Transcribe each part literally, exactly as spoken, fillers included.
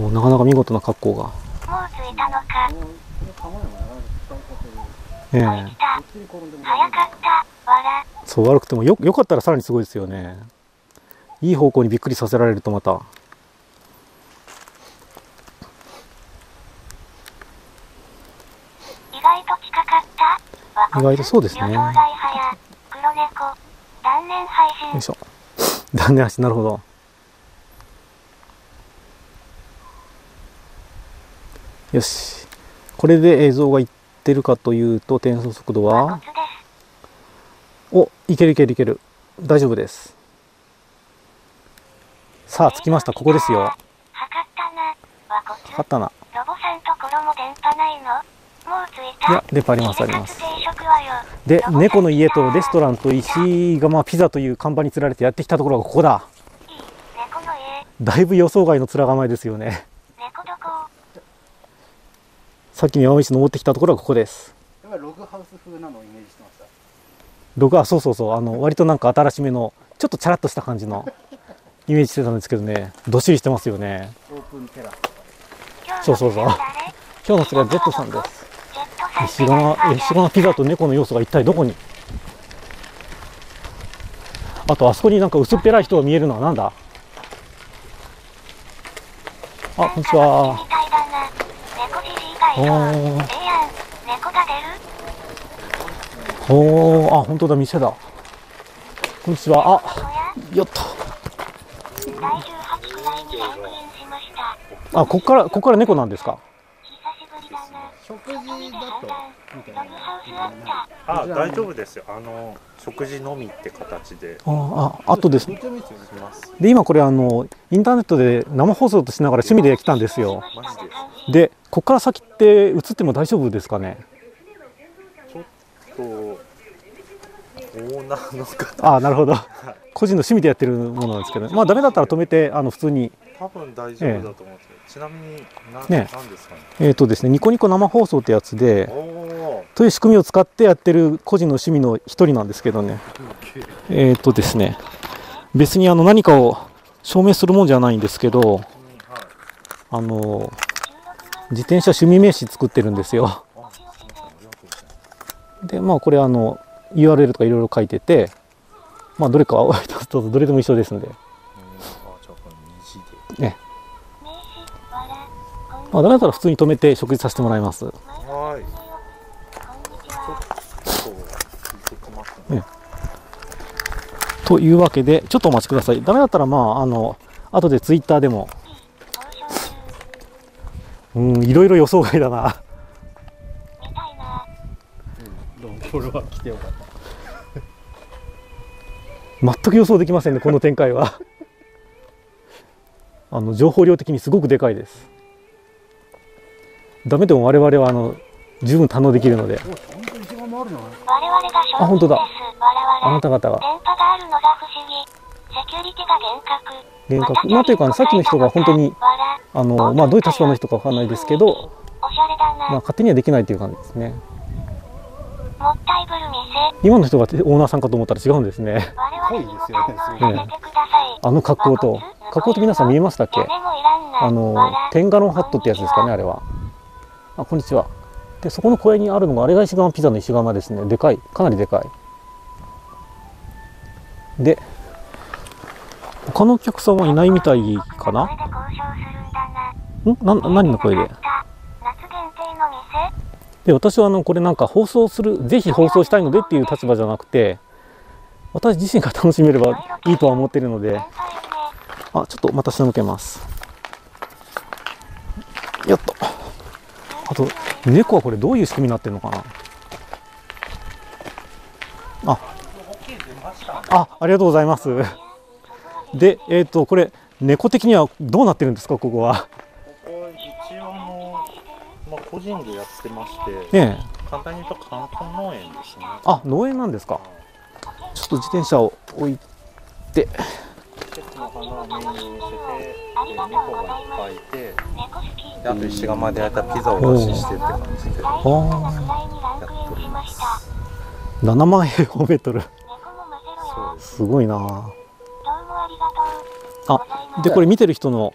おなかなか見事な格好が。 もう着いたのか。 ええ、 早かった。わら。 そう、悪くてもよよかったらさらにすごいですよね。いい方向にびっくりさせられるとまた。 意外と近かった。 意外とそうですね。 予想外派や黒猫断念配信。 よいしょ。断念足、なるほど。よし。これで映像がいってるかというと、転送速度はお、いけるいけるいける。大丈夫です。さあ着きました。ここですよ。 測ったな。 測ったな。 ロボさんところも電波ないの？もう着いた。 いや、電波ありますあります。 定食はよ。 で、猫の家とレストランと石窯ピザという看板に釣られてやってきたところがここだ。 いい猫の家。 だいぶ予想外の面構えですよね。 猫どこ？ さっきの山道登ってきたところがここです。 ログハウス風なのをイメージしてました。 ログ、あ、そうそうそう、あの割となんか新しめのちょっとチャラッとした感じのイメージしてたんですけどね、どっしりしてますよね。 オープンテラス。 そうそうそう。今日のそれは Z さんです。石窯、石窯ピザと猫の要素が一体どこに。あとあそこになんか薄っぺらい人が見えるのはなんだ。あ、こんにちは。おー。おー、あ、本当だ、店だ。こんにちは。あ、よっと。あ、ここから、ここから猫なんですか。 食事だとみたいな。 あ、大丈夫ですよ。あの食事のみって形で。 ああ、あとですね。 します。 で、今これあのインターネットで生放送としながら趣味で来たんですよ。 マジです。 で、ここから先って映っても大丈夫ですかね。 ちょっとオーナーの方。 あ、なるほど。個人の趣味でやってるものなんですけど、まあダメだったら止めてあの普通に。 多分大丈夫だと思うんですけど、ちなみに何、 ね、 何ですかね。 えっとですね、ニコニコ生放送ってやつで、 おという仕組みを使ってやってる個人の趣味の一人なんですけどね。えっとですね、別にあの何かを証明するもんじゃないんですけど、あの自転車趣味名詞作ってるんですよ。で、まあこれあの ユーアールエル とかいろいろ書いてて、まあどれかはどれでも一緒ですんで。ね。まあダメだったら普通に止めて食事させてもらいます。 はい。 ね。というわけでちょっとお待ちください。ダメだったらまああの後でツイッターでも。うん、いろいろ予想外だな。 これは来てよかった。 全く予想できませんね、この展開は。あの情報量的にすごくでかいです。ダメでも我々はあの十分堪能できるので。あ、本当だ。あなた方が。厳格。まあというか、ね、さっきの人が本当にあのまあどういう立場の人かわかんないですけど、まあ勝手にはできないという感じですね。今の人がオーナーさんかと思ったら違うんですね。 濃いですよね。すごいね。 あの格好と格好って皆さん見えましたっけ？あのテンガロンハットってやつですかね、あれは。あ、こんにちは。で、そこの小屋にあるのがあれが石窯ピザの石窯ですね。でかい、かなりでかい。で、他のお客さんはいないみたいかな。ん？な、何の声で？で、私はあのこれなんか放送する、ぜひ放送したいのでっていう立場じゃなくて、私自身が楽しめればいいとは思っているので。あ、ちょっとまた下向けます。やっと。あと猫はこれどういう仕組みになってるのかな。あ、あ、ありがとうございます。で、えっとこれ猫的にはどうなってるんですか、ここは。 ここ一応の、まあ、個人でやってまして、 ねえ、 簡単に言うと観光農園ですね。 あ、農園なんですか。ちょっと自転車を置いて。 季節の花をメニューにしてて、で猫がいっぱいいて、であと石窯で焼いたピザを出ししてって感じでやっております。 ななまん平方メートル。 そうです。 すごいなあ。で、これ見てる人の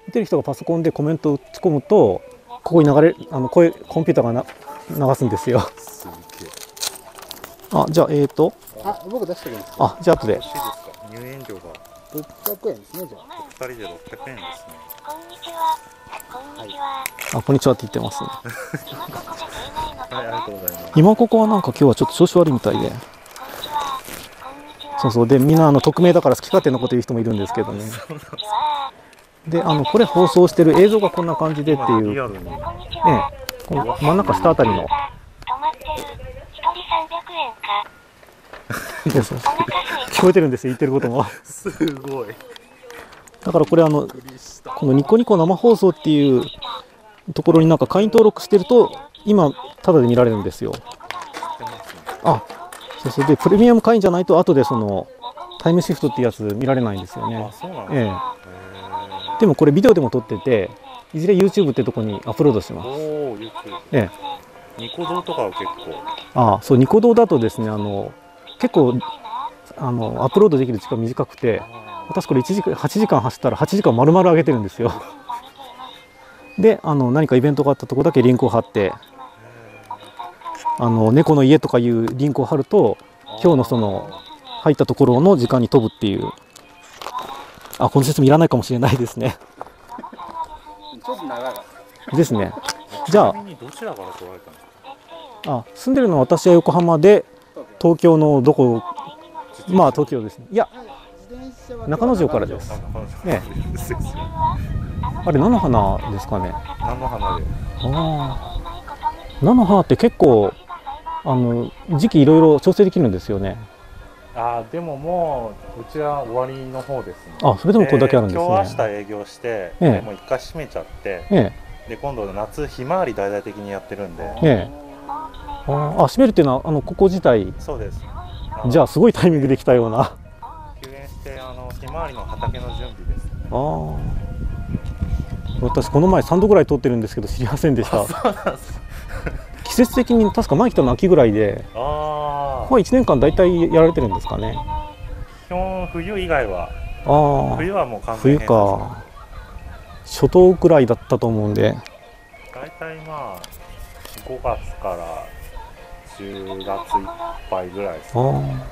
見てる人がパソコンでコメントを打ち込むと、ここに流れあの声コンピューターがな流すんですよ。 すげえ。 あ、じゃあえーとあ、僕出してるんですか。 あ、じゃあ後で。 欲しいですか。入園料がろっぴゃくえんですね、じゃあ。 ふたりでろっぴゃくえんですね。 こんにちは。こんにちは。 あ、こんにちはって言ってますね。 今ここで出ないのかはい、ありな。 がとうございます。 今ここはなんか今日はちょっと調子悪いみたいで。 こんにちは。こんにちは。 そうそう。で、みんなあの匿名だから好き勝手なこと言う人もいるんですけどね。 こんにちは。 で、あのこれ放送してる映像がこんな感じでって今リいう、 アルに。 こんにちねは。、 この真ん中下あたりの。 止まってる。一人さんびゃくえんか。 そうそう。 お腹すい聞こえてるんですよ、言ってることも。 すごい。 だからこれあの、このニコニコ生放送っていうところになんか会員登録してると、今、タダで見られるんですよ。あ、そうそう。で、プレミアム会員じゃないと、後でその、タイムシフトってやつ見られないんですよねあ、。そうなんですえか。 え。でもこれビデオでも撮ってて、いずれ YouTube ってとこにアップロードします。 おお、YouTube。 ええ。 ニコ動とかは結構。 ああ、そう、ニコ動だとですね、あの、結構、あの、アップロードできる時間短くて、私これいちじかん、はちじかん走ったらはちじかん丸々上げてるんですよ。で、あの、何かイベントがあったところだけリンクを貼って、あの、猫の家とかいうリンクを貼ると、今日のその、入ったところの時間に飛ぶっていう。あ、この説明いらないかもしれないですね。 ちょっと長いわ。 ですね。じゃあちなみにどちらから来られたんですか。 あ、住んでるのは私は横浜で、東京のどこ、まあ東京ですね。いや、 自転車は中之条からです。ねですよ。 あれ、菜の花ですかね。 何の花で。 ああ。菜の花って結構、あの、時期いろいろ調整できるんですよね。 あー、でももううちは終わりの方ですね。 あ、それでもこれだけあるんですね。 今日明日営業して、 ええでもう一回閉めちゃって、 えで今度夏ひまわり大々的にやってるんで。 え、ええ。あーあ、閉めるっていうのは、あの、ここ自体、 そうです。 じゃあすごいタイミングできたような。あ休園してあのひまわりの畑の準備です。 あ。私この前さんどぐらい取ってるんですけど知りませんでした。季節的に確か前来たの秋ぐらいで、 ああ。 ここはいちねんかんだいたいやられてるんですかね。 基本冬以外は、 ああ、 冬はもう完全冬閉鎖か。初冬くらいだったと思うんで。 大体まあごがつからじゅうがついっぱいぐらいです。 あ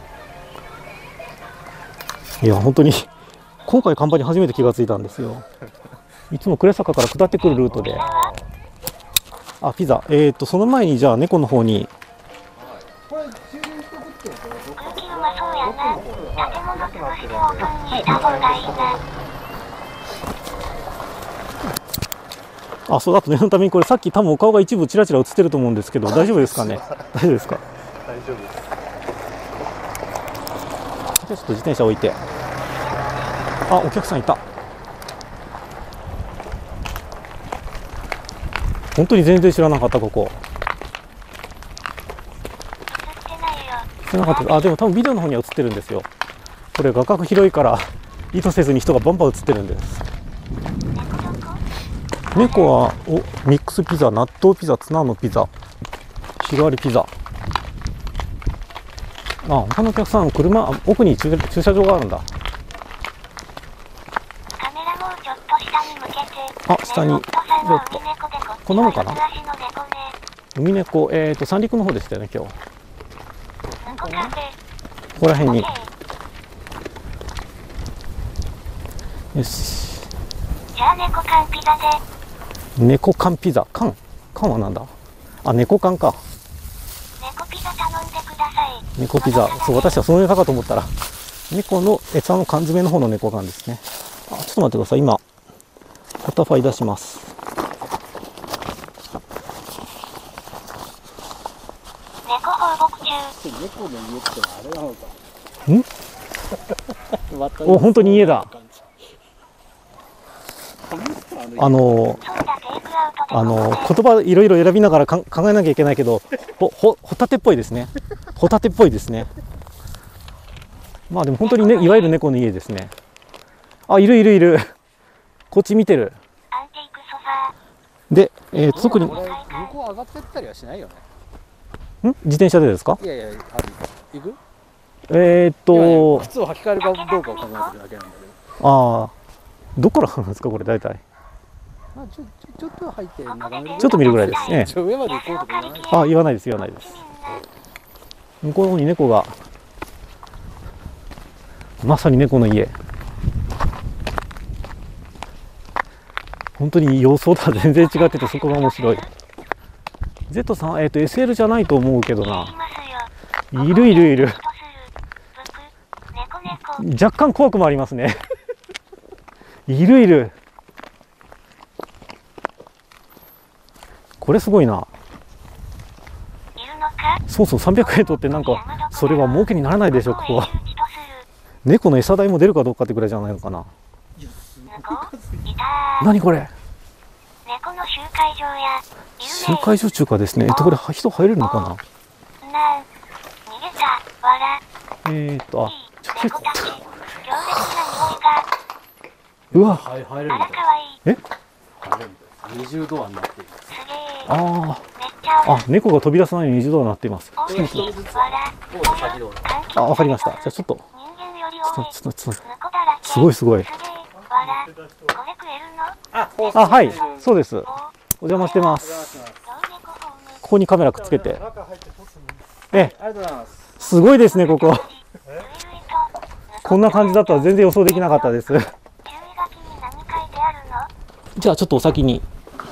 あ。いや、本当に今回看板に初めて気がついたんですよ。いつも呉坂から下ってくるルートで。あ、ピザ。えっと、その前にじゃあ猫の方に。 これ充電しとくってことはどこ空気うまそうやな。建物潰してオープンにした方がいいな。 あ、そう、あと念のためにこれさっき多分お顔が一部チラチラ映ってると思うんですけど、大丈夫ですかね。大丈夫ですか。 大丈夫です。 じゃあちょっと自転車置いて。あ、お客さんいた。本当に全然知らなかったここ。 映ってないよ。 知らなかった。あ、でも多分ビデオの方には映ってるんですよ。これ画角広いから意図せずに人がバンバン映ってるんです。猫はおミックスピザ、納豆ピザ、ツナのピザ、日替わりピザ。あ、他のお客さん車奥に駐駐車場があるんだ。 カメラもうちょっと下に向けて。 あ、下にネコットさんは海猫でこっちこんなもんかなは夕暮らしの猫ね。 海猫、えっ、ー、と三陸の方でしたよね今日。 猫カフェ。 ここら辺に。 オッケーよし。 じゃあ猫缶ピザで。 猫缶ピザ。缶缶はなんだ。あ、猫缶か。 猫ピザ頼んでください。 猫ピザ。そう、私はそのネタかと思ったら猫の餌の缶詰の方の猫缶ですね。あ、ちょっと待ってください。今ポタファイ出します。 猫放牧中。 猫の家ってのはあれなのか。 んまたお、本当に家だ。あのそうだ、テイクアウトで。 あの言葉いろいろ選びながらかん考えなきゃいけないけど、ほほホタテっぽいですね。ホタテっぽいですね。まあでも本当にね、いわゆる猫の家ですね。あ、いるいるいる。こっち見てる。 アンティークソファー。 で、えー、特にんこれ向こう上がってったりはしないよね。 自転車でですか。 いやいや、ある行くえー、っと靴を履き替えるかどうかを考えてるだけなんだけど。 ああ、どこからなんですかこれ大体。 あ、ちょ、ちょ、ちょっと入って眺める。 ちょっと見るぐらいですね。 ちょ、上まで行こうとか言わない。 あ、言わないです、言わないです。向こうの方に猫が、まさに猫の家。本当に様相とは全然違ってて、そこが面白い。Z さん、えっと エスエル じゃないと思うけどな。いるいるいる。若干怖くもありますね。いるいる。これすごいな。そうそう、さんびゃくえん取ってなんかそれは儲けにならないでしょ。ここは猫の餌代も出るかどうかってぐらいじゃないのかな。何これ。 猫の集会場や集会所中華ですね。えっとこれ人入れるのかな。 なん逃げたわらえーっとあ直接猫たち強烈な匂いがうわはい、入れるあらんだ。 かわいいえ入れるんだ。二重ドアになってる。 すげえあめっちゃーあ猫が飛び出さないように自動になっています。 おいしいわらお先どうぞ。 あ、わかりました。じゃあちょっと人間よりちょ多いっとちょっとちょっと猫だらけすごいすごい。 すげえわらこれ食えるのあ、はい、そうです。 おお邪魔してます。 どう猫ホームここにカメラくっつけて。え、 ありがとうございます。 すごいですねここ。 ゆいゆいとこんな感じだったら全然予想できなかったです。 注意書きに何書いてあるのじゃあちょっとお先に。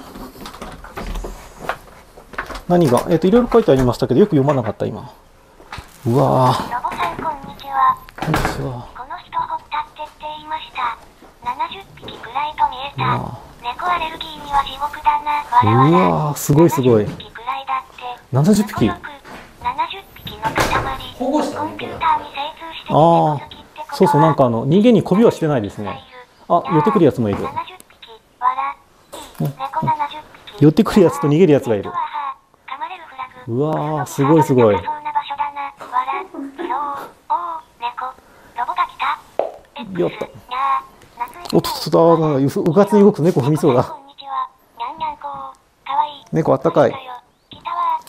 何が、えっといろいろ書いてありましたけどよく読まなかった今。うわー。 ロボさんこんにちはこんにちは。 この人ホッタって言っていましたななじゅっぴきくらいと見えたあ猫アレルギーには地獄だなわらわらうわーすごいすごい。 ななじゅっぴきくらいだってななじゅっぴき。 ななじゅっぴきの塊保護したコンピューターに精通しててあー猫好きってことはそうそう、なんかあの人間に媚びはしてないですね。あ、寄ってくるやつもいる。 ななじゅっぴきわらいい猫ななじゅっぴき寄ってくるやつと逃げるやつがいる。 噛まれるフラグうわーすごいすごい。 そうな場所だなわらブローおー猫ロボが来た X よっとにゃー夏いおっとっとっと、あなんかううかつに動くと猫踏みそうだ。 こんにちはにゃんにゃんこーかわいい猫あったかい。 来たわ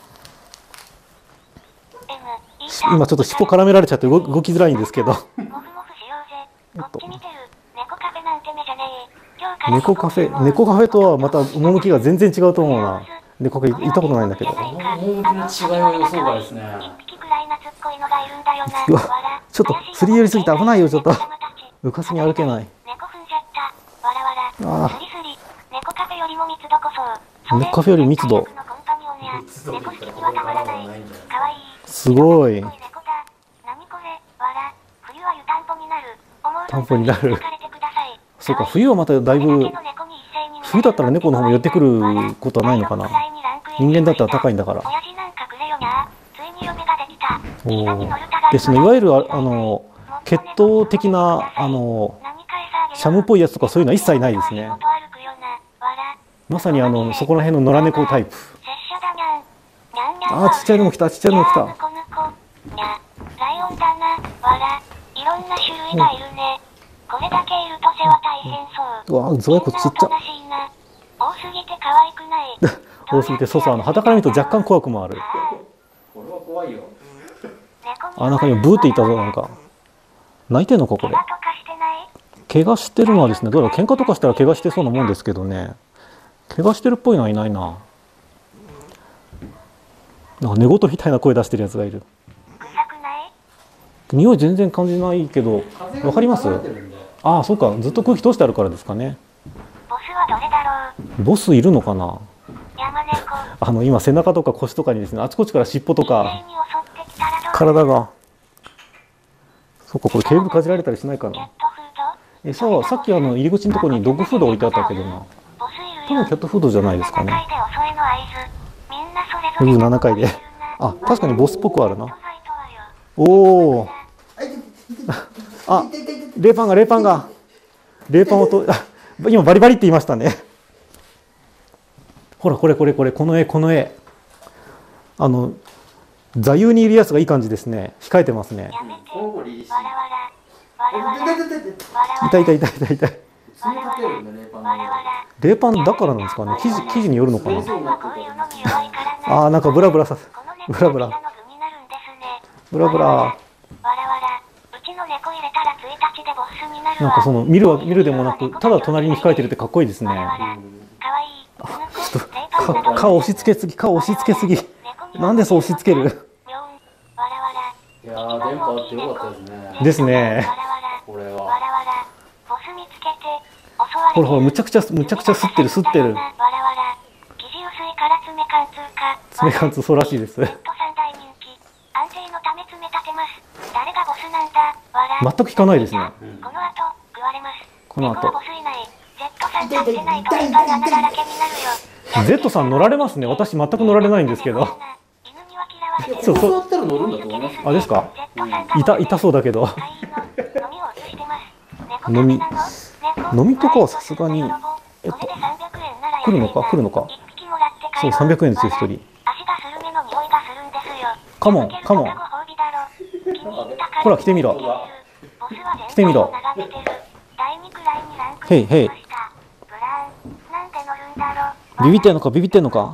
M いいさ今ちょっと尻尾絡められちゃって動動きづらいんですけど。 もふもふしようぜこっち見てる猫カフェなんて目じゃねえ今日から猫カフェ、猫カフェとはまた趣が全然違うと思うな。猫カフェ行ったことないんだけど。 趣の違いは予想外ですね。 一匹くらい懐っこいのがいるんだよなうわわらちょっとすり寄りすぎて危ないよちょっと。 猫うかつに歩けない。 踏んじゃったわらわらあスリスリ猫カフェよりも密度こそ猫カフェより密度最悪のコンパニオンや猫好きにはたまらないかわいいすごい。 猫だ何これわら冬は湯たんぽになる思うたんぽになる抱かれてくださいそうか、冬はまただいぶ、冬だったら猫の方も寄ってくることはないのかな。人間だったら高いんだから。 親父なんかくれよなついに嫁ができたおお。で、そのいわゆるああの血統的なあのシャムっぽいやつとかそういうのは一切ないですね。まさにあのそこら辺の野良猫タイプ。あーちっちゃいのも来た、ちっちゃいのも来た。 ライオンだなわらいろんな種類がいるねこれだけいると世話大変そううわ、ゾエコちっちゃ。 みんなおとなしいな多すぎて可愛くない多すぎて、そうそう、あの傍から見ると若干怖くもある。 これは怖いよ。 あ、なんか今ブーっていたぞ、なんか。泣いてんのか、これ。 怪我とかしてない怪我してるのはですね、どうだろう、喧嘩とかしたら怪我してそうなもんですけどね。怪我してるっぽいのはいないな。なんか寝言みたいな声出してるやつがいる。 臭くない匂い全然感じないけど、わかります？ああ、そうか、ずっと空気通してあるからですかね。 ボスはどれだろうボスいるのかな。 山猫あの今背中とか腰とかにですね、あちこちから尻尾とか一斉に襲ってきたらどう体が。そうか、これケーブルかじられたりしないかな。 キャットフードえ、さあ、さっきあの入り口のところにドッグフード置いてあったけどな。 ボスいる多よ分キャットフードじゃないですかななかいね。 で遅いの合図みんなそれぞれうん、ななかいで。あ、確かにボスっぽくあるな。おお。あ、レーパンがレーパンがレーパンをとあ今バリバリって言いましたね。ほらこれこれこれこの絵この絵。あの座右にいるやつがいい感じですね。控えてますね。 やめてわらわらわらわらわら痛い痛い痛い痛い痛い。 わらわらわらわらレーパンだからなんですかね。生地生地によるのかな。 はこういうのに弱いからなあーなんかブラブラさこのブラブラ猫がピザの具になるんですねブラブラ。 わらわらうちの猫入れたらついたちでボスになるわなんかその見るは見るでもなくただ隣に控えてるってかっこいいですね。 わらわらかか顔押し付けすぎ、顔押し付けすぎ。なんでそう押し付ける？ いやー電波あってよかったですね。 ですね。 これは。 ほらほら、むちゃくちゃむちゃくちゃ吸ってる吸ってる。爪貫通そうらしいです。全く効かないですね。この後。Z さん乗られますね。私全く乗られないんですけど。そうそう。あ、ですか。いた痛そうだけど。飲み飲みとかはさすがにえっと来るのか来るのか。そうさんびゃくえんですよ一人。カモンカモン。ほら来てみろ。来てみろ。へいへい。ビビってんのかビビってんのか。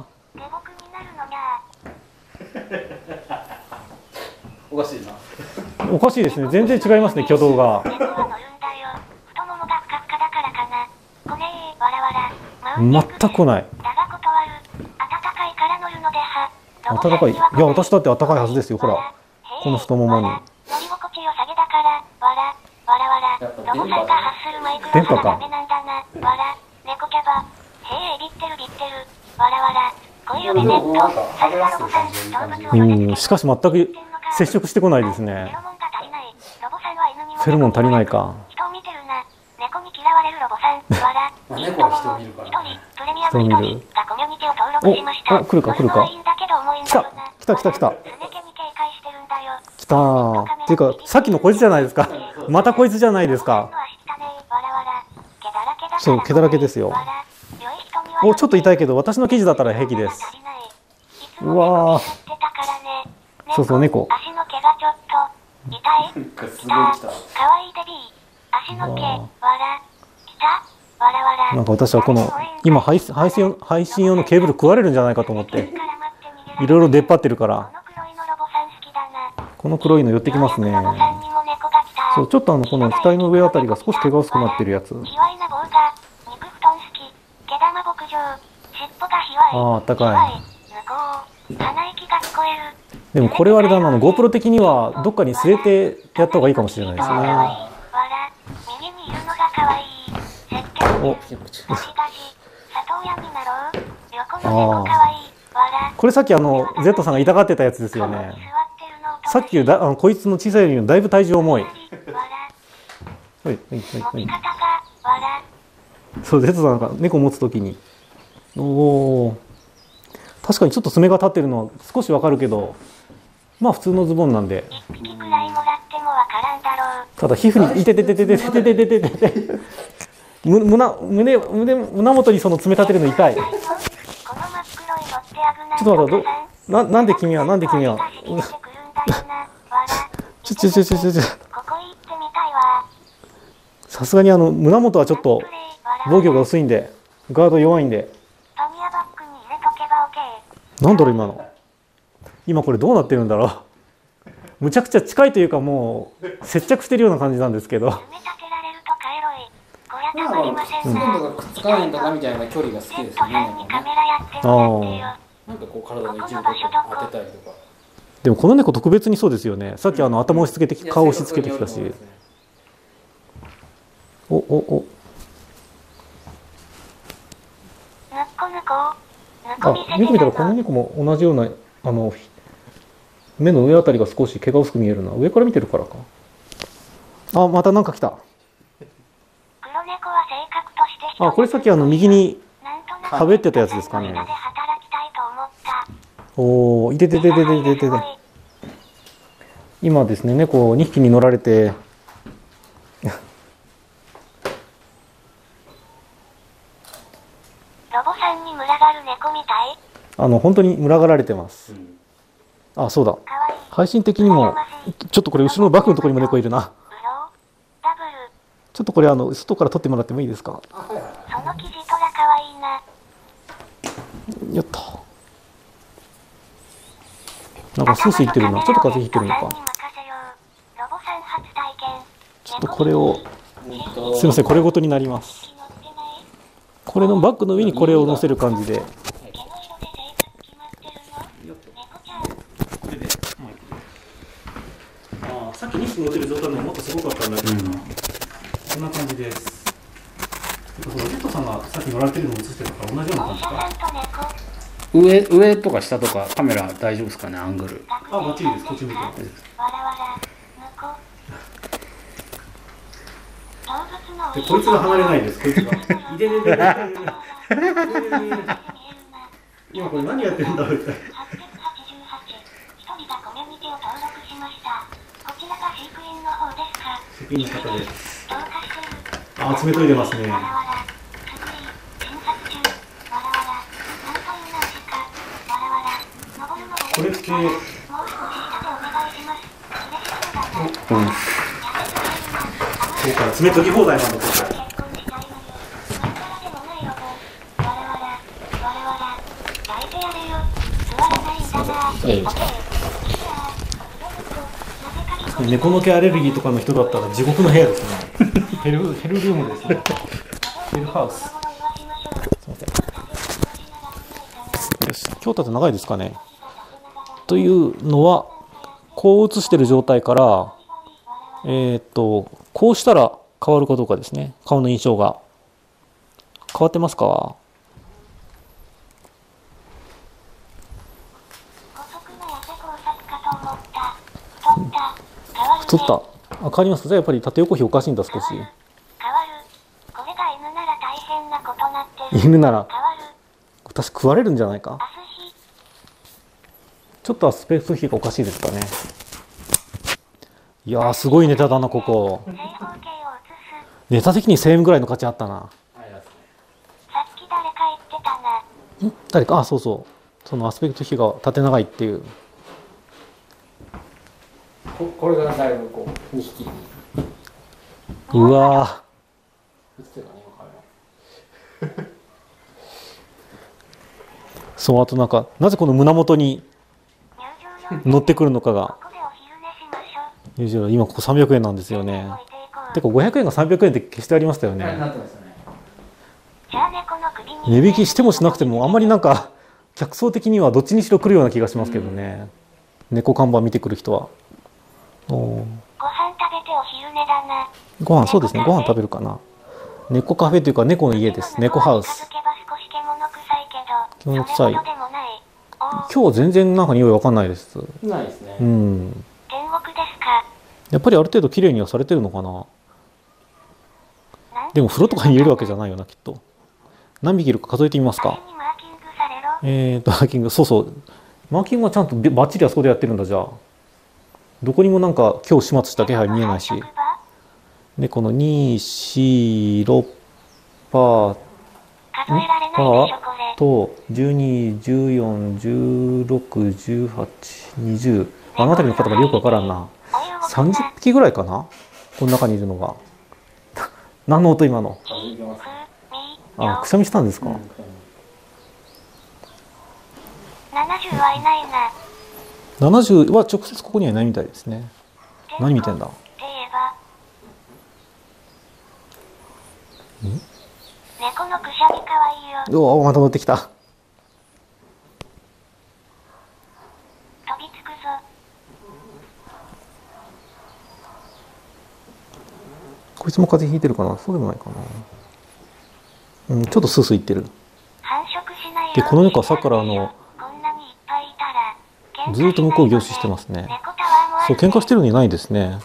おかしいな。 おかしいですね。全然違いますね挙動が。全く来ない。暖かい。いや私だって暖かいはずですよ。ほらこの太ももに。電波か。うん、しかし全く接触してこないですね。フェロモン足りないか。 猫は人を見るから。 人を見る。お、お、来るか来るか。来た来た来た来た。来たー。っていうかさっきのこいつじゃないですか。またこいつじゃないですか。そう毛だらけですよ。お、ちょっと痛いけど私の生地だったら平気です。うわー。そうそう猫。なんか私はこの今配信配信配信用のケーブル食われるんじゃないかと思っていろいろ出っ張ってるから。この黒いの寄ってきますね。そうちょっとあのこの額の上あたりが少し毛が薄くなってるやつ。ああ、あったかい。でもこれはあれだな、あの GoPro 的にはどっかに据えてやった方がいいかもしれないですね。おああ、これさっきあの Z さんが痛がってたやつですよね。さっきだあのこいつの小さいよりもだいぶ体重重い。はいはいはいはい。そう Z さんなんか猫持つときに、おお、確かにちょっと爪が立ってるのは少しわかるけど、まあ普通のズボンなんで。ただ皮膚にいててててててててててててむ胸胸胸胸元にその爪立てるの痛い。ちょっと待って、どななんで君はなんで君はちょちょちょちょちょちょさすがにあの胸元はちょっと防御が薄いんでガード弱いんで。なんだろう今の今これどうなってるんだろう。むちゃくちゃ近いというかもう接着してるような感じなんですけど。 なんかくっつくんとかくっつかないとかみたいな距離が好きですよね。 ああ。 なんかこう体の一部とか当てたりとか。 でもこの猫特別にそうですよね。さっきあの頭押し付けて顔押し付けてきたし。おおお。あ、よく見たらこの猫も同じようなあの目の上あたりが少し毛が薄く見えるな。上から見てるからか。あ、またなんか来た。あ、これさっきあの右に食べてたやつですかね。おお、いてててててててて。今ですね、猫にひきに乗られてロボさんに群がる猫みたい。 あの本当に群がられてます。あ、そうだ。配信的にもちょっとこれ後ろのバッグのところにも猫いるな。ちょっとこれあの外から撮ってもらってもいいですか。 その生地とらかわいいな。 よっと。なんかスースーいってるな。ちょっと風邪ひいてるのか。ちょっとこれをすいません、これごとになります。これのバッグの上にこれを乗せる感じで。 さっきにひき乗ってる状態のもっとすごかったんだけど、うん、こんな感じです。ロケットさんがさっき乗られてるのを映してるから同じような感じか。 上上とか下とかカメラ大丈夫ですかね、アングル。 あ、バッチリです。こっち見て。でこいつが離れないです。こいつが。いでねでね。今これ何やってるんだろうって。職員の方です。あ、爪研いでますね。これって、うん、そうか、爪研ぎ放題なんだ。猫の毛アレルギーとかの人だったら地獄の部屋ですね。ヘルヘルルームですね。ヘルハウス。すみません。よし、今日たって長いですかね。というのは、こう映してる状態から、えー、っとこうしたら変わるかどうかですね。顔の印象が変わってますか？太った。あ、変わります。じゃあやっぱり縦横比おかしいんだ少し。変わる。これが犬なら大変なことなってる。犬なら。私食われるんじゃないか。ちょっとアスペクト比がおかしいですかね。いやーすごいネタだなここ。ネタ的にせんえんぐらいの価値あったな。さっき誰か言ってたな。ん？誰か、あ、そうそう。そのアスペクト比が縦長いっていう。 こ, これがだいぶこうにひき。 うわそう、あとなんかなぜこの胸元に乗ってくるのかが今ここさんびゃくえんなんですよね。てかごひゃくえんがさんびゃくえんって消してありましたよね。値引きしてもしなくてもあんまりなんか客層的にはどっちにしろ来るような気がしますけどね、うん、猫看板見てくる人は。おご飯食べてお昼寝だな。ご飯、そうですね、ご飯食べるかな。猫カフェというか猫の家です。猫ハウス。獣臭い。今日は全然なんか匂いわかんないです。 ないですね。 うん。やっぱりある程度綺麗にはされてるのかな。でも風呂とかに入れるわけじゃないよなきっと。何匹いるか数えてみますか。えーとマーキング、そうそう。マーキングはちゃんとバッチリあそこでやってるんだ。じゃあどこにもなんか今日始末した気配見えないし。でこのに、よん、ろくパーパーとじゅうに、じゅうよん、じゅうろく、じゅうはち、にじゅう、あの辺りの方がよくわからんな。さんじゅっぴきぐらいかな、この中にいるのが。何の音今の。あ、くしゃみしたんですか。ななじゅうはいないな。ななじゅうは直接ここにはいないみたいですね。何見てんだ。ん？猫のくしゃみかわいいよ。おお、また乗ってきた。飛びつくぞ。こいつも風邪ひいてるかな。そうでもないかな。うん、ちょっとスースーいってる。でこの猫はさっきからあのずーっと向こう凝視してますね。そう喧嘩してるのにないですね。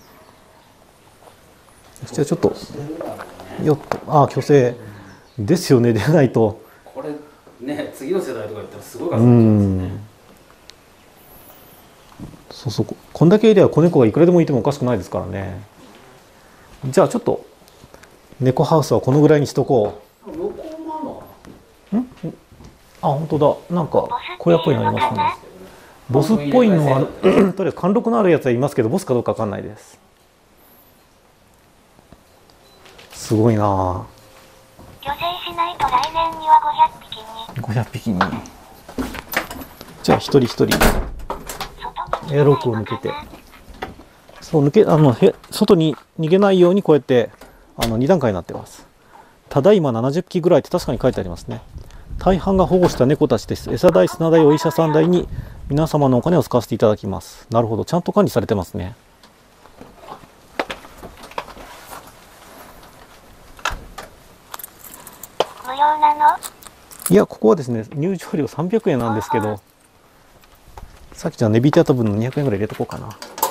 じゃあちょっとよっと、ああ虚勢ですよね。出ないとこれね、次の世代とか言ったらすごい数になりますね。 そうそう、こんだけいれば子猫がいくらでもいてもおかしくないですからね。じゃあちょっと猫ハウスはこのぐらいにしとこう。ん？あ、本当だ。なんか小屋っぽいのありますね。ボスっぽいのはとりあえず貫禄のあるやつはいますけど、ボスかどうかわかんないです。すごいな。 虚勢しないと来年にはごひゃくぴきに。 ごひゃくぴきに。じゃあ一人一人エアロックを抜けて、そう抜けあのへ外に逃げないようにこうやってあのに段階になってます。ただいまななじゅっぴきぐらいって確かに書いてありますね。大半が保護した猫たちです。餌代、砂代、お医者さん代に皆様のお金を使わせていただきます。なるほど、ちゃんと管理されてますね。 料なの？ いや、ここはですね、入場料さんびゃくえんなんですけど、さっきじゃあ値引いてあった分のにひゃくえんぐらい入れとこうかな。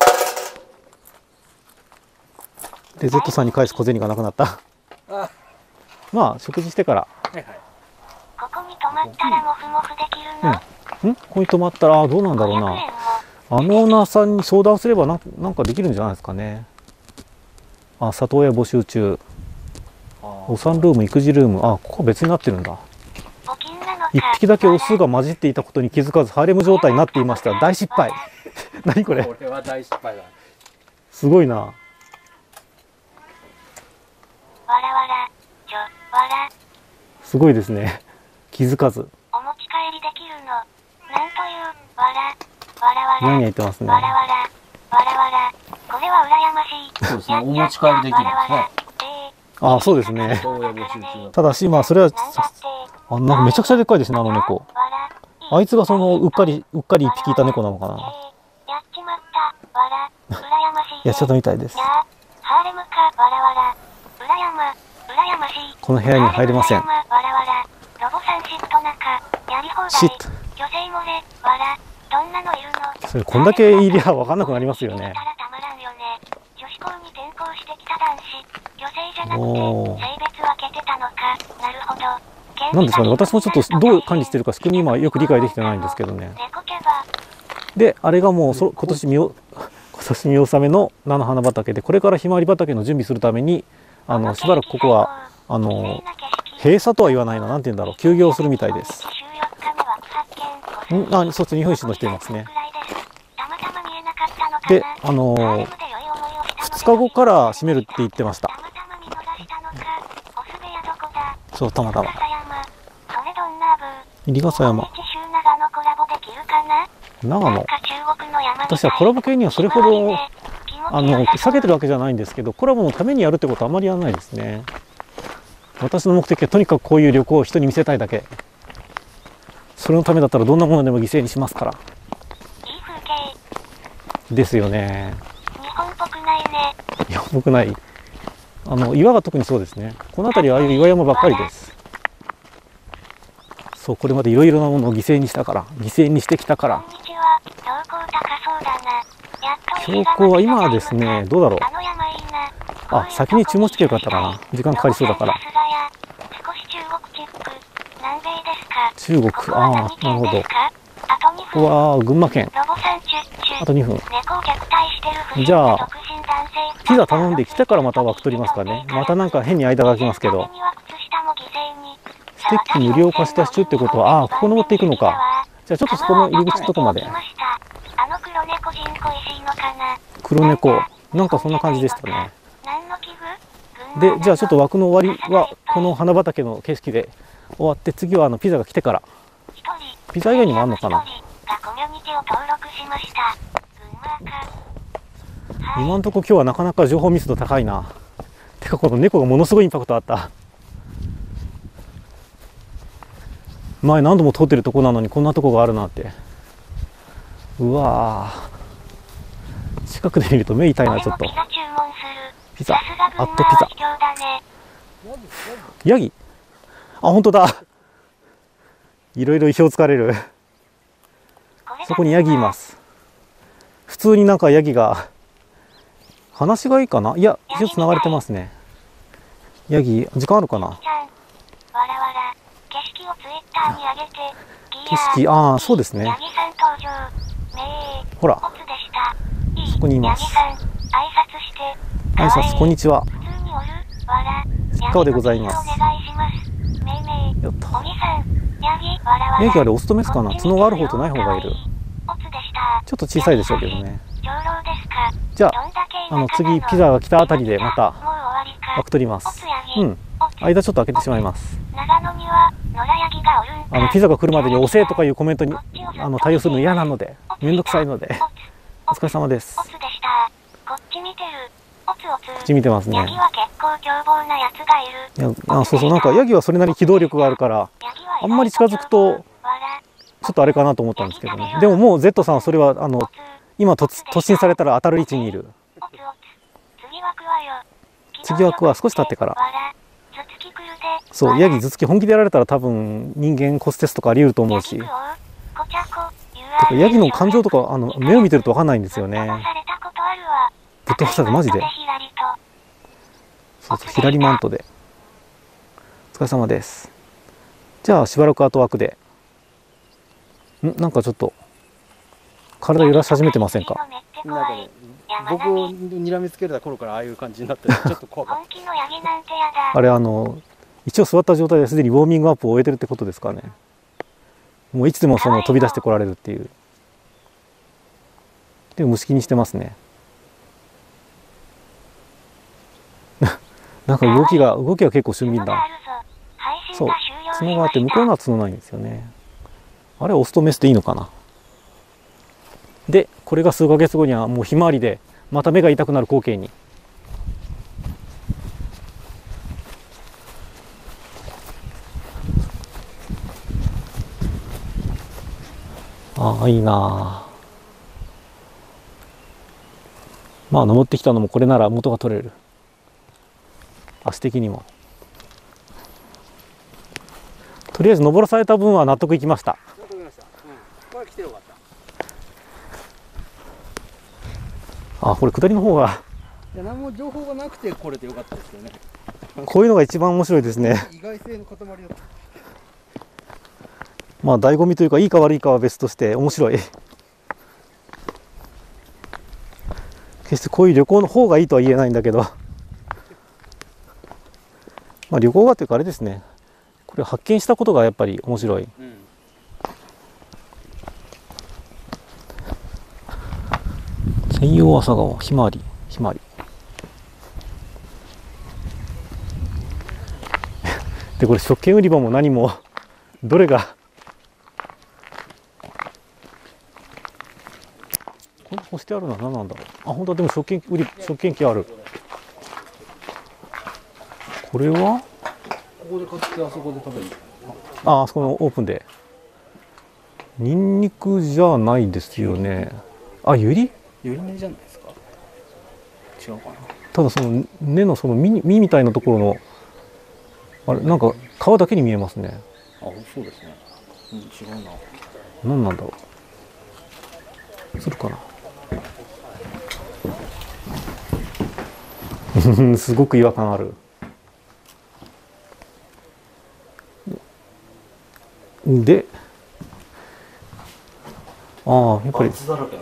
で、Z さんに返す小銭がなくなった。まあ、食事してから。 ここに泊まったらモフモフできるの？ うん。んここに泊まったら、あどうなんだろうな。あのオーナーさんに相談すればなんか、なんかできるんじゃないですかね。あ、里親募集中。お産ルーム、育児ルーム。あ、ここ別になってるんだ。一匹だけオスが混じっていたことに気づかずハーレム状態になっていました。大失敗。何これ。 これは大失敗だ。 すごいな。 わらわら、ちょ、わら。 すごいですね。気づかず。 お持ち帰りできるの。なんという、わら、わらわら。 何言ってますね。 わらわら、わらわら。これは羨ましい。 そうですね、お持ち帰りできるんですね。 ああ、そうですね。 里親募集中。 ただし、まあ、それは、あ、なんかめちゃくちゃでっかいですね、あの猫。あいつがその、うっかり、うっかり一匹いた猫なのかな。 やっちまった、わら、羨ましい。 やっちゃったみたいです。 やあ、ハーレムか、わらわら。羨ま、羨ましい。 この部屋に入れません。 わらわら。ロボさんシット中、やり放題。 シット。 女性漏れ、わら。どんなのいるの？ それ、こんだけいりゃ分かんなくなりますよね。 女子校に転校してきた男子。女性じゃなくて、性別分けてたのか。なるほど。 なんですかね、私もちょっとどう管理してるか仕組み今よく理解できてないんですけどね。で、あれがもうそ今年見お今年見納めの菜の花畑で、これからひまわり畑の準備するために、あのしばらくここはあの閉鎖とは言わないな、なんて言うんだろう、休業するみたいです。んあ、そっち日本酒の人いますね。で、あのふつかごから閉めるって言ってました。そう、たまたま。入笠山。長野。私はコラボ系にはそれほどあの避けてるわけじゃないんですけど、コラボのためにやるってことはあまりやらないですね。私の目的はとにかくこういう旅行を人に見せたいだけ。それのためだったらどんなものでも犠牲にしますから。ですよね。 日本っぽくないね。 日本っぽくない。あの岩が特にそうですね。この辺りはああいう岩山ばっかりです。そう、これまでいろいろなものを犠牲にしたから、犠牲にしてきたから。標高は今はですね、どうだろう。あ、先に注文してよかったかな。時間かかりそうだから。中国、ああ、なるほど。うわあ、群馬県。あとにふん。じゃあ、ピザ頼んできてからまた枠取りますかね。またなんか変に間が空きますけど。ステッキ無料貸し出し中ってことは、ああ、ここ登っていくのか。じゃあちょっとそこの入り口のとこまで。黒猫。なんかそんな感じでしたね。で、じゃあちょっと枠の終わりは、この花畑の景色で終わって、次はあのピザが来てから。ピザ以外にもあるのかな。今のところ今日はなかなか情報密度高いな。てかこの猫がものすごいインパクトあった。前何度も通ってるとこなのにこんなとこがあるなって。うわー、近くで見ると目痛いな。ちょっとピザ、あっとピザ。ヤギ、あ、本当だ。いろいろ意表をつかれる。そこにヤギいます。普通になんかヤギが話がいいかな。いや、一応つながれてますね。ヤギ、時間あるかな。景色、ああ、そうですね。ほら、そこにいます。挨拶、こんにちは。いかがでございます。よっと。ヤギあれオスとメスかな。角がある方とない方がいる。ちょっと小さいでしょうけどね。じゃあ、あの次ピザが来たあたりでまた枠取ります。うん。間ちょっと開けてしまいます。あのピザが来るまでに押せとかいうコメントにあの対応するの嫌なので、めんどくさいので。お疲れ様です。こっち見てますね。いや、あ、そうそう、なんかヤギはそれなりに機動力があるから、あんまり近づくとちょっとあれかなと思ったんですけどね。でももう Z さんはそれはあの今突突進されたら当たる位置にいる。次枠は少し経ってから。 そうヤギ頭突き本気でやられたら多分人間骨折とかあり得ると思うし、てかヤギの感情とかあの目を見てると分かんないんですよね。ぶっ飛ばされたマジで。そうそうヒラリマントでお疲れ様です。じゃあしばらく後枠でんなんかちょっと体揺らし始めてませんか。 なんかね、僕を睨みつけた頃からああいう感じになってちょっと怖かった。 あれあの一応座った状態ですでにウォーミングアップを終えてるってことですかね。もういつでもその飛び出してこられるっていう。でも虫気にしてますね。なんか動きが動きが結構俊敏だ。そう角があって向こうのは角ないんですよね。あれオスとメスでいいのかな。でこれが数ヶ月後にはもうひまわりでまた目が痛くなる光景に。ああいいなあ。まあ登ってきたのもこれなら元が取れる。足的にもとりあえず登らされた分は納得いきました。 納得いきました。うん。これ来てよかった。 あこれ下りの方がいや何も情報がなくてこれでよかったですよね。 こういうのが一番面白いですね。 意外性の塊だった。 まあ醍醐味というかいいか悪いかは別として面白い。決してこういう旅行の方がいいとは言えないんだけど、まあ旅行がというかあれですね、これ発見したことがやっぱり面白い。うん、専用朝顔ひまわりひまわりでこれ食券売り場も何もどれがこれ干してあるのは何なんだろう。あ本当はでも食券売り食券機ある。これはここで買ってあそこで食べる。 ああそこのオープンでニンニクじゃないですよね。あユリユリ根じゃないですか。違うかな。 ただその根のその実実みたいなところのあれなんか皮だけに見えますね。 あそうですね、うん、違うな。 何なんだろう。するかなすごく違和感ある。でああやっぱり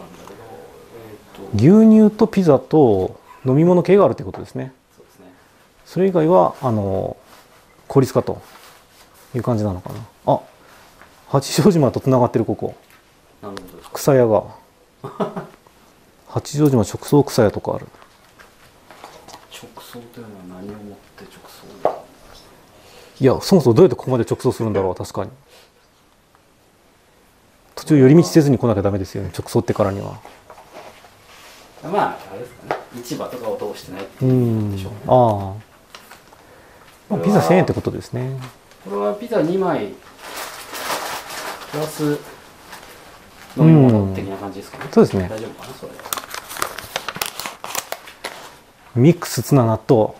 牛乳とピザと飲み物系があるということですね。そうですね。それ以外はあの効率化という感じなのかな。あ八丈島とつながってるここ。なるほど。草屋が八丈島直送草屋とかある。 直送というのは何をもって直送？ いやそもそもどうやってここまで直送するんだろう。確かに途中寄り道せずに来なきゃダメですよね。直送ってからには。 まああれですかね。市場とかを通してないっていうんでしょうね。 ああ。ピザせんえんってことですね。 これはピザにまいプラス飲み物的な感じですかね。 そうですね。 大丈夫かなそれ。 ミックスツナ納豆。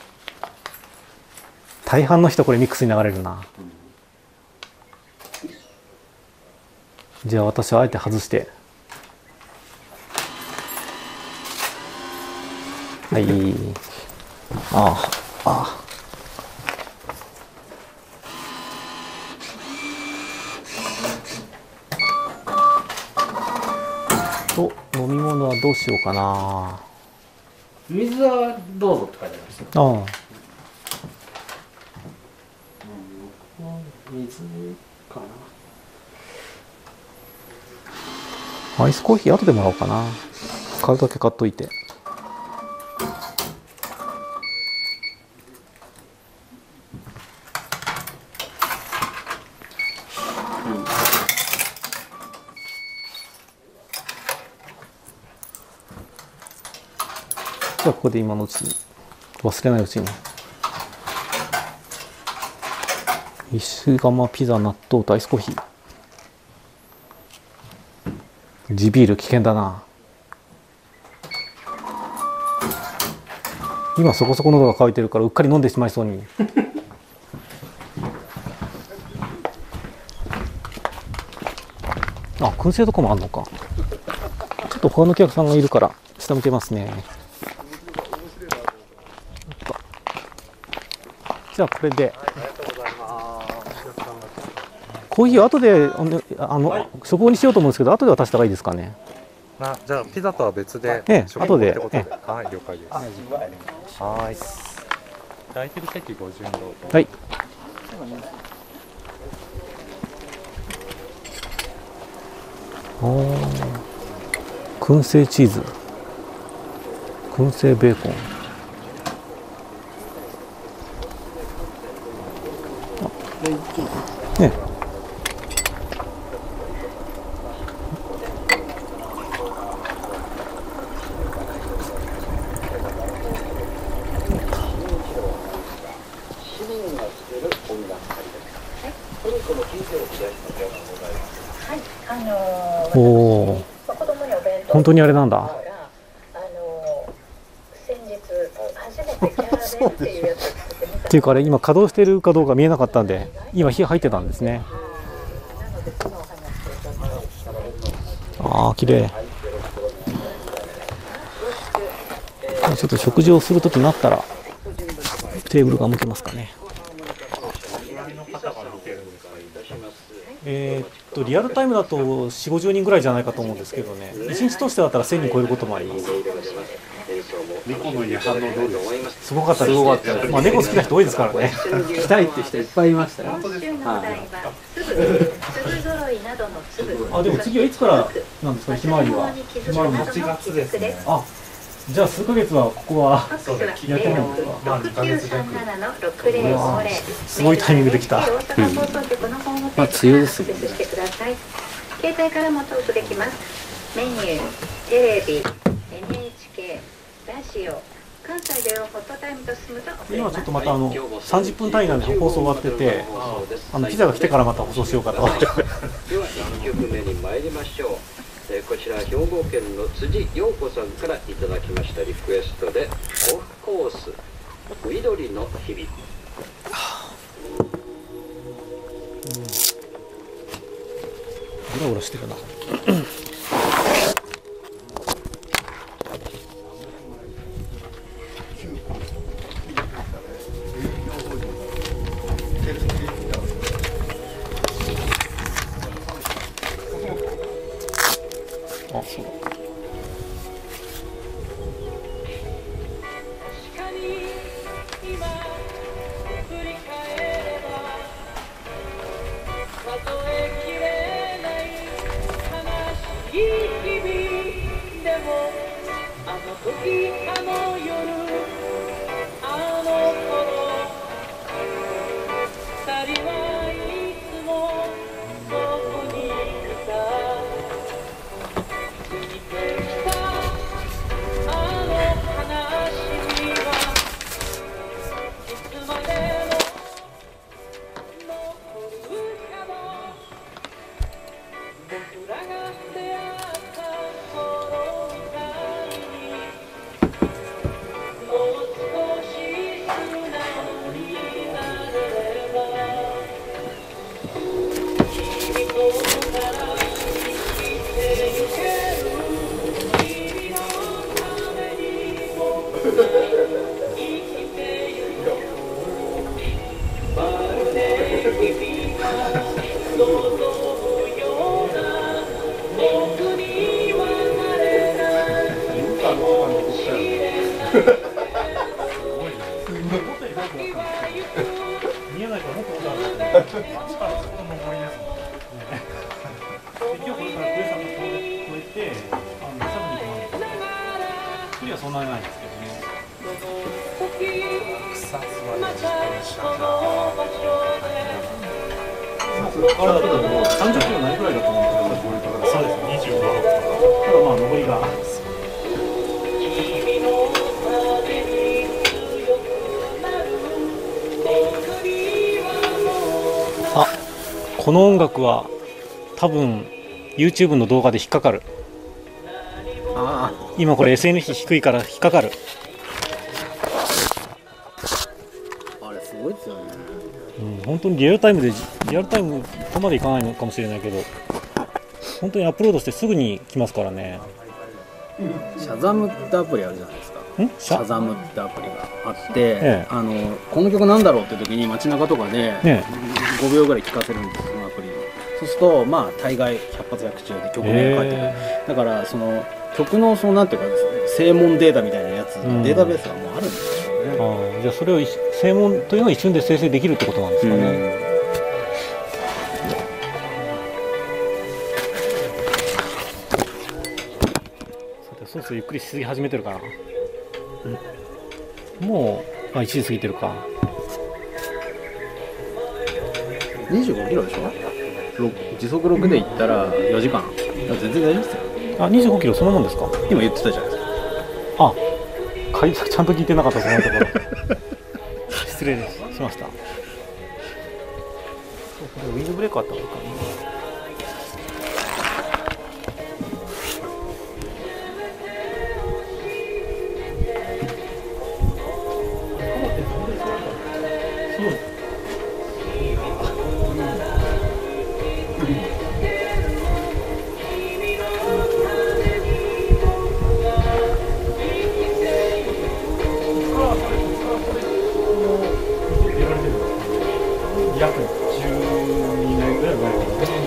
大半の人これミックスに流れるな。うん、じゃあ私はあえて外して。はい。ああ。ああ。と飲み物はどうしようかな。 水はどうぞって書いてありますよ。ああ。うん、水かな。アイスコーヒー後でもらおうかな。買うだけ買っといて。じゃあここで今のうちに忘れないうちに石窯ピザ納豆とアイスコーヒー。地ビール危険だな。今そこそこ喉が渇いてるからうっかり飲んでしまいそうにあ、燻製とかもあんのか。ちょっと他のお客さんがいるから下向けますね。じゃあこれで。コーヒー後であの食後にしようと思うんですけど、後で渡した方がいいですかね。 あ、じゃあピザとは別で、 ええ、後で。 はい、了解です。はい。空いてる席ご順どうぞ。 はい。ああ、燻製チーズ、燻製ベーコン。あ、ね。おお、本当にあれなんだ。っていうかあれ今稼働してるかどうか見えなかったんで、今火入ってたんですね。ああ、綺麗。ちょっと食事をするときになったらテーブルが向けますかね。えー、っとリアルタイムだとよんじゅう、ごじゅうにんぐらいじゃないかと思うんですけどね、いちにち通してだったらせんにん超えることもあります。 猫の家反応どうですか？ すごかったです。まあ猫好きな人多いですからね。 来たいって人いっぱいいましたよ。 あ、でも次はいつからなんですか、ひまわりは。ひまわりもはちがつですね。 あ、じゃあ数ヶ月はここはやってないんですか。 まあにかげつ弱。 すごいタイミングできた。うん、 まあ梅雨ですもんね。 携帯からも投稿できます。メニュー、テレビ、エヌエイチケー、ラジオ、関西ではホットタイムと進むと送れます。 今ちょっとまたあのさんじゅっぷん単位なんで放送終わってて、あのピザが来てからまた放送しようかと。 ではいっきょくめに参りましょう。えー、こちら兵庫県の辻陽子さんからいただきましたリクエストでオフコース緑の日々。 グラグラしてるな。あ、そうだ。見えないからもっと奥あるんだけど、あっちからずっと上りですもんね。今日これからクエさんと越えて、あのさらに行くんですけど、距離はそんなにないんですけどね。 草津はね、 そこからだともうさんじゅっキロないくらいだと思うんですけど、そうですね、にじゅうご。ただまあ上りが。あ、この音楽は多分 YouTube の動画で引っかかる。ああ、今これ エスエヌ 比低いから引っかかる。 あれすごいですよね。 うん、本当にリアルタイムでリアルタイムここまでいかないのかもしれないけど、 本当にアップロードしてすぐに来ますからね。 シャザムってアプリあるじゃないですか。 んシャザムってアプリがあって、 ええ、 あのこの曲なんだろうって時に街中とかでごびょうぐらい聴かせるんですよ、そのアプリで。そうするとまあ大概百発百中で曲名が返ってくる、えー、だからその曲のそのなんていうか声紋データみたいなやつ、うん、データベースがもうあるんですよね。 あ、じゃあそれを声紋というのは一瞬で生成できるってことなんですかね。うん、そろそろゆっくりしすぎ始めてるかな、うん、もう、あ、いちじ過ぎてるか。 にじゅうごキロでしょ。時速ろくで行ったらよじかん。全然大丈夫ですよ。 あ、にじゅうごキロそのもんですか。 今言ってたじゃないですか。 あ、解釈ちゃんと聞いてなかったそのところ失礼しました。そう、これウィンドブレーカーあったのかな。約じゅうにねんぐらい前からね。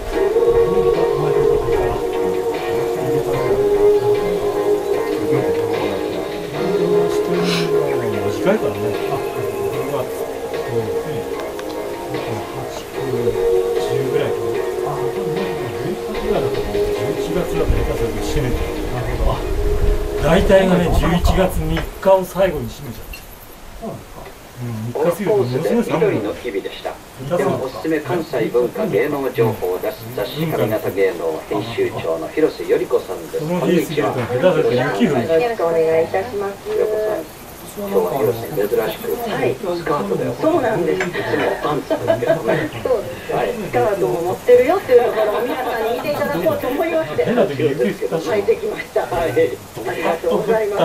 短いからね。あ、これがそうですね。はち、きゅう、じゅうぐらいかな。あ、これじゅうはちぐらいだと思う。じゅういちがつだったりとかすると締めてる。なるほど。大体がね、じゅういちがつみっかを最後に締めちゃう。そうなんですか。 オフコースで緑の日々でした。ではおすすめ関西文化芸能情報を出す雑誌上方芸能編集長の広瀬より子さんです。こんにちは。よろしくお願いいたします。より子さん、今日は広瀬珍しく、はい、スカートで。そうなんです。いつもパンツですけどね。そうです。はい、スカートも持ってるよっていうところを皆さんに見ていただこうと思いまして、はい、できました。はい、ありがとうございます。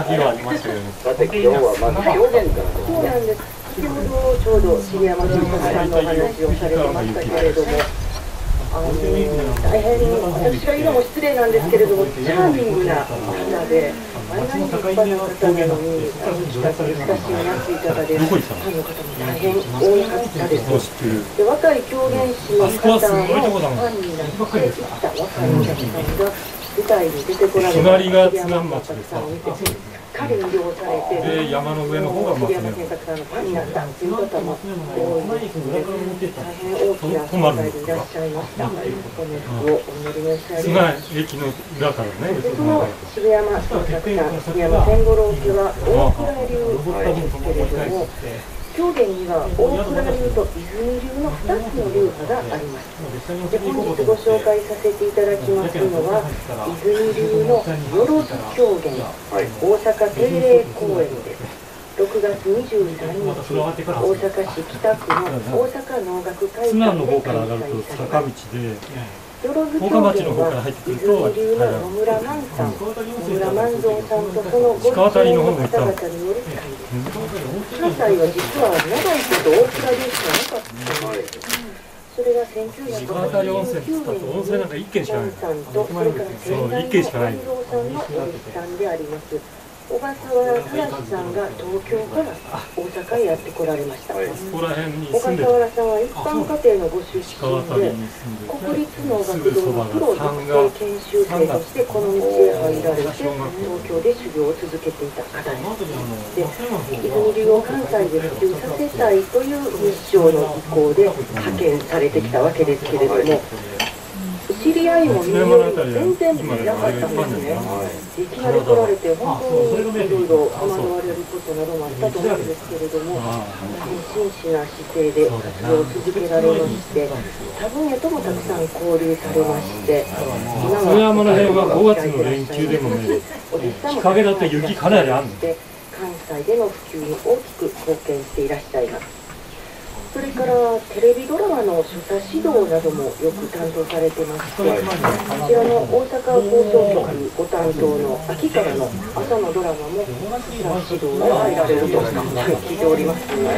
さて今日はまず表現からですね。そうなんです。先ほどちょうど重山千佳さんのお話をされてましたけれども、あの大変私が言うのも失礼なんですけれども、チャーミングな方で、あんなに立派な方なのに、あの親しみやすい方で、ファンの方も大変多かったです。で、若い狂言師の方もファンになっていった若いお客さんが舞台に出てこられた隣が津南町でさ。 彼に利用されて、 で山の上の方が杉山健作さんのファンになったという方も多いですので、大変大きな存在でいらっしゃいました。ご冥福をお祈り申し上げます。 駅の裏からね。 その渋山健作さん、杉山千五郎家は大倉流ですけれども、狂言には大倉流と泉流のふたつの流派があります。で、本日ご紹介させていただきますのは泉流のよろず狂言、大阪定例公演です。ろくがつにじゅうさんにち、大阪市北区の大阪能楽会館で開催されます。よろず狂言は泉流の野村万さん、野村万蔵さんとそのご一家の方々による会です。関西は実は長いこと大倉流しかなかったんです。それがせんきゅうひゃくはちじゅうきゅうねんに万さんとそれから仙台の万蔵さんのお弟子さんであります小笠原正さんが東京から大阪へやってこられました。小笠原さんは一般家庭のご出身で、国立能楽堂のプロ特定研修生としてこの道へ入られて、東京で修行を続けていた方です。で、泉流を関西で普及させたいという日照の意向で派遣されてきたわけですけれども、知り合いも身寄りも全然なかったんですね。いきなり来られて本当にいろいろ戸惑われることなどもあったと思うんですけれども、真摯な姿勢で活動を続けられまして、他分野ともたくさん交流されまして、今は山の辺はごがつの連休でもね、日陰だって雪かなりあるんで、関西での普及に大きく貢献していらっしゃいます。それからテレビドラマの所作指導などもよく担当されてまして、こちらの大阪放送局ご担当の秋からの朝のドラマも所作指導が入られると聞いております。はい、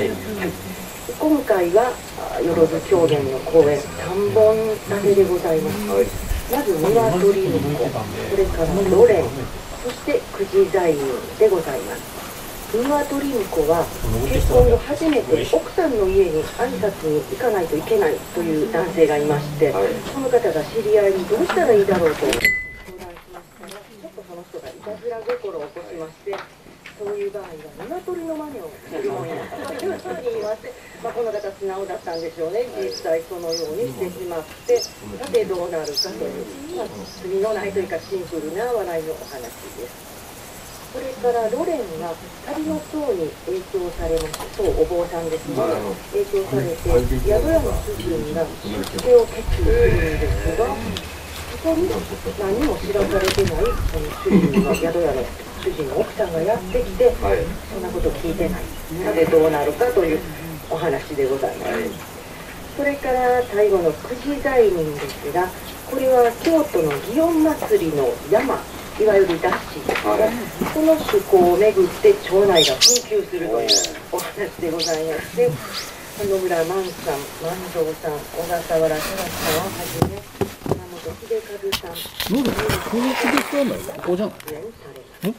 今回はよろず狂言の公演さんぼん立てでございます。 まず鶏の子、それからロレン、そして九時在任でございます。鶏婿は結婚後初めて奥さんの家に挨拶に行かないといけないという男性がいまして、その方が知り合いにどうしたらいいだろうと相談しましたら、ちょっとその人がいたずら心を起こしまして、そういう場合は鶏の真似をするもんやというふうに言いまして、まあ、この方素直だったんでしょうね。実際そのようにしてしまって、さてどうなるかという、まあ、罪のないというかシンプルな笑いのお話です。それからロレンが旅の僧に影響されました。そう、お坊さんですね。影響されて、宿屋の主人が出家を決意するんですが、そこに何も知らされてないその主人の宿屋の主人の奥さんがやってきて、そんなこと聞いてない。さてどうなるかというお話でございます。それから最後の九時在任ですが、これは京都の祇園祭の山、いわゆるダッシーですが、その趣向をめぐって町内が紛糾するというお話でございまして、野村万さん、万蔵さん、小笠原正さんをはじめ、山本秀和さん、 なんでこの秀和さんここじゃない？ ん？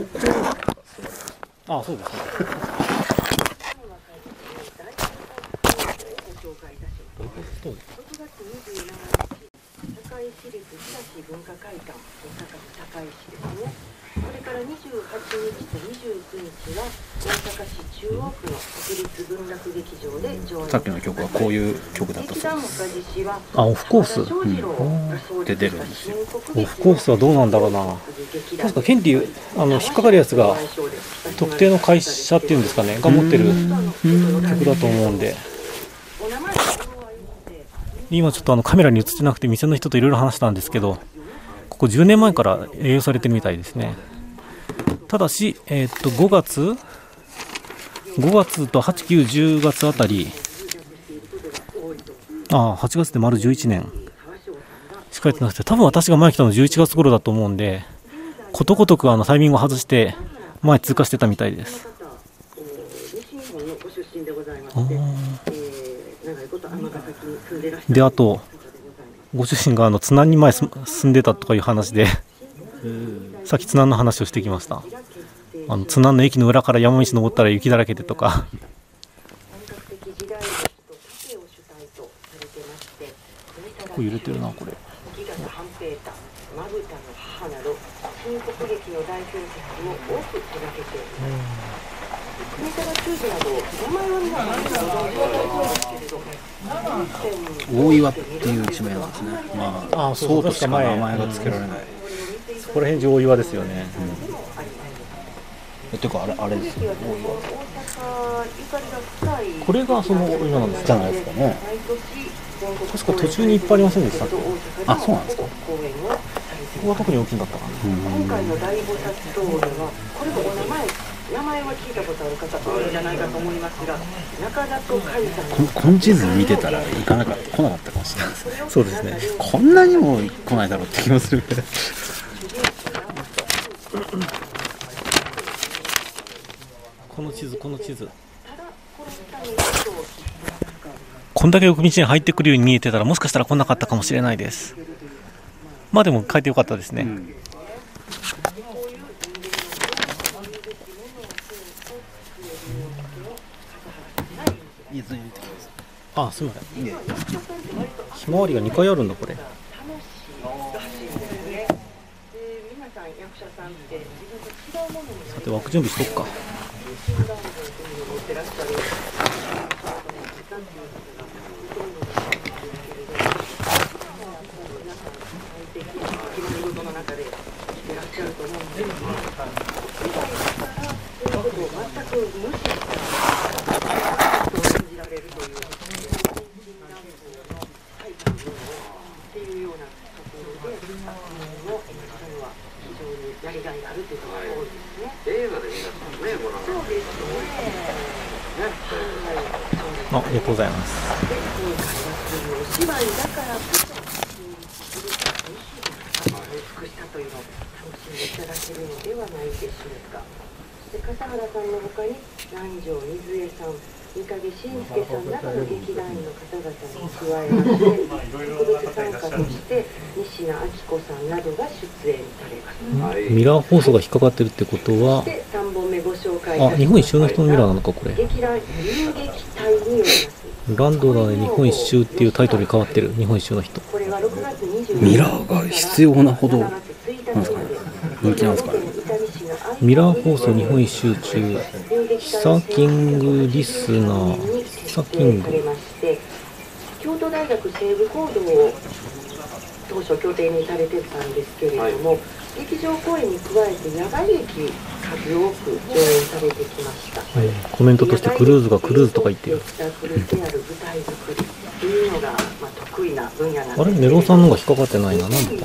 ああ、そうですね。 ろくがつにじゅうしちにち、堺市立東文化会館、大阪府堺市ですね。それからにじゅうはちにちとにじゅうくにちは大阪市中央区の国立文楽劇場で上演。 さっきの曲はこういう曲だったそうです。 あ、オフコース、 うん、で出るんですよ。 オフコースはどうなんだろうな。確か権利あの引っかかるやつが特定の会社っていうんですかねが持ってる曲だと思うんで。今ちょっとあのカメラに映ってなくて店の人といろいろ話したんですけど、ここじゅうねんまえから営業されてるみたいですね。ただし、えー、っとごがつごがつとはち、きゅう、じゅうがつあたり、あはちがつで丸じゅういちねんしかやってなくて、多分私が前来たのじゅういちがつ頃だと思うんで、ことごとくあのタイミングを外して前通過してたみたいです。で、あとご出身があの津南に前住んでたとかいう話でさっき津南の話をしてきました。あの津南の駅の裏から山道登ったら雪だらけでとか。結構揺れてるなこれ。 大岩っていう地名なんですね。まあ、あそうとしか名前が付けられない。 そこら辺上岩ですよね。 うん、てかあれあれですよ。大岩。 これがその大岩なんですか。 じゃないですかね。 確か途中にいっぱいありませんでしたっけ。 あ、そうなんですか。 ここは特に大きいんだったかな。 今回の大菩薩塔ではこれもお名前名前は聞いたことある方多いんじゃないかと思いますが、中里海山この地図見てたら行かなかった来なかったかもしれないですね。 そうですね。 こんなにも来ないだろうって気もするけど。 この地図この地図。こんだけ奥道に入ってくるように見えてたらもしかしたら来なかったかもしれないです。まあでも書いてよかったですね。うん、あ、すみません。ひまわりがにかいあるんだこれ。さて枠準備しとくか。あ、ありがとうございます。 笠原さんの他に南條水江さん、 三影慎介さんなどの劇団員の方々に加えまして特別参加として西名明子さんなどが出演されます。 ミラー放送が引っかかってるってことは、 さんぼんめご紹介あ、日本一周の人のミラーなのかこれ。 劇団遊撃隊によります。 ランドラーで日本一周っていうタイトルに変わってる。日本一周の人。 ミラーが必要なほどなんですかね、人気なんですかね。 ミラー放送日本一周中、ヒサキングリスナー、ヒサキング。 京都大学西部講堂を当初拠点にされてたんですけれども、はい、劇場公演に加えて野外劇数多く上演されてきました。 はい、コメントとしてクルーズがクルーズとか言ってる。あれ、メロさんのが引っかかってないな、なんでかな。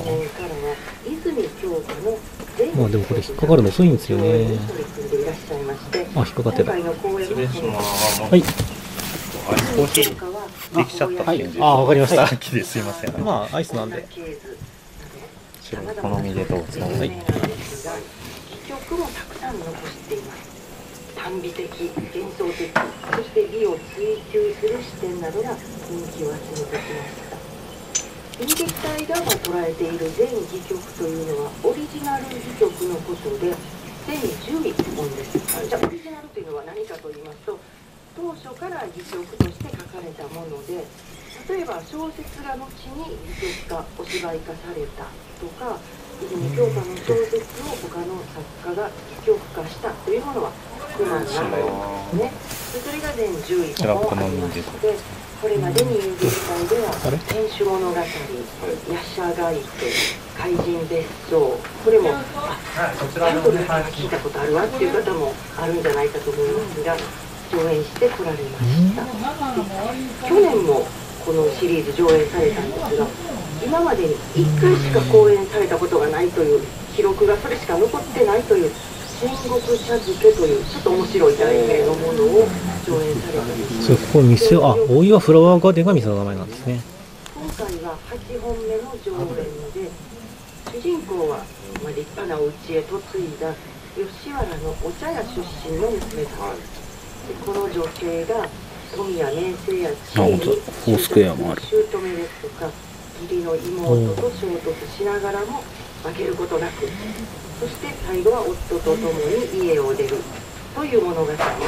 まあでもこれ引っかかるの遅いんですよね。あ、引っかかってた。 失礼します。 はい。 コーヒーできちゃったっていうんで。 あ、わかりました。 さっきですいません。 まあアイスなんで。 好みでどうぞ。はい。 記憶もたくさん残しています。短美的、幻想的、そして美を追求する視点などが人気を集めてきました。演劇隊が捉えている全戯曲というのはオリジナル戯曲のことで全じゅういっぽんです。じゃあオリジナルというのは何かと言いますと、当初から戯曲として書かれたもので、例えば小説が後に戯曲化、お芝居化されたとか、泉鏡花の小説を他の作家が戯曲化したというものは不満なのですね。それが全じゅういっぽんありまして、これまでに遊撃隊では天守物語、夜叉街亭、怪人別荘、これもあタイトルから聞いたことあるわっていう方もあるんじゃないかと思いますが、上演してこられました。去年もこのシリーズ上演されたんですが、今までにいっかいしか公演されたことがないという記録がそれしか残ってないという戦国茶漬けというちょっと面白い題名のものを上演されたんです。 そう、ここ店、あ、大岩フラワーガーデンが店の名前なんですね。 今回ははちほんめの上演で、主人公は、まあ、立派なお家へ嫁いだ吉原のお茶屋出身の娘さんです。でこの女性が富や名声や地位にフォースクエアもある。 姑ですとか義理の妹と衝突しながらも負けることなく、そして最後は夫と共に家を出るという物語でございます。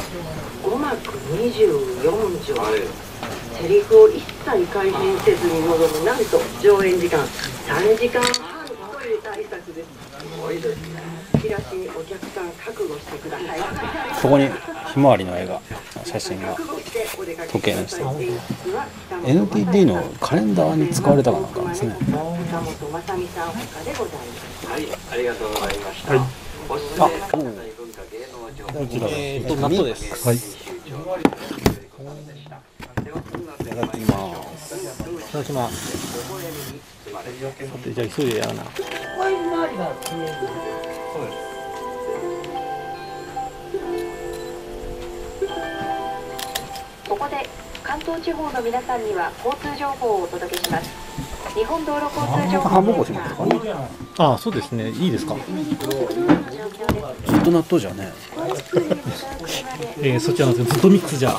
ごまくにじゅうよんじょう、セリフを一切改変せずに臨む、なんと上演時間さんじかんはんという大作です。すごいですね。チラシにお客さん覚悟してください。 そこにひまわりの絵が、写真が時計の下、エヌティーディー のカレンダーに使われたかなんかですね。 坂本正美さん他でございます。 はい、ありがとうございました。 はい、 おすすめの文化芸能情報。 えーと、納豆です。 はい。いただきます。いただきます。さて、じゃあ急いでやらな。 ここで関東地方の皆さんには交通情報をお届けします。日本道路交通情報半分こしますかね。 ああ、そうですね。いいですか。 ずっと納豆じゃね。 えー、そちらのずっとミックスじゃ。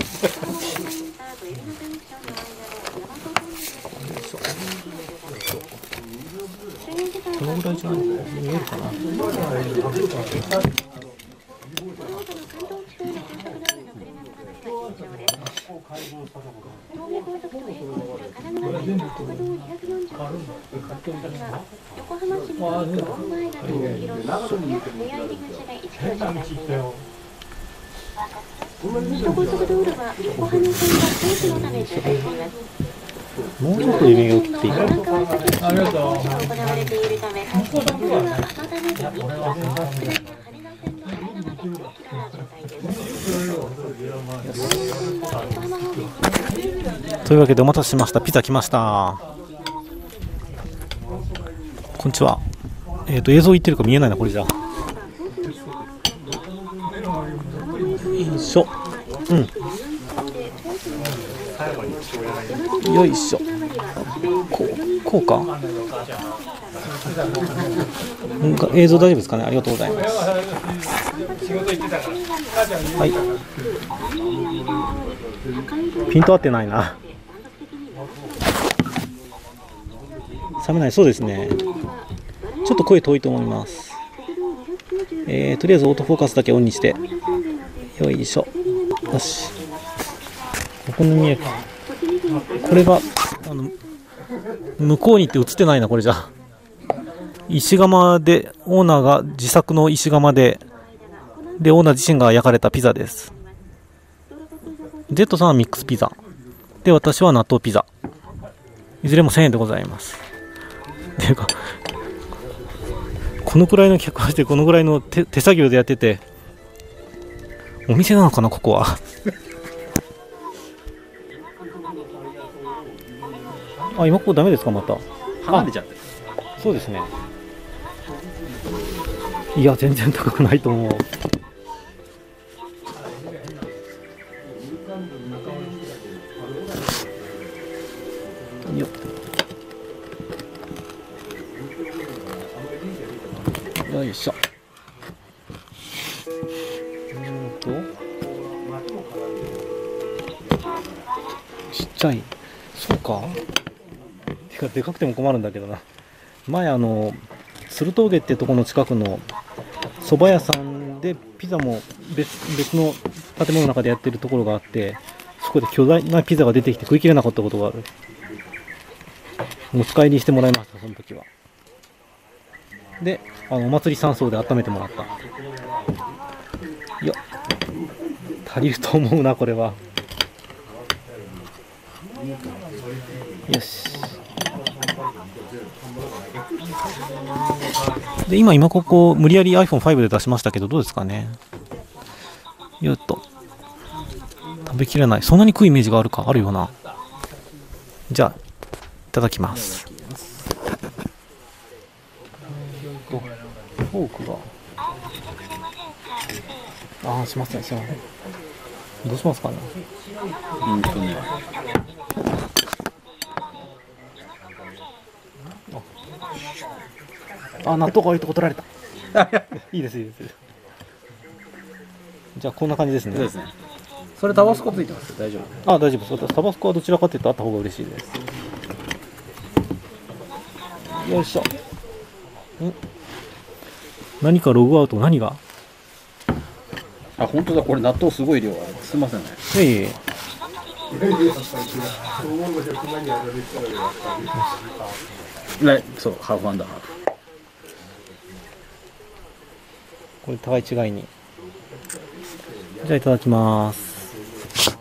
このぐらいじゃない見えるかな。 横浜市の門前だと広島市や出会い口でいちキロとなっています。首都高速道路は横浜線が工事のため渋滞しています。 もうちょっと指を切っていいかな。 ありがとう。工事が行われているため、路面が温めずに、下りの羽田線の間までごキロな状態です。 というわけでお待たせしました。ピザ来ました。こんにちは。えっと映像いってるか見えないなこれじゃ。よいしょ。うん。 よいしょ。こう、こうか。なんか映像大丈夫ですかね。ありがとうございます。はい。ピント合ってないな。冷めない。そうですね。ちょっと声遠いと思います。えー、とりあえずオートフォーカスだけオンにして。よいしょ。よし。ここの見えか。これがあの向こうにって映ってないな、これじゃ。石窯で、オーナーが自作の石窯で、で、オーナー自身が焼かれたピザです。Z さんはミックスピザ。で、私は納豆ピザ。いずれもせんえんでございます。っていうか、このくらいの客をして、このくらいの 手, 手作業でやってて、お店なのかな、ここは。あ、今ここダメですか、また。 離れちゃってる。 そうですね。いや、全然高くないと思う。よっ。よいしょ。うんと。ちっちゃい。そうか。てか、でかくても困るんだけどな。前あの鶴峠ってとこの近くの蕎麦屋さんでピザも 別, 別の建物の中でやってるところがあって、そこで巨大なピザが出てきて食い切れなかったことがある。持ち帰りしてもらいました、その時は。で、あのお祭り山荘で温めてもらった。よっ、足りると思うな、これは。よし。で、今、今ここ、無理やり アイフォンファイブ で出しましたけど、どうですかね。よっと。食べきれない。そんなに食うイメージがあるか、あるよな。じゃあ、いただきます。フォークが。ああ、しません、すいません。どうしますかね。 うんとね。 あ、納豆がいいとこ取られた。いいです、いいです。じゃあ、こんな感じですね。 そうですね。それタバスコついてます。大丈夫。 あ、大丈夫です。タバスコはどちらかというとあった方が嬉しいです。よいしょ。ん、何かログアウト、何が。 あ、本当だ、これ納豆すごい量ある。すみませんね。 いえいえ。 ね、そう、ハーフアンダーハーフ。 これ互い違いに。じゃあいただきます。じゃ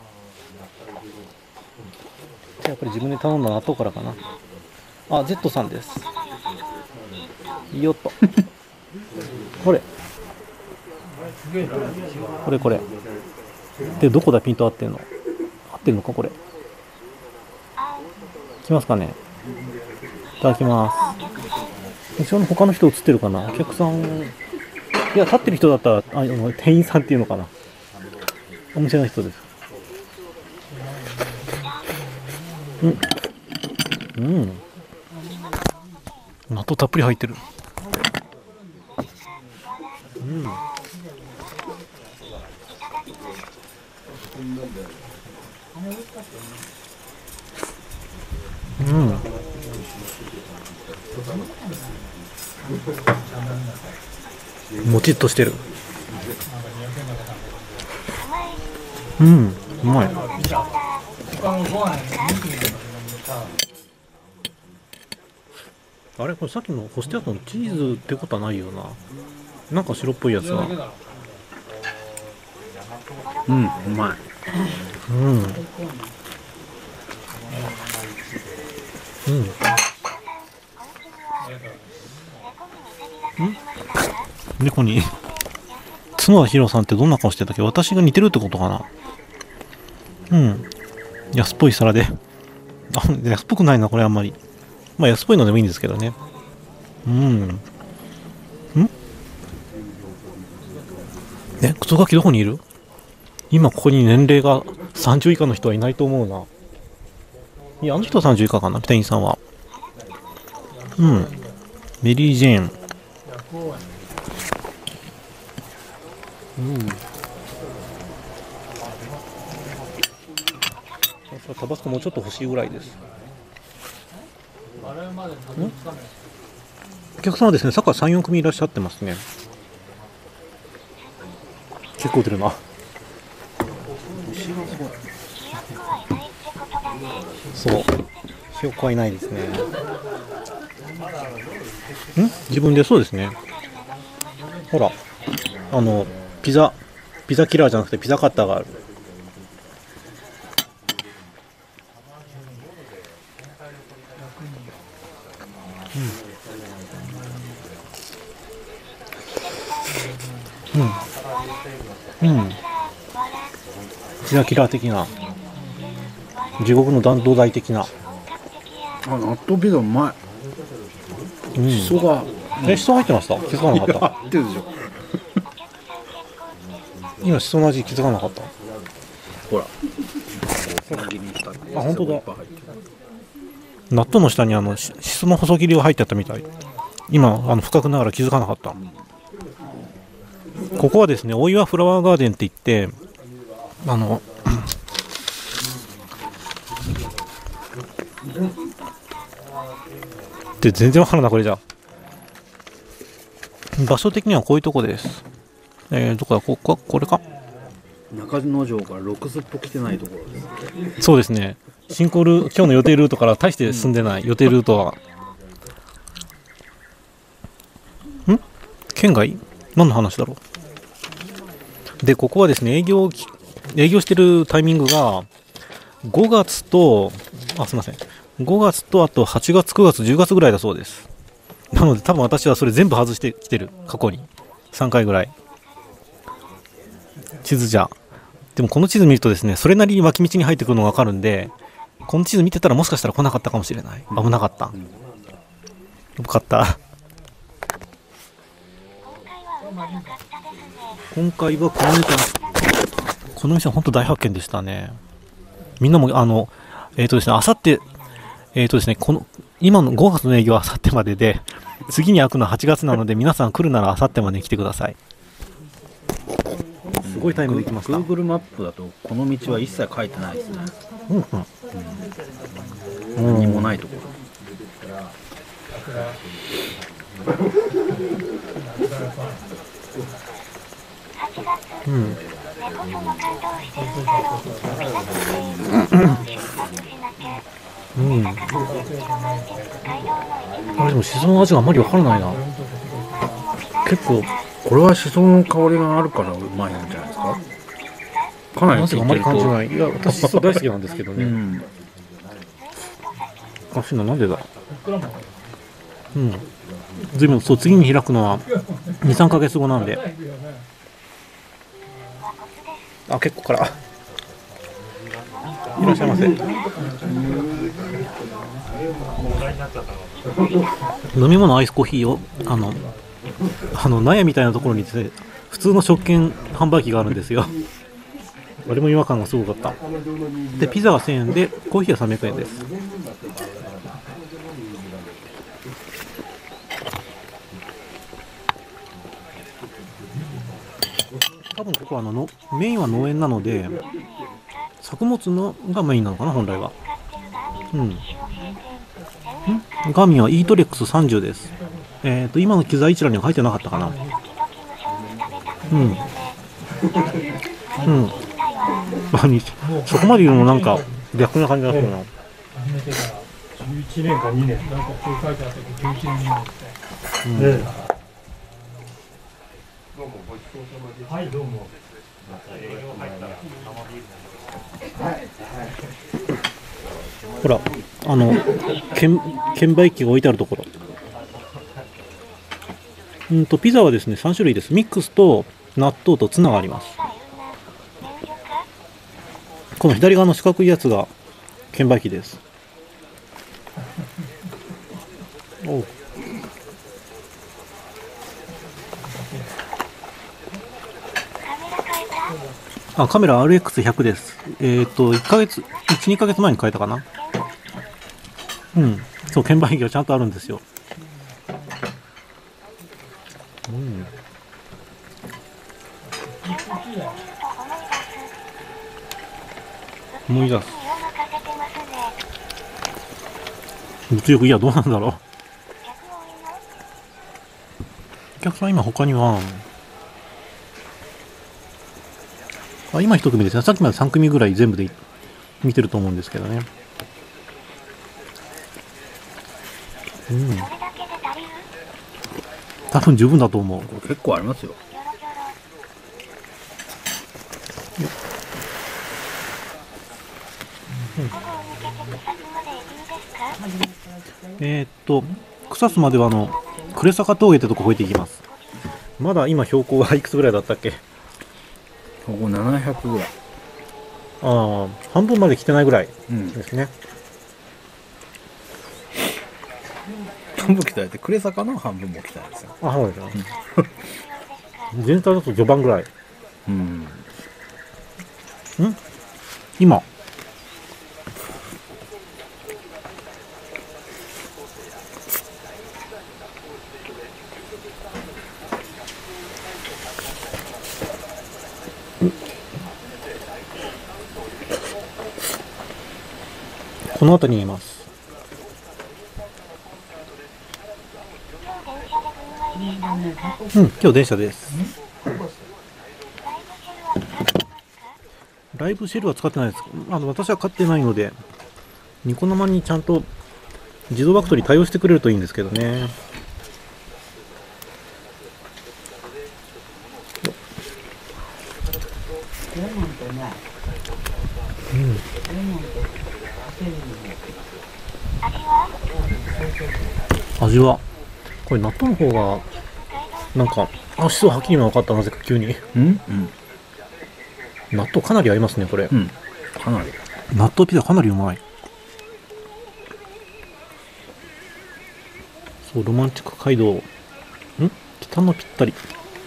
あやっぱり自分で頼んだ納豆からかな。あ、Z さんです。よっと。これ。これこれ。で、どこだ、ピント合ってんの。合ってるのか、これ。来ますかね。いただきます。後ろの他の人映ってるかな。お客さん。いや、立ってる人だったら、あの店員さんっていうのかな。お店の人です。うん。うん。納豆たっぷり入ってる。うん。うん。もちっとしてる。うん、うまい。あれ、これさっきの干してあったのチーズってことはないよな。なんか白っぽいやつは。 うん、うまい。 うん。うん。ん？猫に角田博さんってどんな顔してたっけ？私が似てるってことかな。うん。安っぽい皿で。あ、安っぽくないな、これあんまり。まあ安っぽいのでもいいんですけどね。うん。ん？え、クソガキどこにいる？今ここに年齢がさんじゅう以下の人はいないと思うな。いや、あの人はさんじゅう以下かな、店員さんは。うん。メリー・ジェーン。うん。タバスコもうちょっと欲しいぐらいです。お客さんはですね、さっきからさん、よん組いらっしゃってますね。結構出るな。そう。ひよこはいないですね。ん？自分でそうですね。ほら、あの、ピザ、ピザキラーじゃなくてピザカッターがある。うん。うん。うん。ピザキラー的な。地獄の弾道台的な。 あ、納豆ピザうまい。うん、しそが。 え、しそ入ってました？気づかなかった。 入ってるでしょ。 今しその味気づかなかった。 ほら。 あ、本当だ。納豆の下にあのしその細切りが入ってあったみたい。今あの深くながら気づかなかった。ここはですね、大岩フラワーガーデンって言って、あの。で全然わからないなこれじゃ。場所的にはこういうとこです。えー、どこだ、ここか、これか。 中之条からろくすっぽ来てないところです。 そうですね。進行ル今日の予定ルートから大して進んでない、うん、予定ルートは。ん？県外？何の話だろう。でここはですね、営業営業してるタイミングがごがつと、あ、すみません。ごがつとあとはちがつ、くがつ、じゅうがつぐらいだそうです。なので多分私はそれ全部外してきてる。過去にさんかいぐらい。地図じゃ。でもこの地図見るとですね、それなりに脇道に入ってくるのが分かるんで、この地図見てたらもしかしたら来なかったかもしれない。危なかった。よかった。今回はこの店、この店は本当大発見でしたね。みんなもあの、えっとですね、あさって、えっとですね、この、今のごがつの営業はあさってまでで、次に開くのははちがつなので、皆さん来るならあさってまでに来てください。すごいタイムできました。 Google マップだと、この道は一切書いてないですね。 うんうん。 うん、何もないところ。 うん。うん。あれでもしその味があんまりわからないな。結構これはしその香りがあるからうまいんじゃないですか。かなりあんまり感じない。いや、私しそ大好きなんですけどね。うん。おかしいな、なんでだ。うん。随分そう次に開くのはに、さんかげつごなんで。あ、結構から。いらっしゃいませ。飲み物アイスコーヒーをあのあの納屋みたいなところにですね、普通の食券販売機があるんですよ。あれも違和感がすごかった。でピザがせんえんでコーヒーはさんびゃくえんです。多分ここはあののメインは農園なので作物のがメインなのかな本来は。うん。んガーミンはイートレックスさんじゅうです。えっと今の機材一覧には書いてなかったかな。うん。うん。何そこまで言うのもなんか逆な感じがするな。じゅういちねんかにねんなんかこう書いてあったけどじゅういちねんめって。うん。どうもごちそうさまです。はい、どうも。ほら、あの券券売機が置いてあるところ。うんとピザはですねさんしゅるいです。ミックスと納豆とツナがあります。この左側の四角いやつが券売機です。おう。 あ、カメラ アールエックスひゃく です。えっと、いっかげつ、いち、にかげつまえに変えたかな。うん。そう、鍵盤機がちゃんとあるんですよ。うん。思い出す。物欲、いや、どうなんだろう。お客さん今他には、あ、今一組ですね。さっきまでさん組ぐらい全部で見てると思うんですけどね。うん。多分十分だと思う。 結構ありますよ。 うん、えー、っと草津まではあの呉坂峠ってとこ越えていきます。まだ今標高はいくつぐらいだったっけ？ 標高ななひゃくぐらい。 ああ、半分まで来てないぐらいですね。 うん、半分来たって呉坂の半分も来たんですよ。 あ、そうですね。全体だと序盤ぐらい。うん。ん？今。この辺りにいます。うん、今日電車です。ライブシェルは使ってないです。あの私は買ってないので、ニコ生にちゃんと自動バクトリー対応してくれるといいんですけどね。うん。味はこれ納豆の方がなんかあ、しそうはっきり分かった。なぜか急に。うん、うん、納豆かなり合いますねこれ。うん、かなり。納豆ピザかなりうまい。そう、ロマンチック街道。ん？北のぴったり。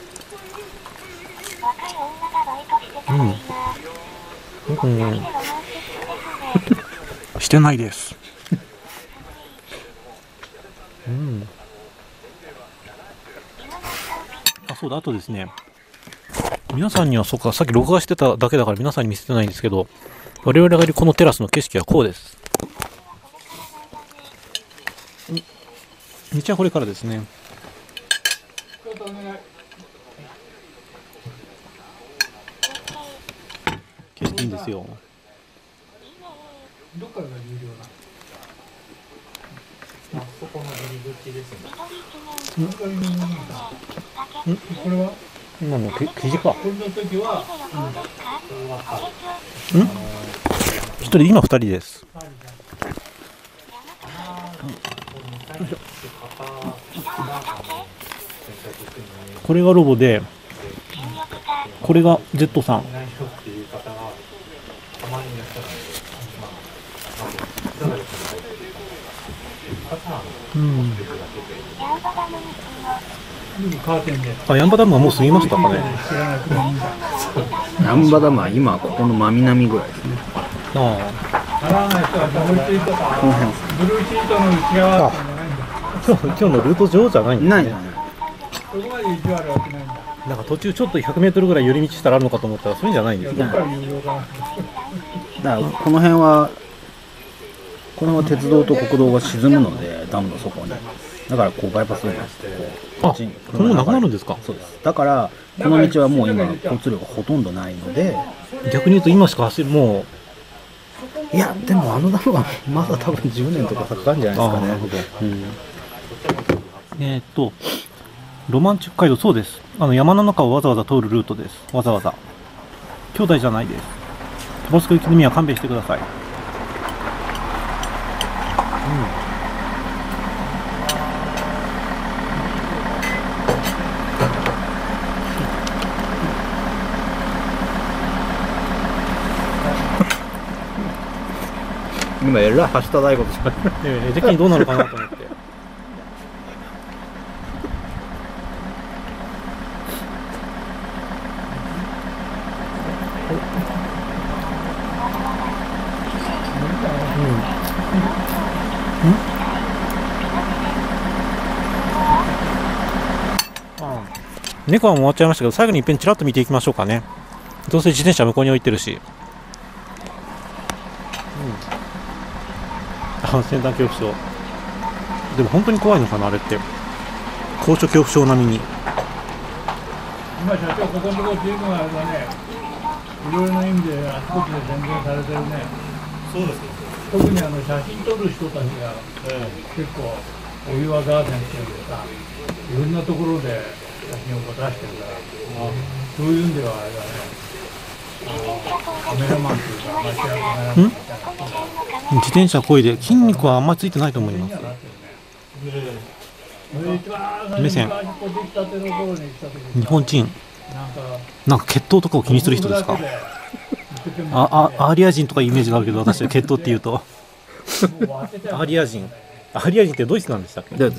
うん。うん。してないです。うん。あ、そうだ、あとですね。皆さんには、そうか、さっき録画してただけだから皆さんに見せてないんですけど、我々がいるこのテラスの景色はこうです。道はこれからですね。景色いいんですよ。どこが有料なの？あそこの入り口ですね。ん？これは？今の記事か。これの時は、うん。ん？一人、今二人です。これがロボで、これが Z さん。うん。あ、ヤンバダムはもう過ぎましたかね。 ヤンバダムは今ここの真南ぐらいですね。ああ。この辺。 あ、今日今日のルート上じゃないんですね。ない。なんか途中ちょっとひゃくメートルぐらい寄り道したらあるのかと思ったらそういうんじゃないんですね。だからこの辺はこの鉄道と国道が沈むのでダムの底に。だからこうバイパスになってこっちにもうなくなるんですか？ そうです。だからこの道はもう今交通量がほとんどないので、 逆に言うと今しか走るもういやでもあのダムはまだ多分じゅうねんとかかかるんじゃないですかね。なるほど。うん、 えー、っとロマンチック街道、そうです。あの山の中をわざわざ通るルートです。わざわざ兄弟じゃないです。タバスコ行きのみは勘弁してください。うん。 今えらいはしたないことしました。 え的にどうなるかなと思って。 猫はもう終わっちゃいましたけど、最後に一遍ちらっと見ていきましょうかね。どうせ自転車向こうに置いてるし、うん、あ、先端恐怖症。でも本当に怖いのかな、あれって。高所恐怖症並みに。 今社長、ここのところっていうのがあれだね、いろいろな意味であちこちで宣伝されてるね。そうです。特にあの写真撮る人たちが、えー、結構お岩ガーデンっていうんでさ、いろんなところで写真を出してるから、ああ、そういう意味ではあれだね。カメラマンというか、アマチュアカメラマンみたいな。 自転車こいで筋肉はあんまりついてないと思います。目線。日本人。なんか血統とかを気にする人ですか。ああ、アーリア人とかイメージがあるけど、私は血統っていうとアーリア人。アーリア人ってドイツなんでしたっけ。前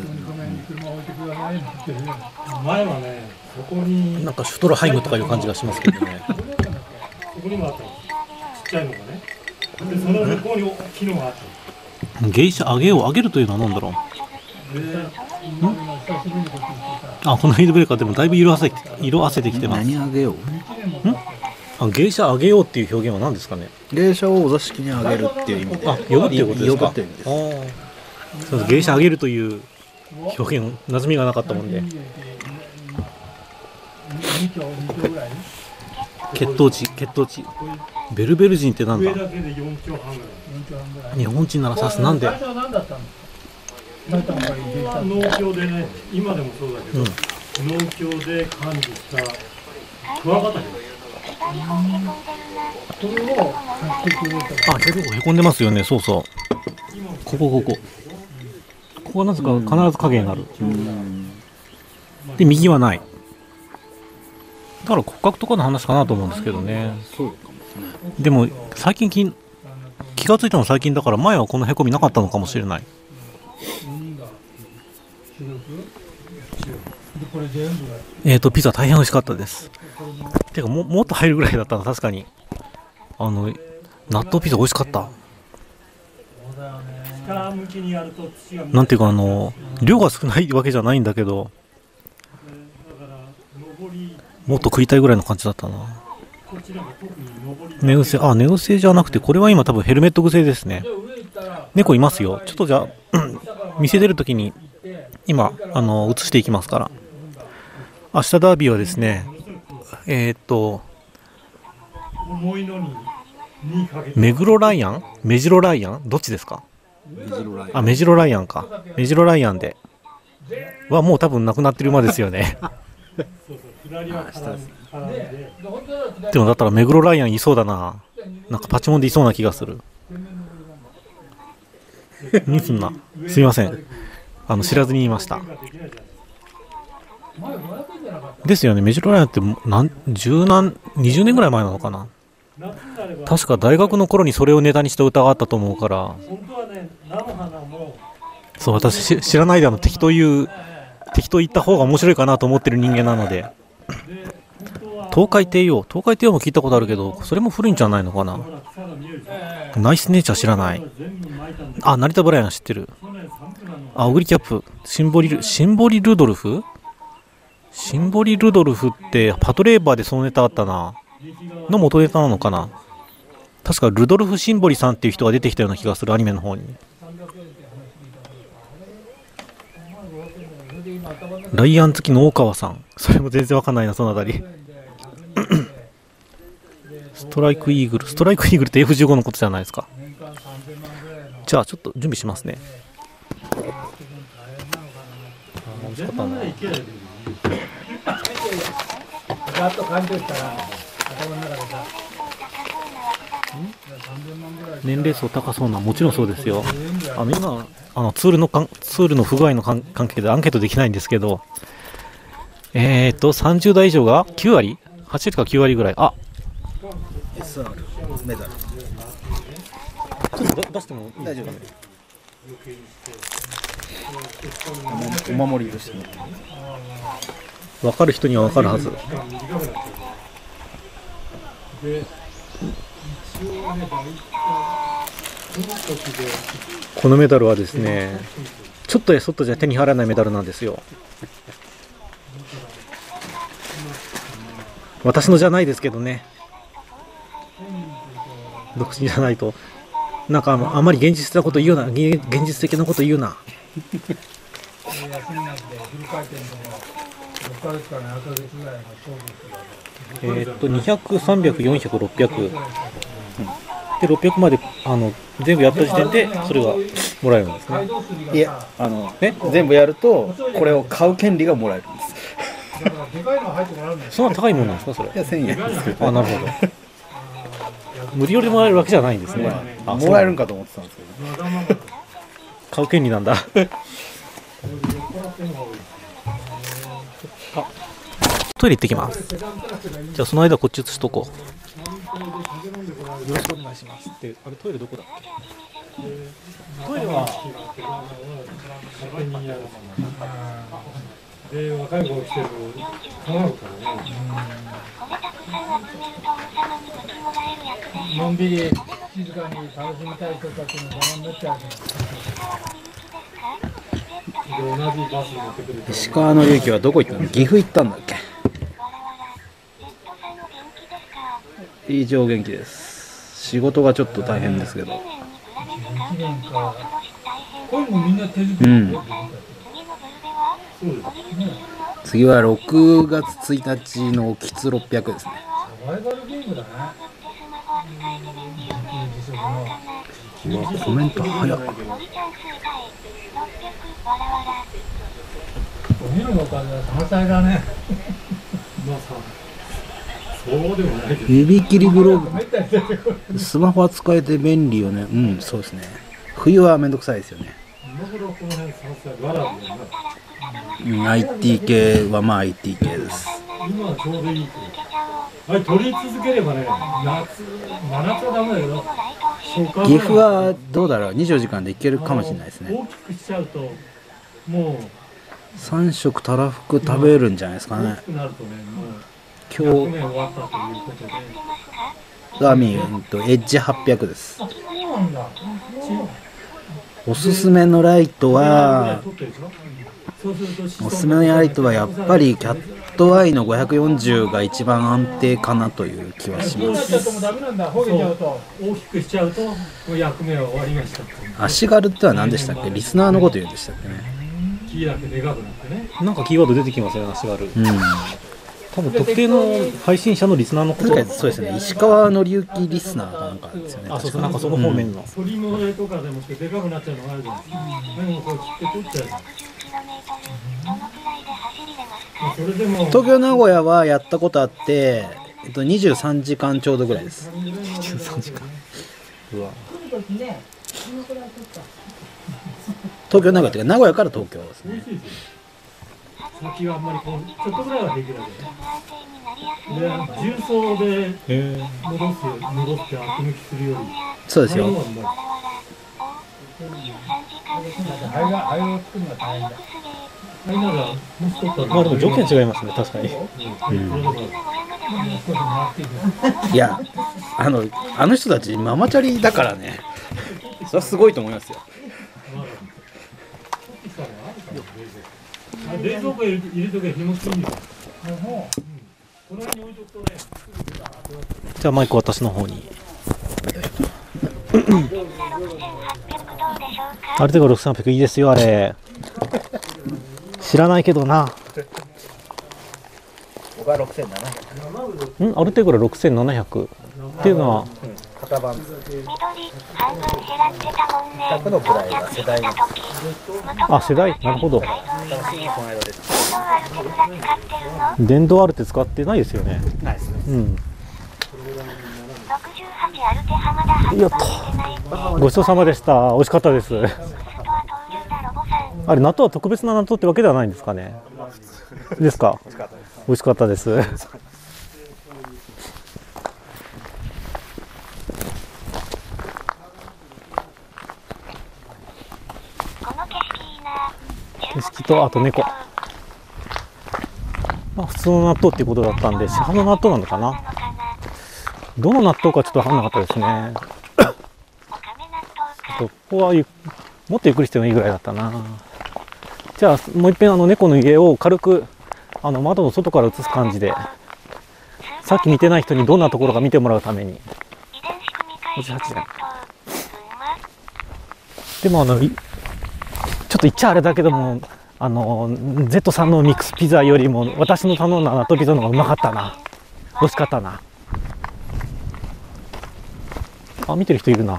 はね、そこになんかシュトロハイムとかいう感じがしますけどね。 ここにもあったの。ちっちゃいのがね。で、その向こうに大きいのがあった。 芸者上げを上げるというのは何だろう。あ、このヒールブレーカーでもだいぶ色あせ色あせてきてます。 何上げよう。 あ、芸者上げようっていう表現は何ですかね。 芸者をお座敷に上げるっていう意味で。 あ、呼ぶっていうことですか。 呼ぶっていう意味です。 そうです。芸者上げるという表現馴染みがなかったもんで。血糖値、血糖値。ベルベル人ってなんだ。日本人ならさす、なんで。 農協でね、今でもそうだけど、うん、農協で管理したクワガタです。 あ、結構へこんでますよね。そうそう。ここここ。ここはなぜか必ず影になる。で、右はない。だから骨格とかの話かなと思うんですけどね。でも最近気、気がついたの最近だから、前はこのへこみなかったのかもしれない。えーとピザ大変美味しかったです。てか も, もっと入るぐらいだったの。確かにあの納豆ピザ美味しかった。なんていうか、あの量が少ないわけじゃないんだけど、もっと食いたいぐらいの感じだったな。寝癖、あ、寝癖じゃなくて、これは今多分ヘルメット癖ですね。猫いますよ。ちょっとじゃあ店出るときに今あの映していきますから。明日ダービーはですね、えー、っと目黒ライアン、目白ライアン、どっちですか。あ、目白ライアンか。目白ライアンではもう多分なくなってる馬ですよね。でもだったら目黒ライアンいそうだな。なんかパチモンでいそうな気がする。ミスんな。すいません。あの知らずに言いました。ですよね。目白ライアンって何十何にじゅうねんぐらい前なのかな。確か大学の頃にそれをネタにした歌があったと思うから。そう、私知らないであの適当言う適当言った方が面白いかなと思ってる人間なので。東海帝王、東海帝王も聞いたことあるけど、それも古いんじゃないのかな。ナイスネイチャー知らない。あ、成田ブライアン知ってる。あ、オグリキャップ、シンボリル、シンボリルドルフシンボリルドルフってパトレーバーでそのネタあったな。の元ネタなのかな。確かルドルフ・シンボリさんっていう人が出てきたような気がする、アニメの方に。ライアン好きの大川さん、それも全然わかんないな、そのあたり。ストライクイーグル、ストライクイーグルって エフじゅうご のことじゃないですか。じゃあちょっと準備しますね。美味しかったな。年齢層高そうな、もちろんそうですよ。あの今あのツールのかんツールの不具合の関係でアンケートできないんですけど、えーとさんじゅう代以上がきゅう割、はち割かきゅう割ぐらい。あ、 エスアール メダル。 ちょっと出してもいいですかね。 お守りとしてね。 分かる人には分かるはず。 このメダルはですね、ちょっとやそっとじゃ手に入らないメダルなんですよ。私のじゃないですけどね。独身じゃないと。なんかあまり現実的なこと言うな、現実的なこと言うな。えっとにひゃく、さんびゃく、よんひゃく、ろっぴゃくでろっぴゃくまであの全部やった時点でそれがもらえるんですね。 いや、あのね、全部やるとこれを買う権利がもらえるんです。 そんな高いものなんですかそれ？いやせんえんですけど。 あ、なるほど。無料でもらえるわけじゃないんですね。 あ、もらえるんかと思ってたんですけど。 買う権利なんだ。あ、トイレ行ってきます。じゃあその間こっち移しとこう。よろしくお願いしますって。あれトイレどこだっけ？トイレはで若い子来てる卵からね。のんびり静かに楽しみたい人たちの邪魔になっちゃう。 石川の隆起はどこ行ったの？岐阜行ったんだっけ？以上元気です。仕事がちょっと大変ですけど。うん。次はろくがつついたちのキツろっぴゃくですね。コメント早っ。指切りグローブ、スマホは使えて便利よね。うん、そうですね。冬はめんどくさいですよね。うん、アイティー 系はまあ アイティー 系です。 今はちょうどいい。あれ取り続ければね、夏、真夏はダメだけど、 岐阜はどうだろう、にじゅうよじかんでいけるかもしれないですね。 大きくしちゃうと、もうさん食たらふく食べるんじゃないですかね。今日ガーミンとエッジはっぴゃくです。おすすめのライトはおすすめのライトはやっぱりキャットアイのごひゃくよんじゅうが一番安定かなという気はします。 大きくしちゃうと役目は終わりました。 足軽っては何でしたっけ？リスナーのこと言うんでしたっけね。 キーだけでかくなってね。 なんかキーワード出てきますよね、足軽。 うん。 多分特定の配信者のリスナーのこと。 そうですね。石川紀之リスナーかなんかですよね。 あ、そうそう、なんかその方面の。 鳥の絵とかでもでかくなっちゃうのがあるじゃないですか。でもこう切って取っちゃう。 東京名古屋はやったことあって、えっとにじゅうさんじかんちょうどぐらいです。 にじゅうさんじかん。うわ。 東京名古屋っていうか名古屋から東京ですね。 先はあんまりこうちょっとぐらいはできるわけね。で、重曹で戻す戻ってアク抜きするより。 そうですよ。 あれを作るのが大変だ。 まあでも条件違いますね、確かに。 うん、いや、あのあの人たちママチャリだからね。それはすごいと思いますよ。 冷蔵庫入れとけば日持ちいいんだよ。この辺に置いとくとね。 じゃあマイク私の方に。あれでがろくせんはっぴゃくいいですよ、あれ。知らないけどな。 僕はろくせんななひゃく。 ん、アルテグラろくせんななひゃくっていうのは、 型番ひゃくのくらいが世代なんです。 あ、世代、なるほど。電動アルテ使ってないですよね。 ないですね。 うん。よっと。ごちそうさまでした。美味しかったです。あれ、納豆は特別な納豆ってわけではないんですかね。ですか。美味しかったです。景色とあと猫。まあ普通の納豆っていうことだったんで、市販の納豆なのかな。どの納豆かちょっと分かんなかったですね。 そう、ここはゆもっとゆっくりしてもいいぐらいだったな。じゃあもう一遍あの猫の家を軽くあの窓の外から映す感じで、さっき見てない人にどんなところか見てもらうために。ごじゅうはちじゃん。でもあのちょっと言っちゃあれだけども、あの Z さんのミックスピザよりも私の頼んだ納豆ピザの方がうまかったな。美味しかったな。あ、見てる人いるな。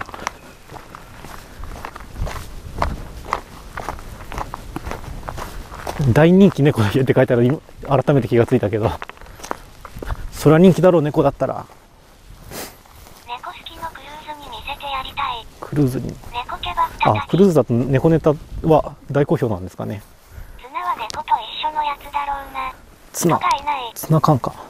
大人気猫の家って書いてある。今改めて気がついたけど、それは人気だろう。猫だったら。 猫好きのクルーズに見せてやりたい。 クルーズに。 猫ケバったあ、クルーズだと猫ネタは大好評なんですかね。 ツナは猫と一緒のやつだろうな。 ツナ人がいない。 ツナ缶か。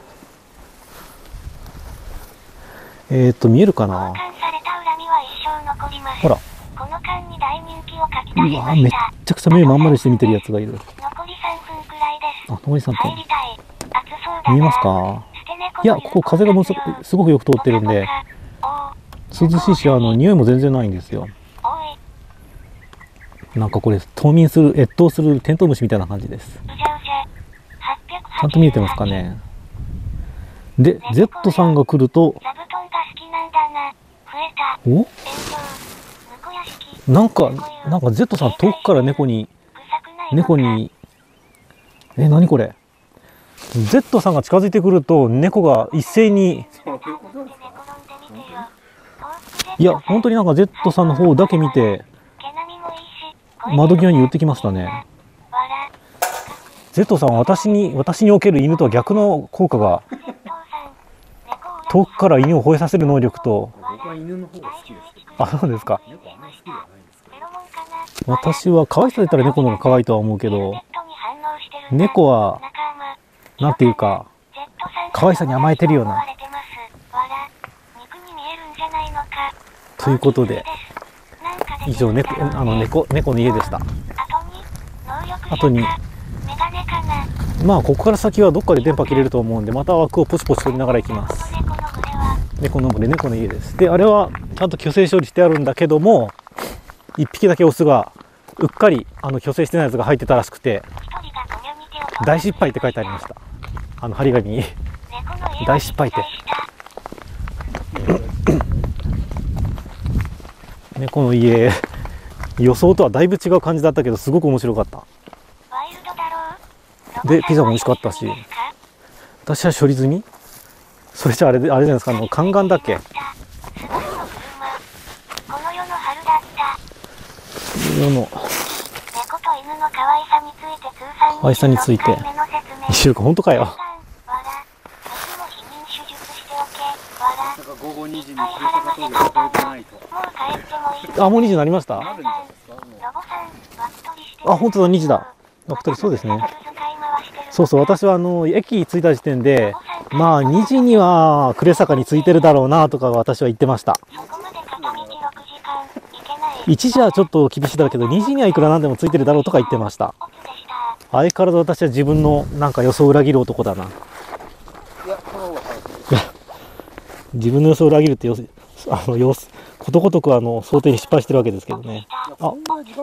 えーと見えるかな。 交換された恨みは一生残ります。 ほら、 この間に大人気を書き出しうわました。 めっちゃくちゃ目まん丸して見てるやつがいる。 残りさんぷんくらいです。 あ、残りさんぷん。 入りたい。暑そうだな。 見えますか。いや、ここ風がものすごくすごくよく通ってるんで涼しいし、あの匂いも全然ないんですよ。なんかこれ冬眠する、越冬するテントウムシみたいな感じです。ちゃんと見えてますかね。で Z さんが来ると、おなんかなんか Z さん遠くから猫に猫にえ何これ。 Z さんが近づいてくると猫が一斉に、いや本当になんか Z さんの方だけ見て窓際に寄ってきましたね。 Z さんは私に私における犬とは逆の効果が、遠くから犬を吠えさせる能力と。あ、そうですか。私は可愛さで言ったら猫の方が可愛いとは思うけど、猫はなんていうか可愛さに甘えてるような。ということで以上、猫あの猫猫の家でした。あとにまあここから先はどっかで電波切れると思うんで、また枠をポチポチ取りながら行きます。猫の群れ、猫の家です。であれはちゃんと去勢処理してあるんだけども、いっぴきだけオスがうっかりあの去勢してないやつが入ってたらしくて、大失敗って書いてありました。あの張り紙に大失敗って猫の家予想とはだいぶ違う感じだったけど、すごく面白かった。でピザも美味しかったし、私は処理済み。それじゃあれであれじゃないですか、あの宦官だっけ。世の可愛さについてにしゅうかん、本当かよ。あ、もうにじになりました。あ、本当だ、にじだ。お二人そうですね。そうそう、私はあの駅着いた時点で、まあにじには呉坂に着いてるだろうなとか私は言ってました。いちじはちょっと厳しいだろうけど、にじにはいくらなんでもついてるだろうとか言ってました。相変わらず私は自分のなんか予想を裏切る男だな。自分の予想を裏切るってよあの様子ことごとくあの想定に失敗してるわけですけどね。あ、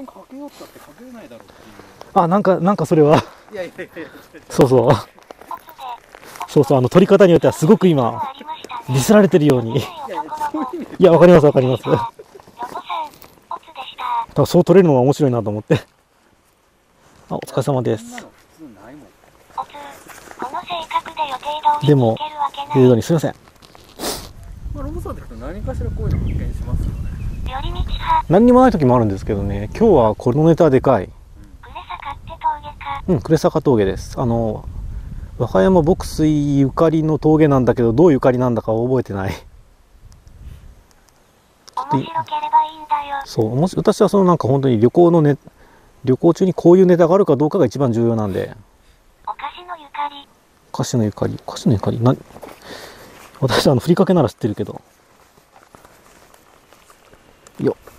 あ、なんかなんかそれはそうそうそうそう、あの取り方によってはすごく今ディスられてるように。いや、わかりますわかります。多分そう取れるのが面白いなと思って。あ、お疲れ様です。でもデードにすいません。 ロボさんって何かしらこういうの発見しますよね。 何にもない時もあるんですけどね、今日はこのネタでかい。うん、呉坂峠です。あの和歌山牧水ゆかりの峠なんだけど、どうゆかりなんだか覚えてない。そう、もし私はそのなんか本当に旅行のね、旅行中にこういうネタがあるかどうかが一番重要なんで。お菓子のゆかり。お菓子のゆかり、お菓子のゆかり、な、私はあのふりかけなら知ってるけど。よっ。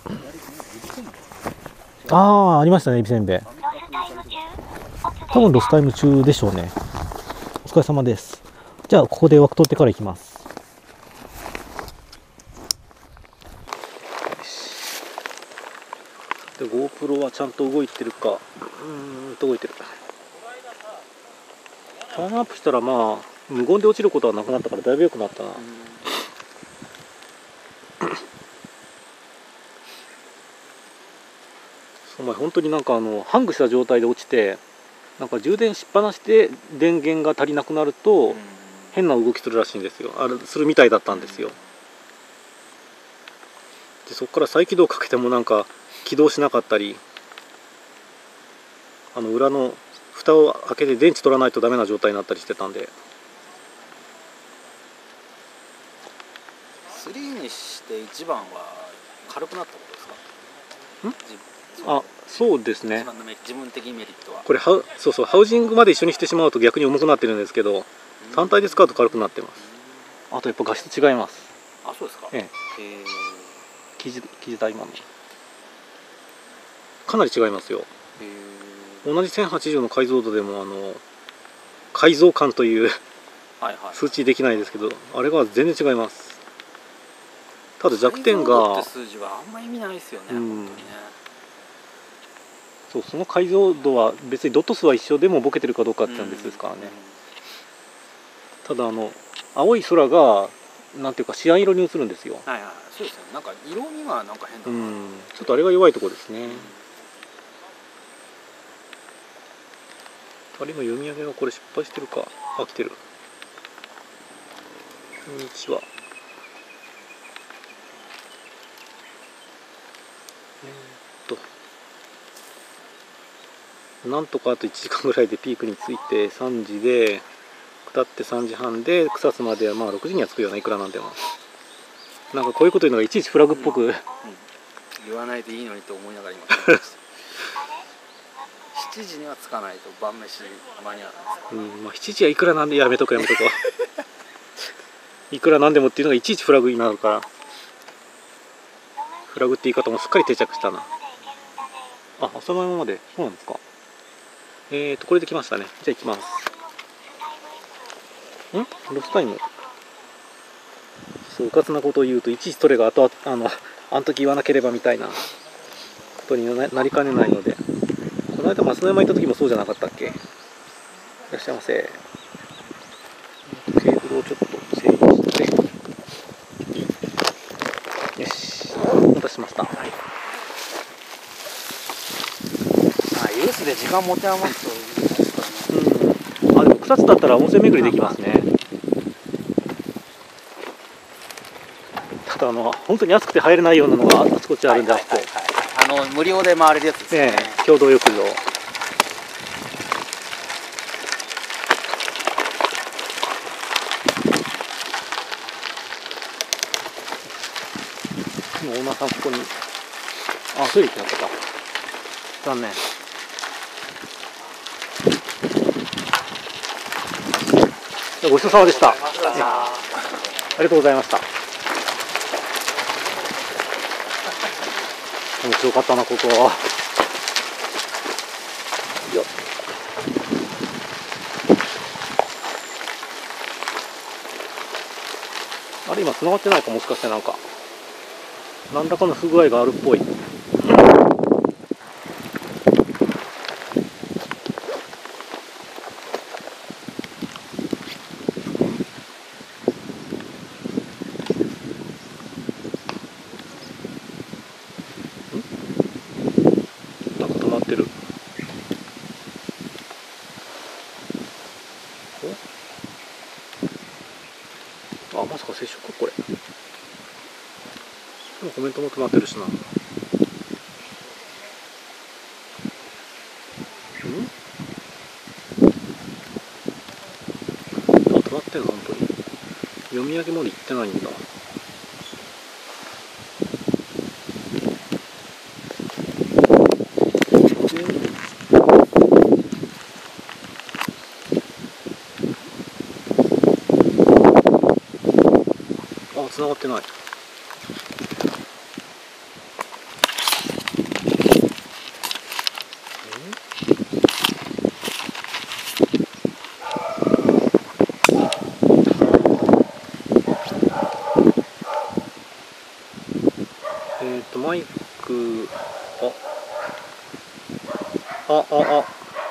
ああ、ありましたね、エビせんべい。多分ロスタイム中でしょうね。お疲れ様です。じゃあここで枠取ってから行きます。 で GoPro はちゃんと動いてるか、うーんと動いてる。ターンアップしたらまあ無言で落ちることはなくなったからだいぶ良くなったな。お前本当になんかあのハングした状態で落ちて、なんか充電しっぱなしで電源が足りなくなると変な動きするらしいんですよ。あれするみたいだったんですよ。でそこから再起動かけてもなんか起動しなかったり、あの裏の蓋を開けて電池取らないとダメな状態になったりしてたんで。 スリーにして一番は軽くなったことですか？ あ、そうですね。 一番のメ自分的メリットはこれハウそうそうハウジングまで一緒にしてしまうと逆に重くなってるんですけど、単体で使うと軽くなってます。あとやっぱ画質違います。 あ、そうですか。 ええ、 へえ。 生地生地台今のかなり違いますよ。 へ同じせんはちじゅうの解像度でもあの改造感というはいはい、 数値できないですけど、あれが全然違います。ただ弱点が解像度って数字はあんま意味ないですよね、うん、本当にね。 そう、その解像度は別にドット数は一緒でもボケてるかどうかって話ですからね。ただあの青い空がなんていうかシアン色に映るんですよ。 はいはい、そうですよね。なんか色味がなんか変だな、うん、 ちょっとあれが弱いところですね。あれ今読み上げがこれ失敗してるか。あ、来てる。こんにちは。えー、っとなんとかあといちじかんぐらいでピークについてさんじで下ってさんじはんで草津まではまあろくじには着くような、いくらなんでも。なんかこういうこと言うのがいちいちフラグっぽく、うんうん、 言わないでいいのにと思いながら今聞いてました。しちじには着かないと晩飯間に合わないですか、 うんまあ、しちじはいくらなんでやめとくやめとくいくらなんでもっていうのがいちいちフラグになるから、フラグって言い方もすっかり定着したな。あ、浅間山までそうなんですか。えーとこれで来ましたね。じゃあ行きます。んロスタイム。そう、うかつなことを言うといちいちそれが後々あのあの時言わなければみたいなことになりかねないので。この間松之山行った時もそうじゃなかったっけ。いらっしゃいませ。ケーブルをちょっと整理してよし、お待たせしました。はい、 あ、ユースで時間持て余すといいですからね。 うん、あ、でも草津だったら温泉巡りできますね。ただあの本当に暑くて入れないようなのがあちこちあるんで、あそこあの無料で回れるやつですね。ねえ、共同浴場。オーナーさんここに、あ、トイレ行ってなかったか。残念。ごちそうさまでした。ありがとうございました。面白かったな、ここは。よっ。あれ今繋がってないか、もしかしてなんか何らかの不具合があるっぽい。あ、まさか接触かこれ。でもコメントも止まってるしな。ん？あ、止まってんの本当に。読み上げまで行ってないんだ。繋がってない。えっとマイク、あ、 あああ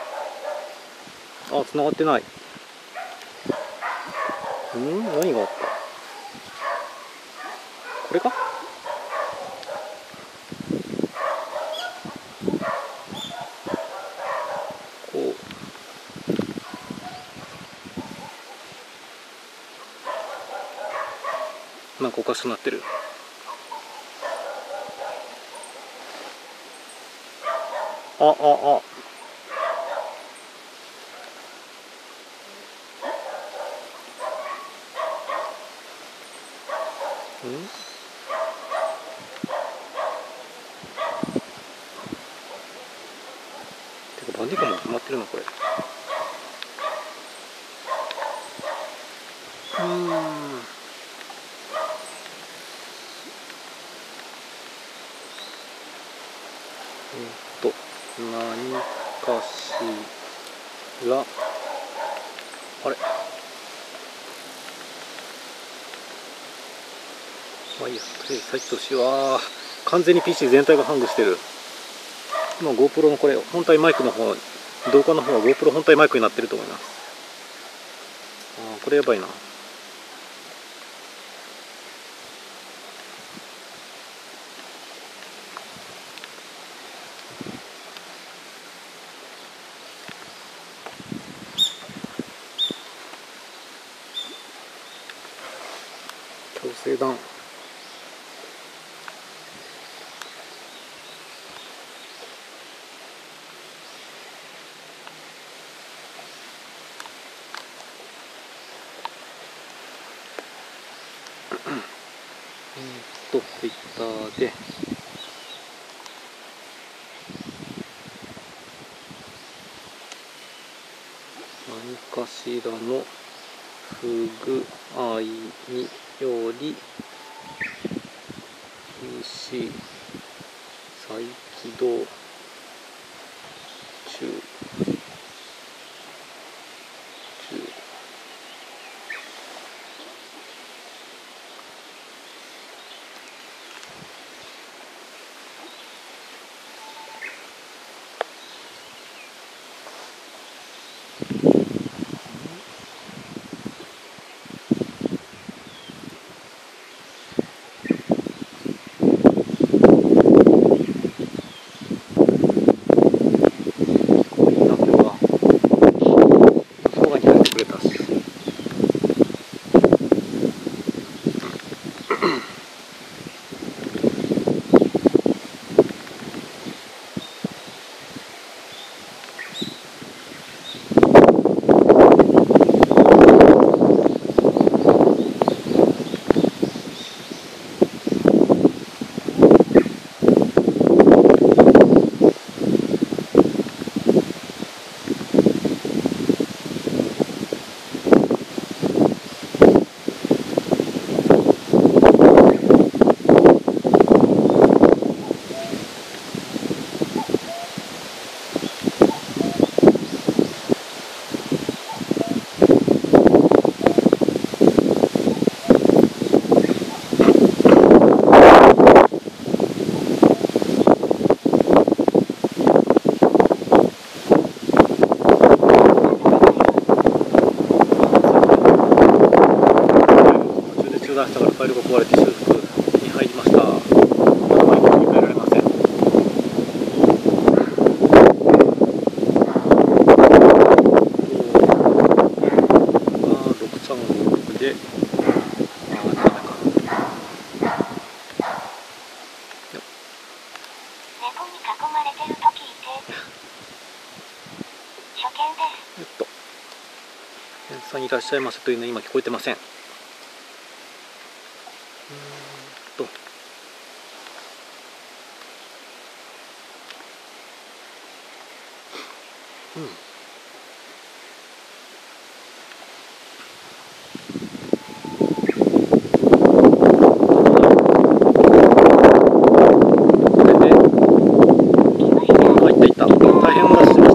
あ、繋がってない。ん、何があった？これか？こうなんかおかしくなってる。あああうんてかバンディカも止まってるのこれ。うーんえっと何かしらあれまあいいや、とりあえず再起動しよう。あー完全に ピーシー 全体がハングしてる。今 GoPro のこれ本体マイクの方、動画の方は GoPro 本体マイクになってると思います。あーこれやばいな。強制弾えっとツイッターで何かしらの不具合により ピーシー 再起動中中中断したからファイルが壊れて修復に入りました。ファイルに変えられません。あろくさんごろくであーダメか。 猫に囲まれてると聞いて初見です。 えっと「皆さんいらっしゃいませ」というのは今聞こえてません。うーんとうんこれであいったいった大変お待たせしました。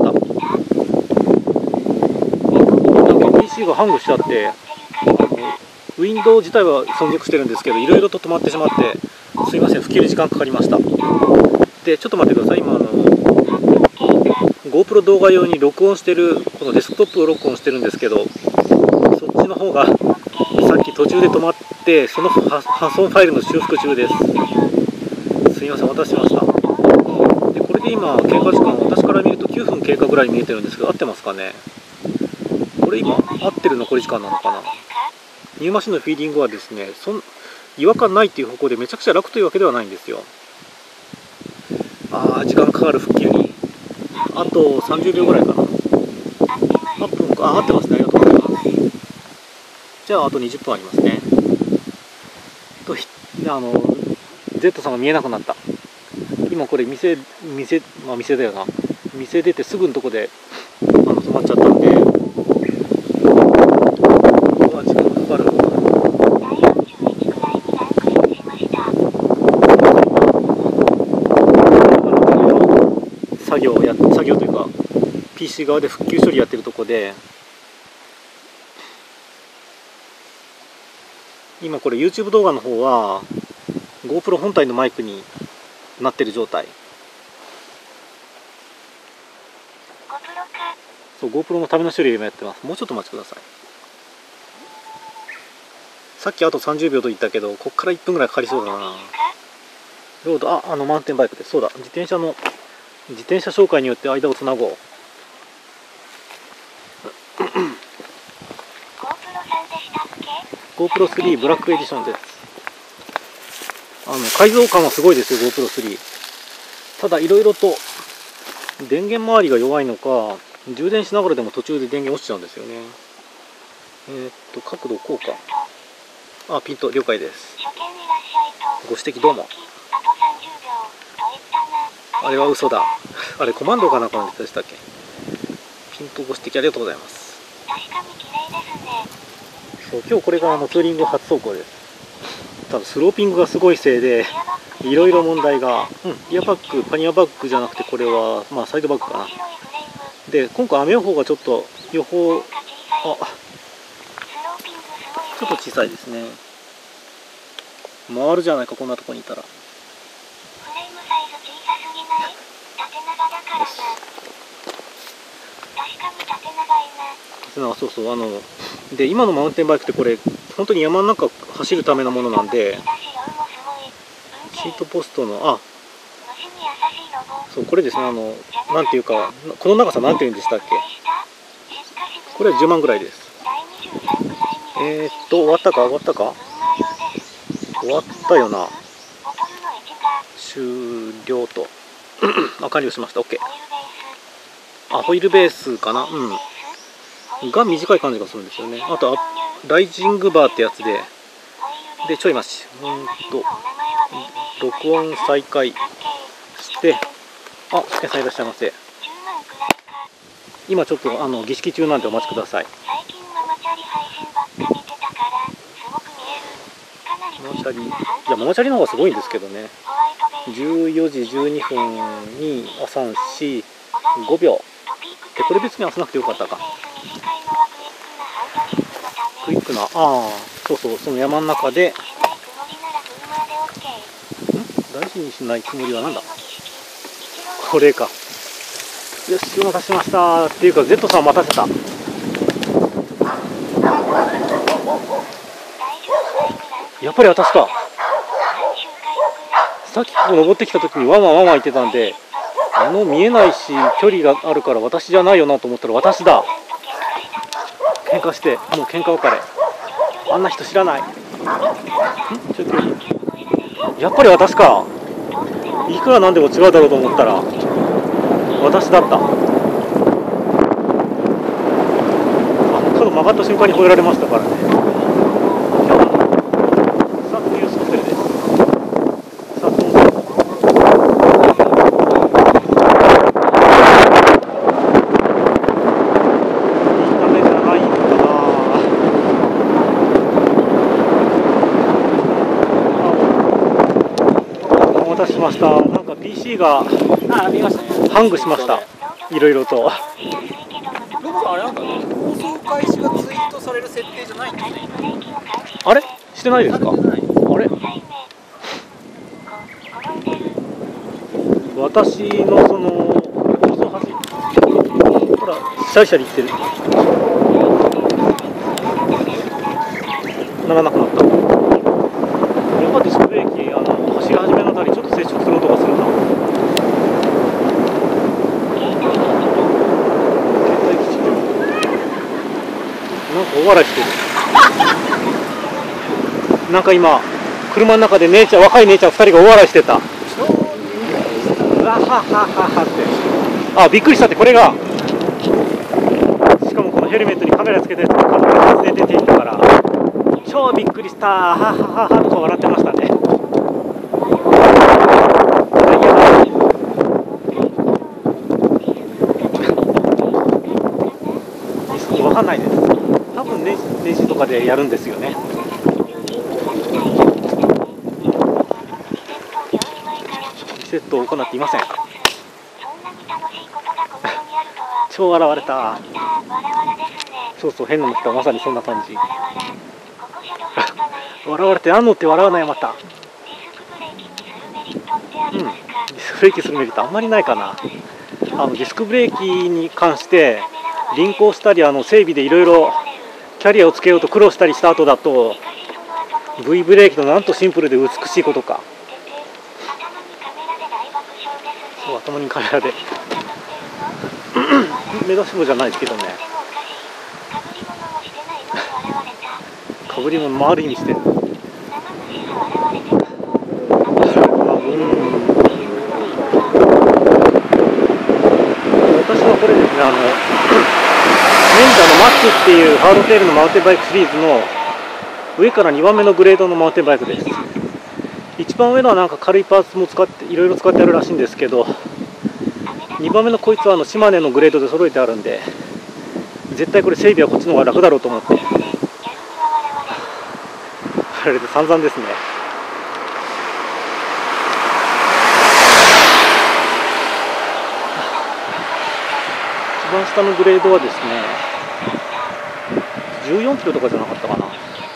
なんか ピーシー がハングしちゃってウィンドウ自体は存続してるんですけど、いろいろと止まってしまって、すいません、復旧に時間かかりました。で、ちょっと待ってください、今あの、 GoPro 動画用に録音してる、このデスクトップを録音してるんですけど、そっちの方がさっき途中で止まって、その破損ファイルの修復中です。すいません、お待たせしました。でこれで今経過時間、私から見るときゅうふん経過ぐらい見えてるんですけど、合ってますかね。これ今合ってる残り時間なのかな。ニューマシンのフィーディングはですね、そん違和感ないっていう方向でめちゃくちゃ楽というわけではないんですよ。ああ、時間かかる復旧に。あとさんじゅうびょうぐらいかな。はっぷんか。あ、合ってますね。ありがとうございます。じゃああとにじゅっぷんありますね。とあの Z さんが見えなくなった。今これ店店まあ店だよな。店出てすぐのとこであの止まっちゃったんで、うわ時間かかる。作業をや作業というか ピーシー 側で復旧処理やってるとこで、今これ YouTube 動画の方は GoPro 本体のマイクになってる状態。そう GoPro のための処理を今やってます。もうちょっとお待ちください。さっきあとさんじゅうびょうと言ったけど、こっからいっぷんぐらいかかりそうだな。ロード、あ、あのマウンテンバイクで、そうだ、自転車の自転車紹介によって間をつなごう。GoPro スリー ブラックエディションです。あの改造感はすごいですよ GoPro スリー。ただいろいろと電源周りが弱いのか、充電しながらでも途中で電源落ちちゃうんですよね。えー、っと角度こうか。あ、ピント了解です。ご指摘どうも。あれは嘘だ。あれコマンドかなんかのでしたっけ。ピントご指摘ありがとうございます。そう今日これがあのツーリング初走行です。ただスローピングがすごいせいでいろいろ問題が、うん、リアバッグ、パニアバッグじゃなくてこれはまあサイドバッグかな。で今回雨予報がちょっと予報あちょっと小さいですね。回るじゃないか、こんなとこにいたら。そうそう、あので今のマウンテンバイクってこれ本当に山の中走るためのものなんで、シートポストのあそうこれですね、あのなんていうかこの長さなんていうんでしたっけ。これはじゅうまんぐらいです。えー、っと終わったか終わったか終わったよな。終了とあ完了しました。 OK。 あホイールベースかな、うんが短い感じがするんですよね。あとライジングバーってやつででちょい待ち、うんと録音再開して、あ試験さんいらっしゃいませ。今ちょっとあの儀式中なんでお待ちください。ママチャリ、いやママチャリの方がすごいんですけどね。じゅうよじじゅうにふんにあさんしごびょうで、これ別に押さなくてよかったか。クイックな、ああそうそう、その山の中でん大事にしないつもりはなんだこれか。よしお待たせしましたっていうか Z さん待たせた。やっぱり私か。さっきここ登ってきた時にワンワンワンワン言ってたんで、あの見えないし距離があるから私じゃないよなと思ったら私だ。喧嘩して、もう喧嘩別れ。あんな人知らない。んちょっとやっぱり私か。いくらなんでも違うだろうと思ったら私だった。あ角曲がった瞬間に吠えられましたからね。さあ次はスクテルです。さあそのしました。なんか ピーシー がハングしました。いろいろと。ロボさんあれなんだね。放送開始がツイートされる設定じゃないんですね。あれしてないですか。あれ。私のその放送発信ほらシャリシャリいってる。ならなくなった。やっぱディスクブレーキ、あの走り始めのあたりちょっと接触する音がするな。なんか大笑いしてる。なんか今車の中で姉ちゃん、若い姉ちゃんふたりが大笑いしてた。うわははははって、あ、びっくりしたって。これがしかもこのヘルメットにカメラつけてるとカメラで出ていたから超びっくりした。ははははとか笑ってましたね。わかんないです。多分ネジとかでやるんですよね。リセットを行っていません。超笑われた。そうそう、変なの来た。まさにそんな感じ。笑われてあんのって笑わない。またうん、ディスクブレーキするメリットあんまりないかな。あのディスクブレーキに関して輪行したり、あの整備でいろいろキャリアをつけようと苦労したりした後だと V ブレーキのなんとシンプルで美しいことか。そう、頭にカメラで目出し帽じゃないですけどね。かぶり物もある意味してる。私はこれですね、あのメンダのマックっていうハードテールのマウンテンバイクシリーズの上からにばんめのグレードのマウンテンバイクです。一番上のはなんか軽いパーツも使っていろいろ使ってあるらしいんですけど、にばんめのこいつはあの島根のグレードで揃えてあるんで、絶対これ整備はこっちの方が楽だろうと思って、あれで散々ですね。一番下のグレードはですね、じゅうよんキロとかじゃなかったかな。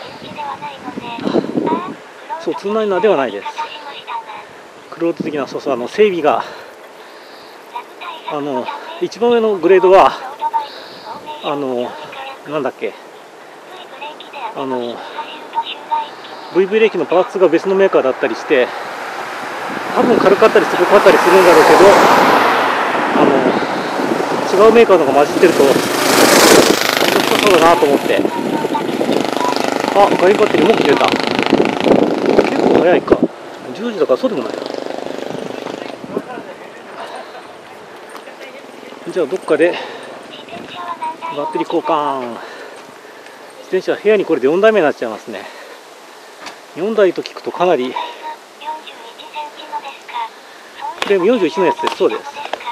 そう、ツーナイナーではないです。クローズ的な、そうそう、あの整備が、あの一番上のグレードはあのなんだっけ、あの V ブレーキのパーツが別のメーカーだったりして、多分軽かったりすごかったりするんだろうけど、あの違うメーカーのが混じってると面白そうだなと思って。あ、外バッテリーもう切れた。結構早いか。じゅうじだからそうでもないな。じゃあどっかでバッテリー交換。自転車は部屋にこれでよんだいめになっちゃいますね。よんだいと聞くとかなり。フレームよんじゅういちのやつです。そうです。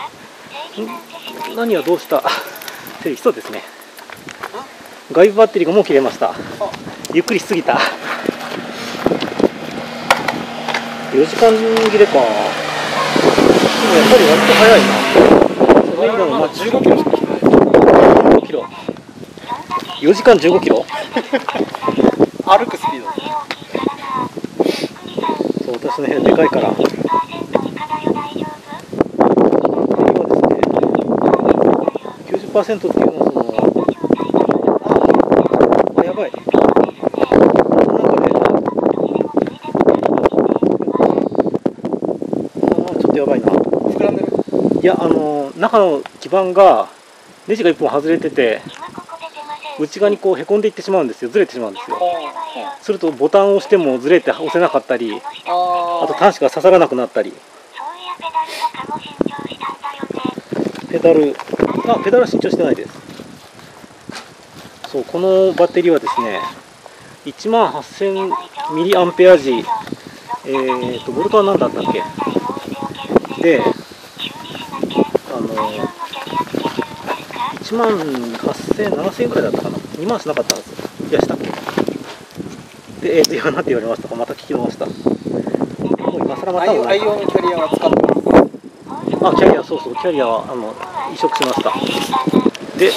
何はどうした整理しそうですね。外部バッテリーがもう切れました。ゆっくりしすぎた。よじかん切れか。でもやっぱり割と早いな。それ以外もまあじゅうごキロしか切れない。じゅうごキロ。よじかんじゅうごキロ。 歩くスピード。 そう、私の部屋でかいから。きゅうじゅっパーセント っていうのはその、あ、やばい。なんかね、あ、ちょっとやばいな。 膨らんでる。 いや、あの中の基板がネジがいっぽん外れてて、内側にこうへこんでいってしまうんですよ。ずれてしまうんですよ。するとボタンを押してもずれて押せなかったり、あと端子が刺さらなくなったり。ペダル、あ、ペダルは新調してないです。そう、このバッテリーはですね、いちまんはっせんミリアンペア時、えーとボルトは何だったっけで、あのいちまんはっせん、ななせんえんくらいだったかな。にまんしなかったはず。いや、したっけ。で、えーと、今何て言われましたか。また聞き直した。もう今更またもない。 愛用のキャリアは使ってます。 あ、キャリア、そうそう、キャリアはあの移植しました。で、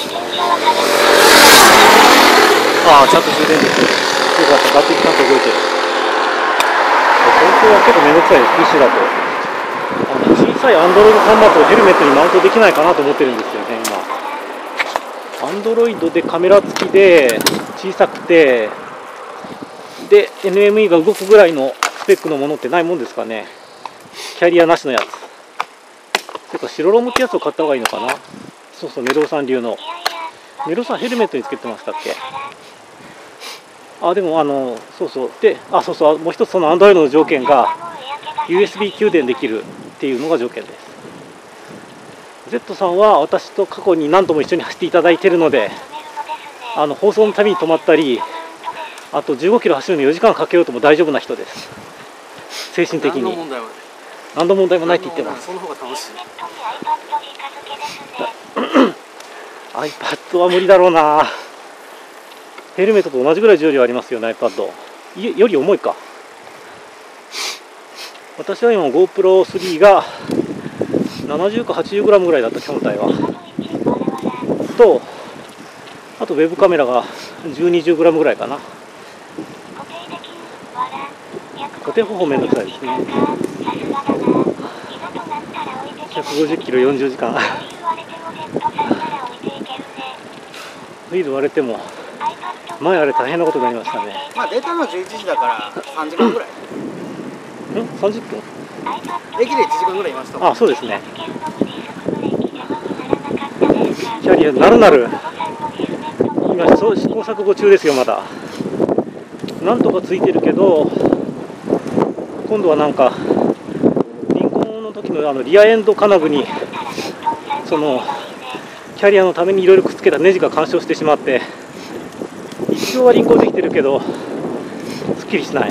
ああ、ちゃんと充電できる。よかった、バッテリーちゃんと動いてる。これは結構めんどくさいです、ピーシー だと。あの小さい Android 端末をヘルメットにマウントできないかなと思ってるんですよね、今。 アンドロイドでカメラ付きで小さくてで エヌエムイー が動くぐらいのスペックのものってないもんですかね。キャリアなしのやつ。てか白ロムってやつを買った方がいいのかな。そうそう、メロウさん流の。メロウさんヘルメットにつけてましたっけ。あ、でもあのそうそうで、あ、そうそう、もう一つそのアンドロイドの条件が ユーエスビー 給電できるっていうのが条件です。Z さんは私と過去に何度も一緒に走っていただいているので、あの放送のたびに止まったり、あとじゅうごキロ走るのによじかんかけようとも大丈夫な人です。精神的に何の問題もない、何の問題もないって言ってます。 その方が楽しい。 iPad は無理だろうな。ヘルメットと同じぐらい重量ありますよね、iPad より重いか。私は今 GoPro スリーがななじゅうか はちじゅうグラム ぐらいだった、本体は。と、あとウェブカメラがじゅう、にじゅうグラム ぐらいかな。固定方法めんどくさいですね。ひゃくごじゅっキロよんじゅうじかん。ホイール割れても、前あれ大変なことになりましたね。 まあデータのじゅういちじだからさんじかんぐらい。 ん ?さんじゅっぷん？ 駅でいちじかんぐらいいましたもん。 あ、そうですね。キャリアなるなる今試行錯誤中ですよ。まだなんとかついてるけど、今度はなんかリンコンの時のあのリアエンド金具にそのキャリアのためにいろいろくっつけたネジが干渉してしまって、一応はリンコンできてるけどすっきりしない。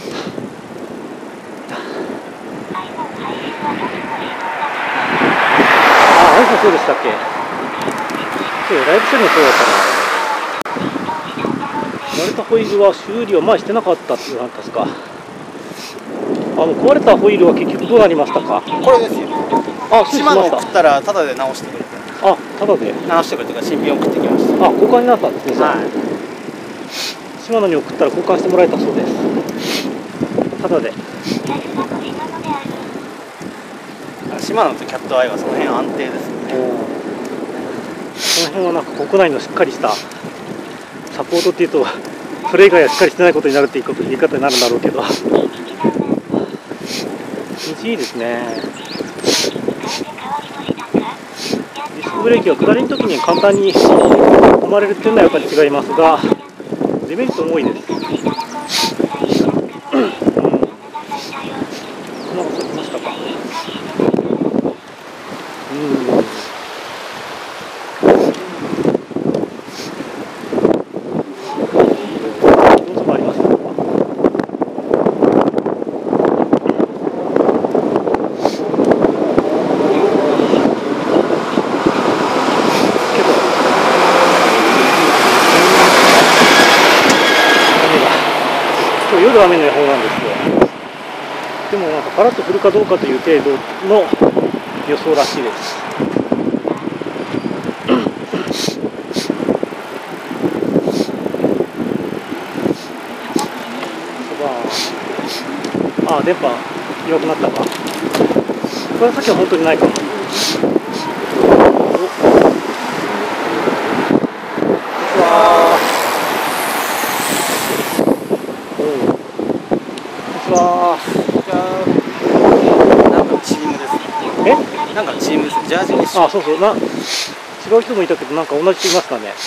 あ、アイフォンそうでしたっけ。そうライブ処理もそうだったな。割れたホイールは修理は前してなかったっていうのですか。あの壊れたホイールは結局どうなりましたか。 これですよ。 あ、そうしま島した。 野送ったらタダで直してくれて。 あ、タダで直してくれてから新品送ってきました。 あ、交換になったんですね。 はい。 島野に送ったら交換してもらえたそうです。タダで。 島野とキャットアイはその辺安定ですよね。 その辺はなんか国内のしっかりしたサポートっていうとそれ以外はしっかりしてないことになるっていうこと言い方になるんだろうけど、いいですね。ディスクブレーキは下りの時に簡単に止まれるっていうのはやっぱり違いますが、デメリットも多いです。うん、なんかそうきましたか。うん。夜雨の予報なんですよ。でもなんかパラッと降るかどうかという程度の予想らしいです。ああ、電波弱くなったか。これさっきは本当にないかも。うわわなんかチームですね。 え？ なんかチームですね。ジャージに。 あ、そうそうな。違う人もいたけど、なんか同じ人いますかね。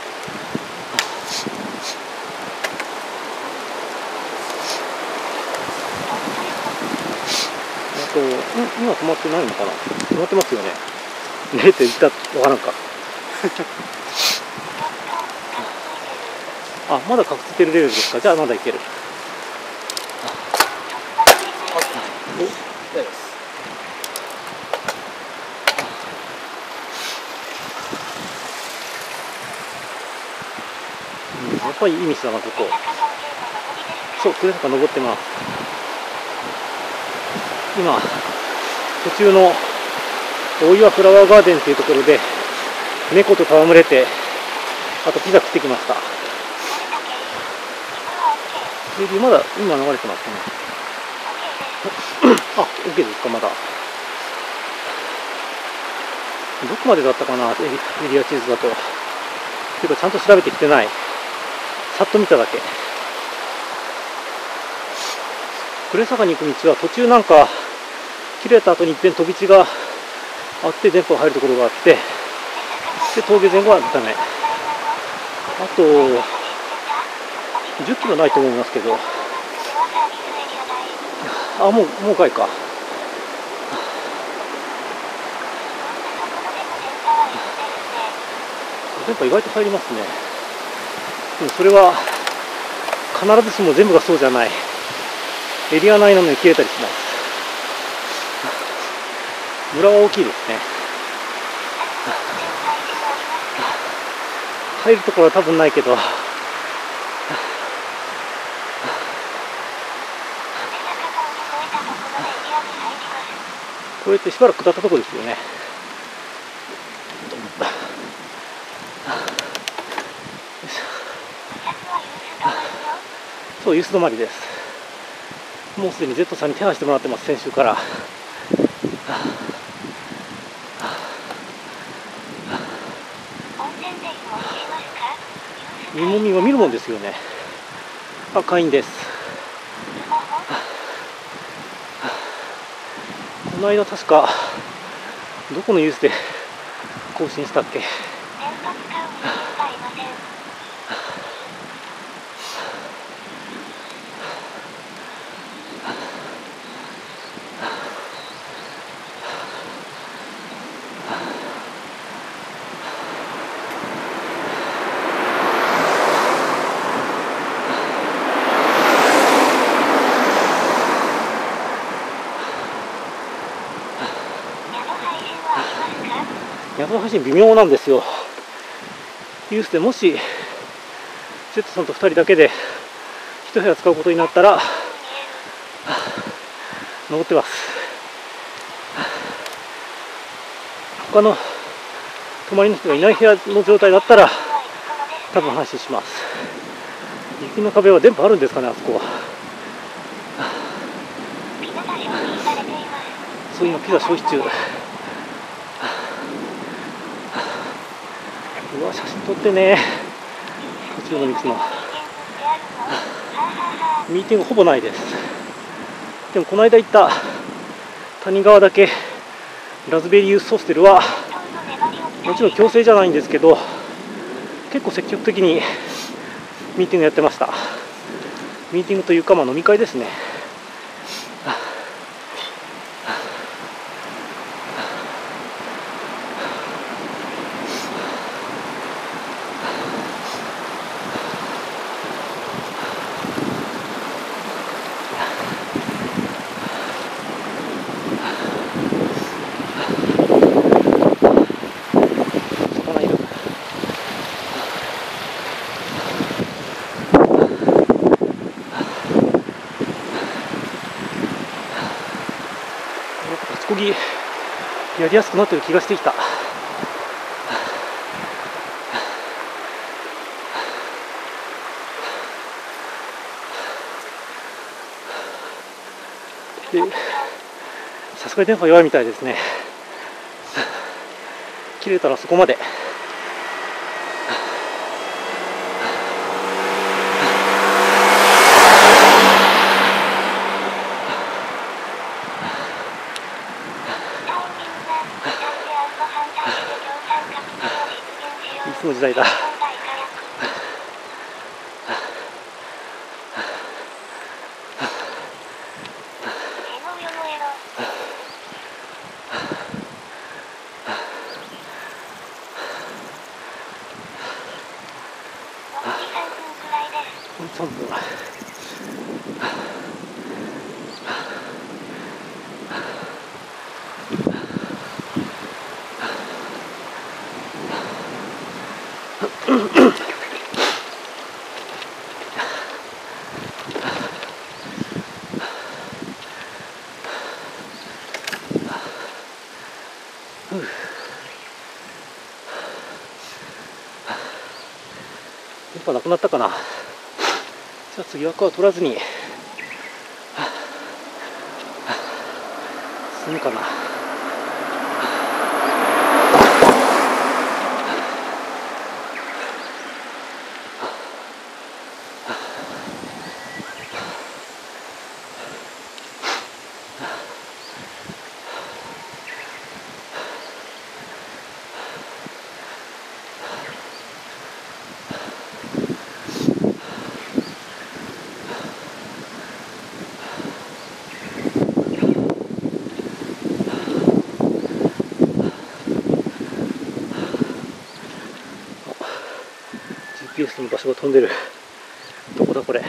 あと、ん今止まってないのかな。止まってますよね。ねって言ったわからんか。あ、まだ隠れてるレベルですか。じゃあまだいける。やっぱりいい道だな、ここ。そう、呉坂登ってます。今、途中の大岩フラワーガーデンっていうところで、猫と戯れて、あとピザ食ってきました。で、まだ、今流れてますね。あ、OK ですか、まだ。どこまでだったかな、エリア地図だと。 ていうかちゃんと調べてきてない。さっと見ただけ。呉坂に行く道は途中なんか切れた後に一遍飛び地があって電波が入るところがあって、で峠前後はダメ。あとじゅっキロないと思いますけど、あ、もうもうかいか。電波意外と入りますね。でもそれは必ずしも全部がそうじゃない。エリア内なのに切れたりします。村は大きいですね。入るところは多分ないけど、こうやってしばらく下ったところですよね。そう、ユース止まりです。もうすでに Z さんに手配してもらってます、先週から。湯もみは見るもんですよね。あ、会員です。この間確かどこのユースで更新したっけ。宿配信微妙なんですよ。ユースでもし Z さんとふたりだけで一部屋使うことになったら登ってます。他の泊まりの人がいない部屋の状態だったら多分配信します。雪の壁は電波あるんですかね、あそこは。そう、今ピザ消費中。うわ、写真撮ってね。途中の道のミーティングほぼないです。でもこの間行った谷川だけラズベリーユースホステルはもちろん強制じゃないんですけど、結構積極的にミーティングやってました。ミーティングというか、まあ飲み会ですね。こぎやりやすくなってる気がしてきた。で、さすがに電波弱いみたいですね。切れたらそこまで。いつの時代だ。さんぷん。電波なくなったかな。じゃあ次枠は取らずに進むかな。 ユースの場所が飛んでる。どこだこれ。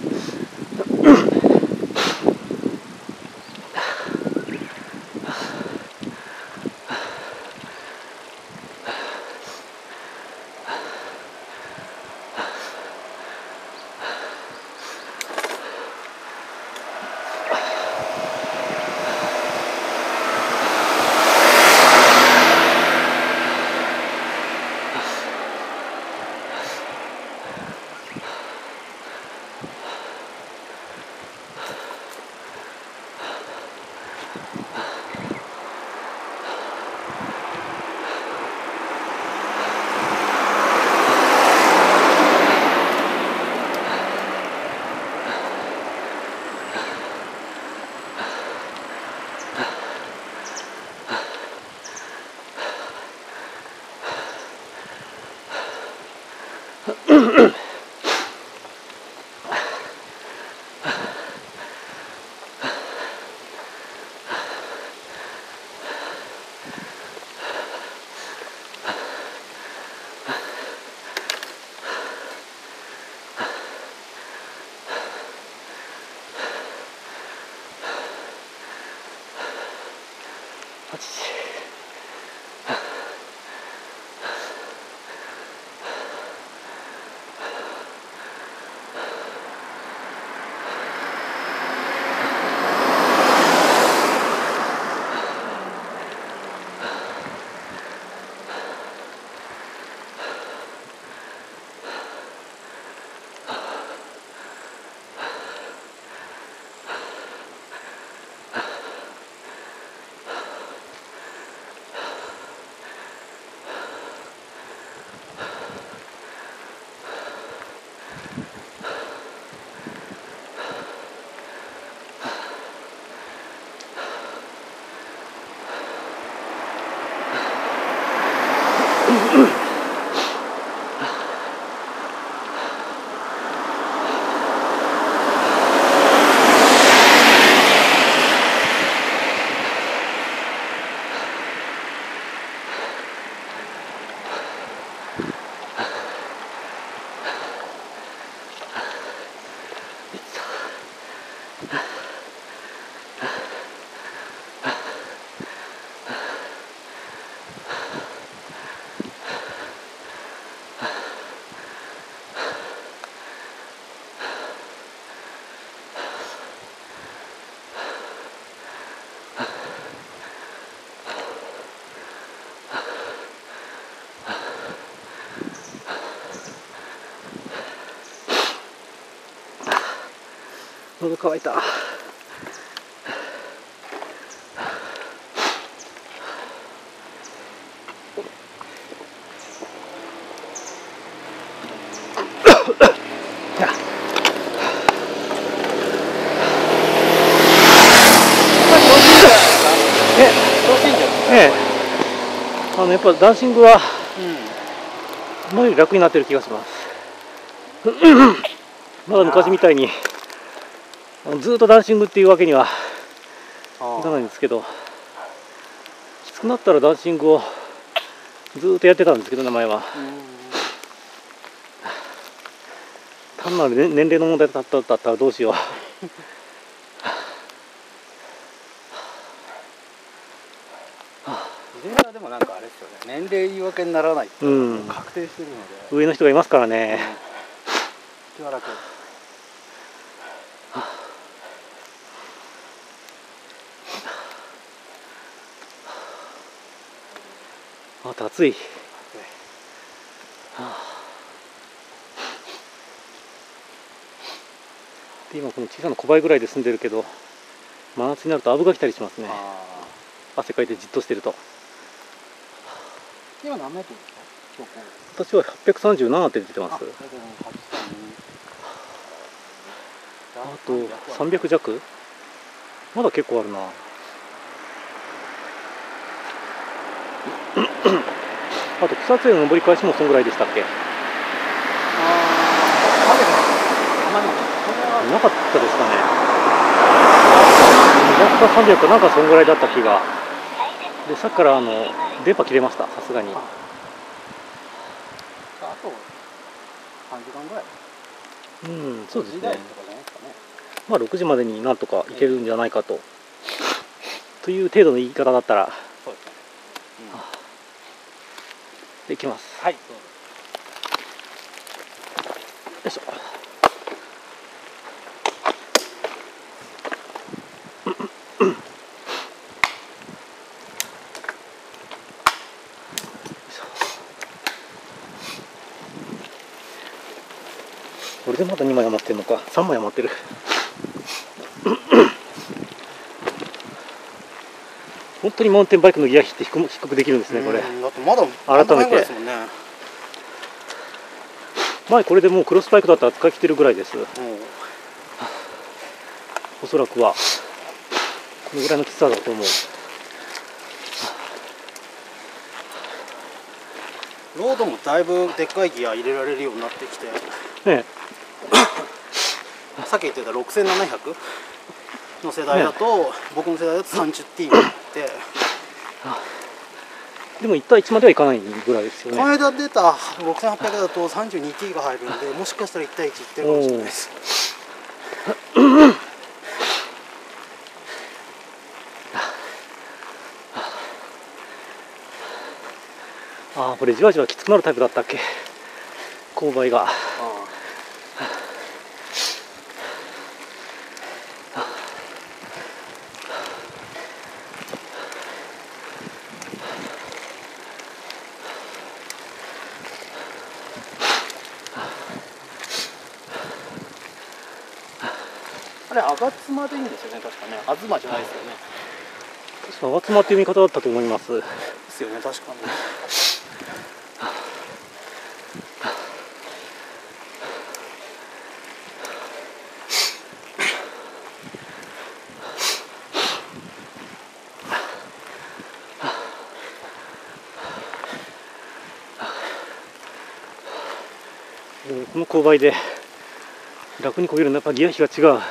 喉乾いた。あのやっぱダンシングは前より楽になってる気がします。まだ昔みたいにずっとダンシングっていうわけにはいかないんですけど、きつくなったらダンシングをずっとやってたんですけど、名前は単なる年齢の問題だったらどうしよう。 でもなんかあれですよね、年齢言い訳にならないって確定してるので、 うん、上の人がいますからね。 気は楽。 あと暑い。で今この小さな小林ぐらいで住んでるけど、真夏になるとアブが来たりしますね。汗かいてじっとしてると。 今何メートルですか？ 私ははっぴゃくさんじゅうななって出てます。あとさんびゃく弱、まだ結構あるな。あと草津への登り返しもそんぐらいでしたっけ？なかったですかね。にひゃくかさんびゃくかなんかそんぐらいだった気が。でさっきからあの電波切れました、さすがに。 さんじかんぐらい。 うん、そうですね。 時代とかじゃないですかね。 まあろくじまでになんとか行けるんじゃないかと、という程度の言い方だったら、 そうですね。 できます。 はい。 よいしょ。これでまだにまい余ってるのか、さんまい余ってる。本当にマウンテンバイクのギア比って低く、低くできるんですね、これ。 だってまだ改めて。前これでもうクロスバイクだったら使い切ってるぐらいです。おそらくはこのぐらいのきつさだと思う。 ロードもだいぶでっかいギア入れられるようになってきて、 ね、 さっき言ってたろくせんななひゃくの世代だと、ね、僕の世代だと さんじゅうティー になって、 でもいち対いちまではいかないぐらいですよね。 この間出たろくせんはっぴゃくだと さんじゅうにティー が入るんで、もしかしたらいち対いちいってるかもしれないです。 ああ、これじわじわきつくなるタイプだったっけ、勾配が。ああれ、吾妻でいいんですよね、確かね。吾妻じゃないですよね。 確か吾妻っていう見方だったと思います。 ですよね、確かに。 この勾配で楽に漕げるのはやっぱギア比が違う。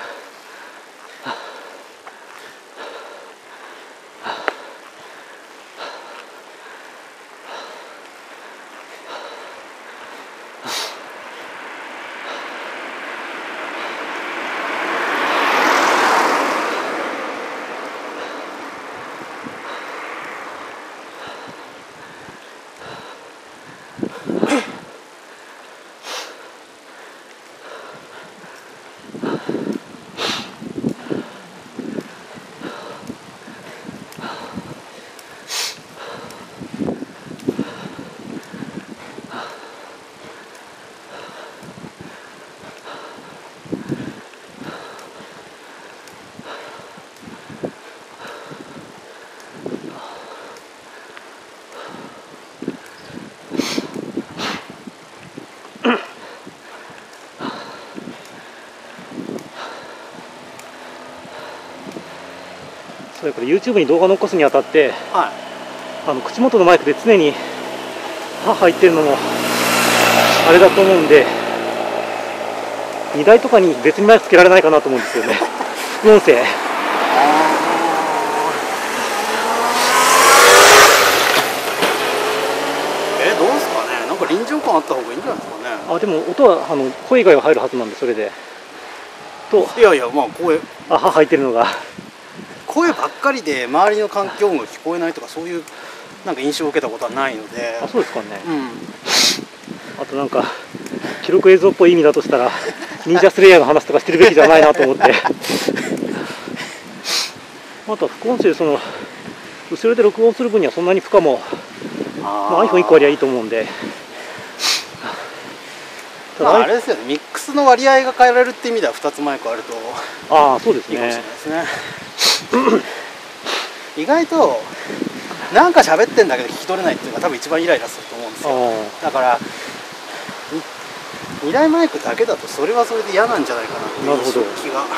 それから YouTube に動画残すにあたって、はい、あの口元のマイクで常に歯入ってるのもあれだと思うんで、荷台とかに別にマイクつけられないかなと思うんですよね。副音声。え、 どうですかね。なんか臨場感あった方がいいんじゃないですかね。 あ、でも音はあの声以外は入るはずなんで、それで。と。 いやいや、まあ声。 あ、歯入ってるのが。 声ばっかりで周りの環境音が聞こえないとか、そういうなんか印象を受けたことはないので。 あ、そうですかね。 うん。 あとなんか記録映像っぽい意味だとしたら、忍者スレイヤーの話とかしてるべきじゃないなと思って。あとは副音声、その後ろで録音する分にはそんなに負荷も、まあ、アイフォンいっこありゃいいと思うんで。 まあ、あれですよね、ミックスの割合が変えられるって意味ではふたつマイクあると、 ああ、そうですね、 いいかもしれないですね。意外となんか喋ってんだけど聞き取れないっていうのが多分一番イライラすると思うんですよ。だからにだいマイクだけだとそれはそれで嫌なんじゃないかなっていう気がするんですけどね。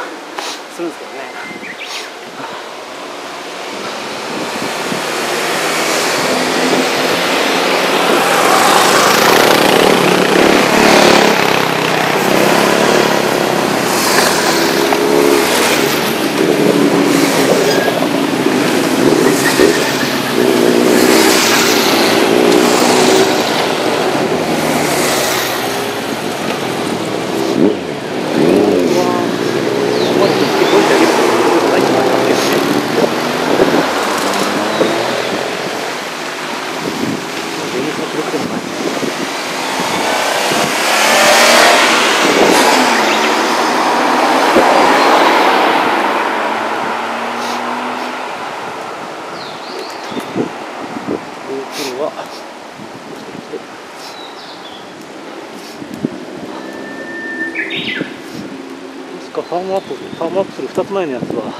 は確かファームアップファームアップするふたつまえのやつは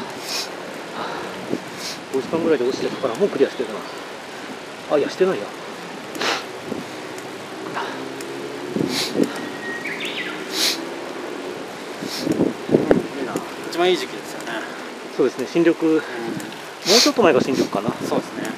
ごじかんぐらいで落ちてるからもうクリアしてるな。あ、いやしてないや。 一番いい時期ですよね。 そうですね、新緑、うん、もうちょっと前が新緑かな。 そうですね。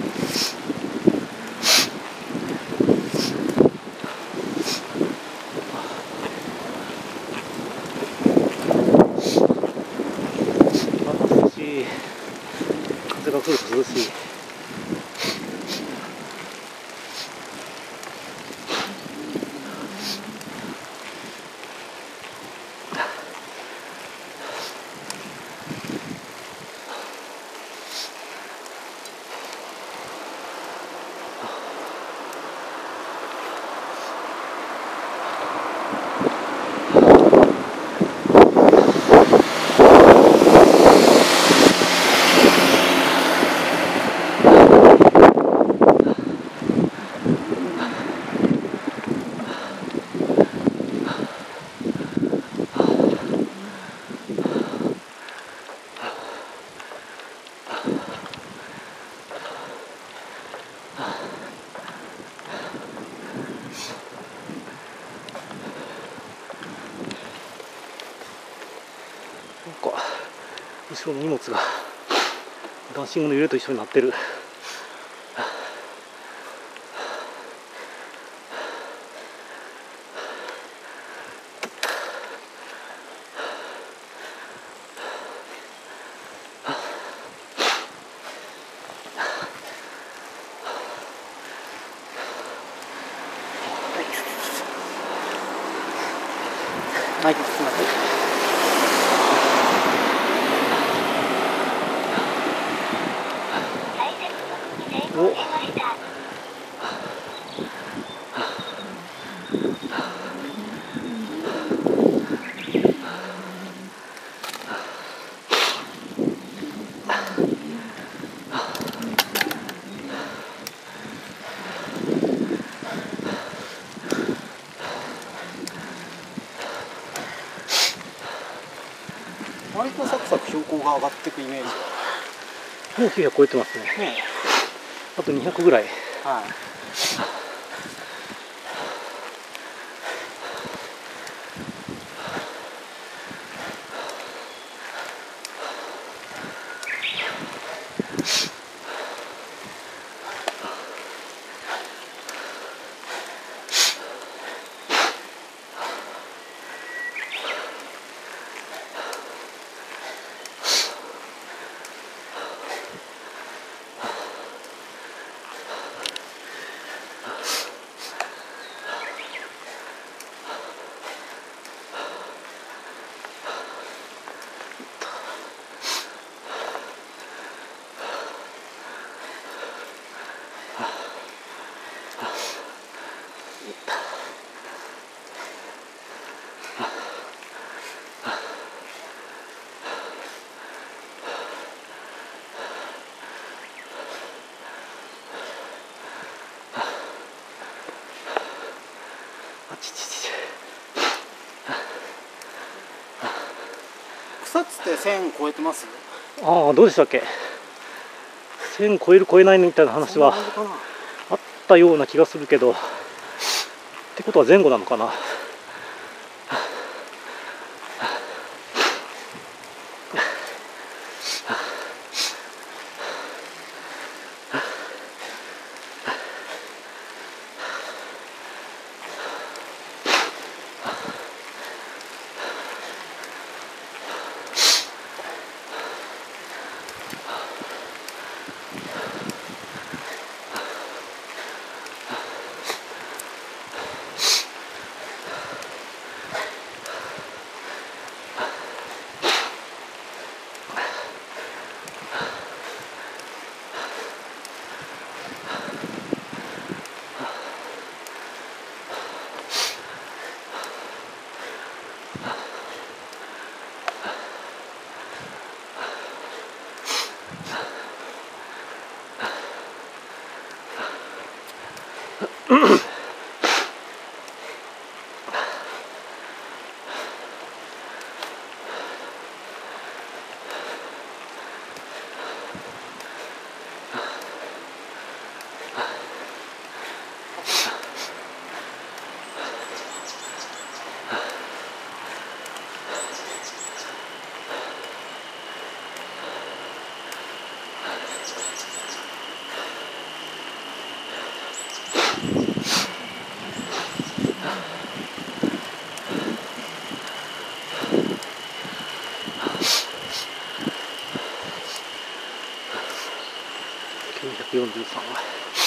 涼しい。風が来ると涼しい。なんか後ろの荷物がダンシングの揺れと一緒になってる。 はい、すみません。 お割とサクサク標高が上がっていくイメージ。 もうきゅうひゃく超えてますね。 ね、 あとにひゃくぐらい。 はい。草津ってせん超えてます？ ああ、どうでしたっけ。せん超える超えないみたいな話はあったような気がするけど、ってことは前後なのかな。 きゅうひゃくよんじゅうさんは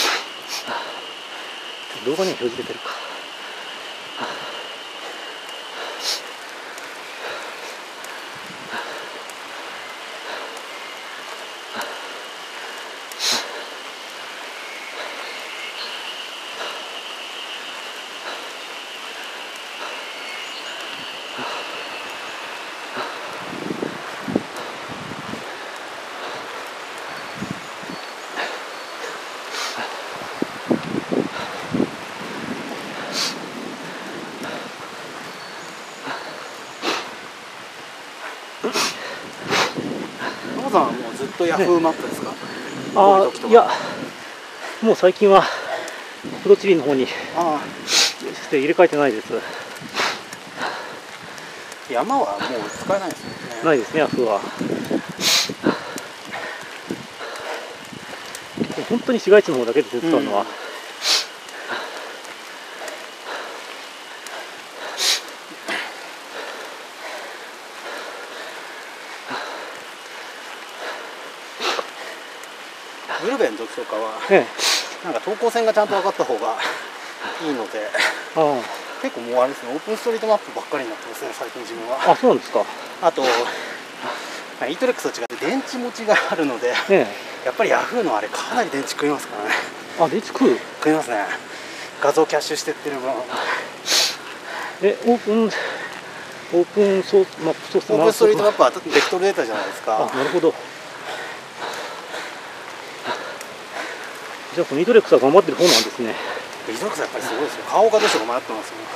動画には表示出てるか。 ノブさんはもうずっとヤフーマップですか？ね、 ああ、いや、もう最近はプロチリの方にして入れ替えてないです。 山はもう使えないですよね。 ないですね、ヤフーは。本当に市街地の方だけですね、使うのは。うん、 ブルベンの時とかは、ええ、なんか等高線がちゃんと分かった方がいいので、ああ、結構もうあれですね、オープンストリートマップばっかりになってますね、最近自分は。 あ、そうなんですか。 あと、イートレックスと違って電池持ちがあるので、ええ、やっぱりヤフーのあれかなり電池食いますからね。 あ、電池食う？ 食いますね。画像キャッシュしてってる分。 え、オープン、オープンソースマップソースオープンストリートマップはベクトルデータじゃないですか。 あ、なるほど。じゃあ、このイートレックスは頑張ってる方なんですね。 イートレックスはやっぱりすごいですよ。顔がどうしようか迷ってますよ。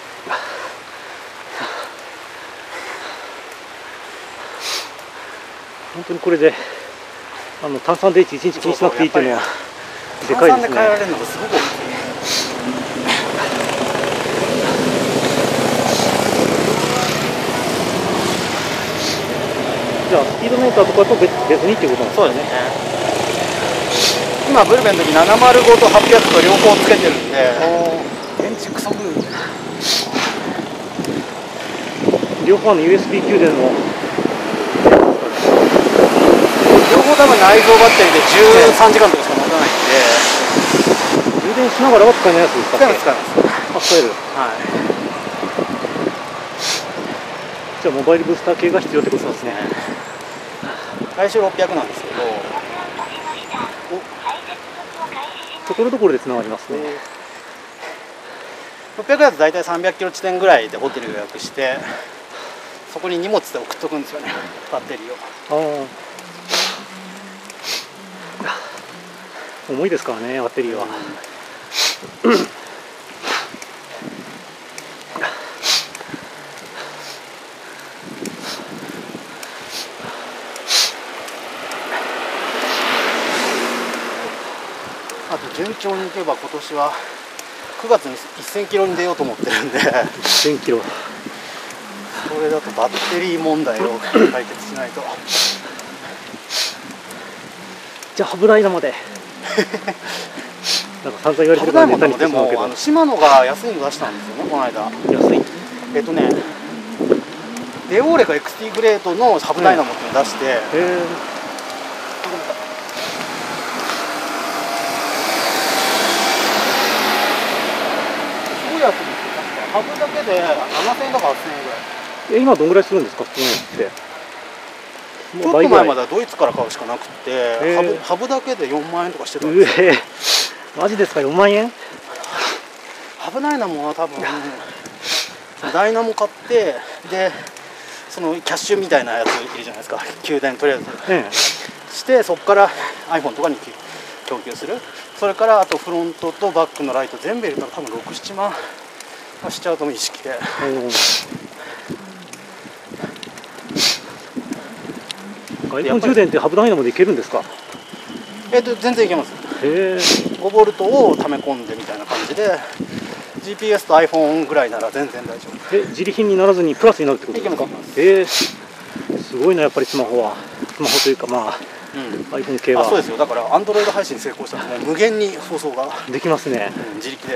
本当にこれであの炭酸電池いちにち気にしなくていいっていうのはでかいですね。 炭酸で変えられるのがすごく大きい。 じゃあスピードメーターとかと 別, 別にっていうことなんですかね。 そうですね。今ブルベンの時ななまるごとはっぴゃくと両方つけてるんで、電池クソブルー。 両方の ユーエスビー 給電の両方多分内蔵バッテリーでじゅうさんじかんとかしか持たないんで、 充電しながらは使えないやつですか？ 使えます使えます。 あ、使える。はい。じゃあモバイルブースター系が必要ってことですね。 最初ろっぴゃくなんですけど、 ところどころでつながりますね。 ろっぴゃくだと大体さんびゃくキロ地点ぐらいでホテル予約して、そこに荷物で送っとくんですよね、バッテリーを。ああ、重いですからね、バッテリーは。うん、 あと順調にいけば今年はくがつにせんキロに出ようと思ってるんで、 せんキロ、 それだとバッテリー問題を解決しないと。 じゃあハブライナまでなんか散々言われてるからネタにしてしまうけど、 でもあのシマノが安いの出したんですよね、この間。 安い？ えっとねデオーレか エックスティー グレードのハブダイナモっていうのを出して、へえ、すごい安いですよ。確かハブだけでななせんえんだかはっせんえんぐらい。 え、今どんぐらいするんですか、普通のって。 ちょっと前まではドイツから買うしかなくて、ハブ、ハブだけでよんまんえんとかしてたんですよ。 マジですか、よんまんえん？ 危ないなものは多分ダイナモ買って、でそのキャッシュみたいなやついるじゃないですか、給電とりあえず、ええ、してそこから iPhone とかにキ供給する、それからあとフロントとバックのライト全部入れたら多分ろく、ななまんはしちゃうと思う、意識で。 外部充電ってハブダイナモでいけるんですか？ えっと全然いけます。 へごボルトを溜め込んでみたいな感じで ジーピーエス と iPhone ぐらいなら全然大丈夫。 え、自利品にならずにプラスになるってことですか？えー、すごいな、やっぱりスマホは、スマホというかまあ、うん、iPhone 系は。 あ、そうですよ。だから Android 配信成功したらもう無限に放送ができますね、 うん、自力で。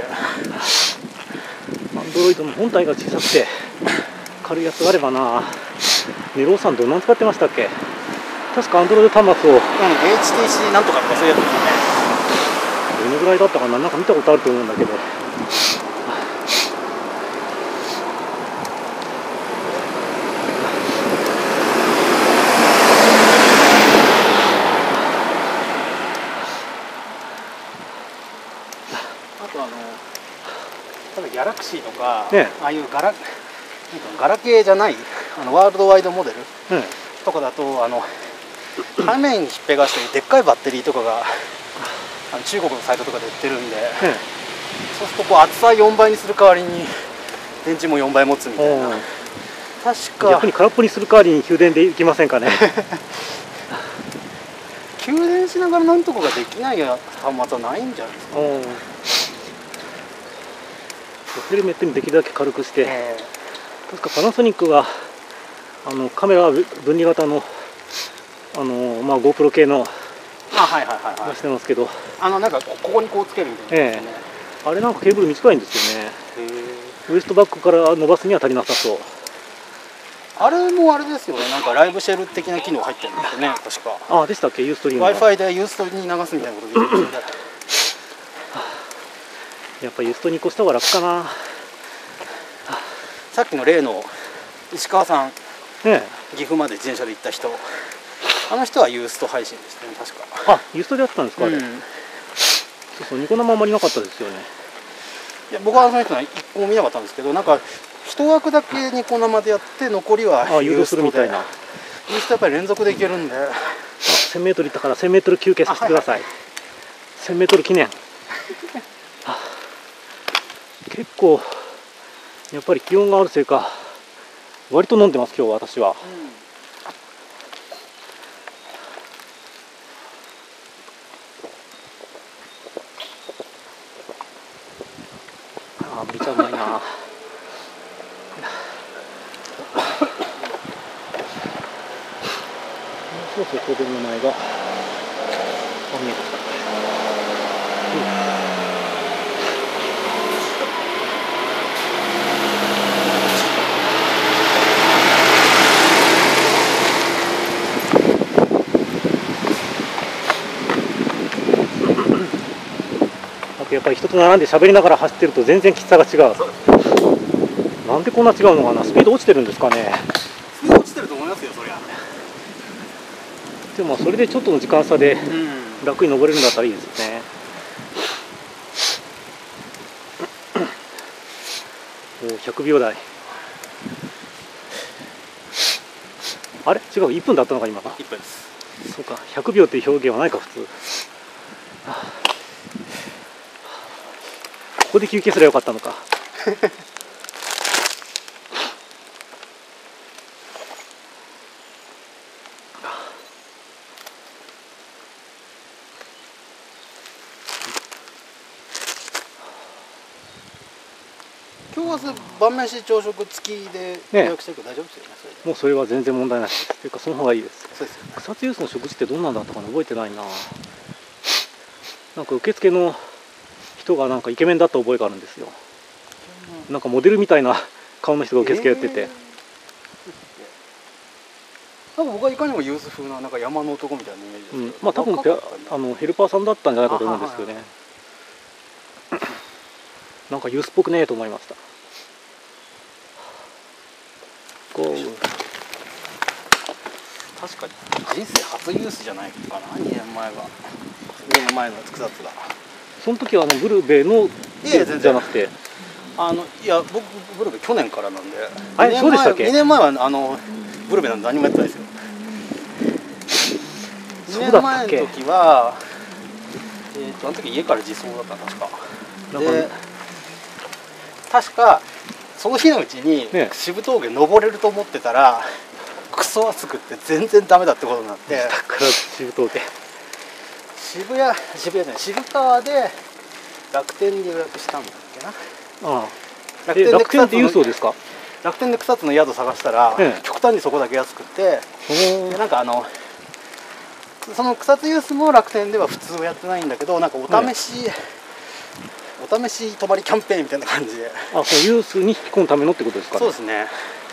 Android の本体が小さくて軽いやつがあればな。ネローさんどんなの使ってましたっけ？確か Android 端末を、うん、エイチティーシー なんとかとかそういうやつですよね。どのぐらいだったかな、なんか見たことあると思うんだけど。 あとあのただギャラクシーとか、 ね、 ああいうガラガラケーじゃないあのワールドワイドモデル、うん、とかだとあの背面にひっぺがしてるでっかいバッテリーとかがあの中国のサイトとかで売ってるんで、うん、そうするとこう厚さよんばいにする代わりに電池もよんばい持つみたいな。確か逆に空っぽにする代わりに給電でいきませんかね。 給電しながらなんとかができない端末はないんじゃないですか。 ヘルメットにできるだけ軽くして、えー、確かパナソニックがあのカメラ分離型のあの、まあ、GoPro 系のあ、はいはいはいはい、 出してますけど、 あのなんかここにこうつけるみたいな、ね、 えー、あれなんかケーブル短いんですよね。ウエストバッグから伸ばすには足りなさそう。 あれもあれですよね、なんかライブシェル的な機能入ってるんですよね、確か。 ああ、でしたっけ、ユーストリーム。 Wi-Fi でユーストに流すみたいなことできるんで。 やっぱユーストに越した方が楽かな。 さっきの例の石川さん、 ね、 岐阜まで自転車で行った人、あの人はユースト配信でしたね、確か。 あ、ユーストでやってたんですか、あれ。うん、そうそう、ニコ生あんまりなかったですよね。 いや、僕はその人は一個も見なかったんですけど、なんか一枠だけニコ生でやって残りはユーストで、あ、誘導するみたいな。 ユーストやっぱり連続でいけるんで。 せんメートル行ったからせんメートル休憩させてください。はいはい、せんメートル記念。結構やっぱり気温があるせいか割と飲んでます今日は私は、うん、あーめちゃうまいな。もうそろそろ当然の前があ見えてきた、うん。やっぱり人と並んで喋りながら走ってると全然きつさが違う。なんでこんな違うのかな。スピード落ちてるんですかね。 スピード落ちてると思いますよ、そりゃ。 でもそれでちょっとの時間差で楽に登れるんだったらいいですね。うん、おひゃくびょう台。あれ違う、いっぷんだったのか今が。 いっぷんです。 そうか、ひゃくびょうっていう表現はないか普通。ここで休憩すればよかったのか。 今日は晩飯朝食付きで予約してるから大丈夫ですよね。それでもうそれは全然問題ないです。というかその方がいいです。 そうですよね。 草津ユースの食事ってどんなんだったかな覚えてないな。なんか受付の人がなんかイケメンだった覚えがあるんですよ。なんかモデルみたいな顔の人が受付やってて、えー、なんか僕はいかにもユース風ななんか山の男みたいなイメージですけど、うん、 まあ多分あのヘルパーさんだったんじゃないかと思うんですよね。なんかユースっぽくねえと思いました。 確かに人生初ユースじゃないかな、にねんまえは。にねんまえの草津が。 その時はあのブルベのいや全然じゃなくて、 あのいや僕ブルベ去年からなんで。 あれそうでしたっけ？ にねんまえはあのブルベなんで何もやってないですよ。にねんまえの時はとあの時家から自走だった確かで確かその日のうちに渋峠登れると思ってたら、ね、クソ暑くって全然ダメだってことになって渋峠渋谷渋谷じゃない渋川で楽天で予約したんだっけな。ああ楽天で楽天って郵送ですか。 楽天で草津の宿探したら、ええ、極端にそこだけ安くてでなんかあのその草津ユースも楽天では普通はやってないんだけどなんかお試し、ええ、お試し泊まりキャンペーンみたいな感じであそのユースに引き込むためのってことですかね。 そうですね。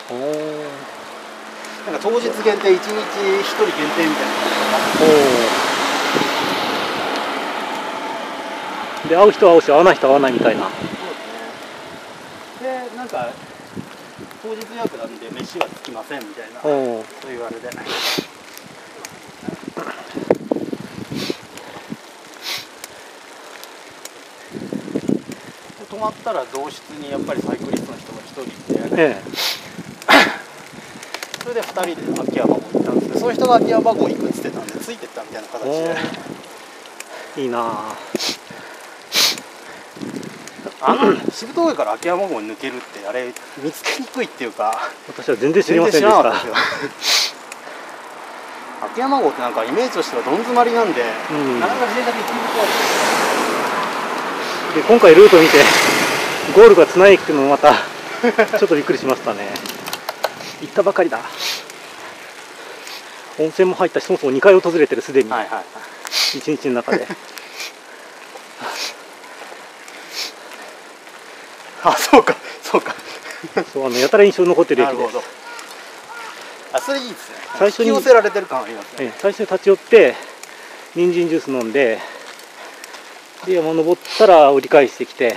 なんか当日限定いちにちひとり限定みたいな感じで会う人は会うし会わない人は会わないみたいな。そうですね。でなんか当日予約なんで飯はつきませんみたいなそういうあれで泊まったら同室にやっぱりサイクリストの人がひとりいて、ええ、それでふたりで空き家番号に行ったんですけどその人が空き家番号行くっつってたんでついてったみたいな形でいいなぁ。 あの渋峠から空き家番号に抜けるってあれ見つけにくいっていうか私は全然知りませんでした。空き家番号ってなんかイメージとしてはどん詰まりなんで、うん、なかなか自転車で行きにくい。 で今回ルート見てゴールが綱駅っていうのもまたちょっとびっくりしましたね。行ったばかりだ。温泉も入ったしそもそもにかい訪れてるすでに、はいはいはい、いちにちの中であ、そうか、そうか。 そう、あのやたら印象に残ってる駅です。なるほど。 あ、それいいですね。最初に引き寄せられてる感ありますね。 ええ、最初に立ち寄って人参ジュース飲んで、で山登ったら折り返してきて、うん、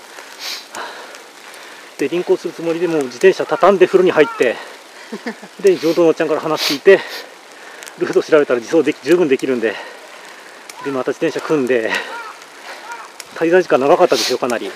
で輪行するつもりでもう自転車畳んで風呂に入ってで地元のおっちゃんから話聞いてルート調べたら自走でき十分できるんで、でまた自転車組んで滞在時間長かったですよかなり。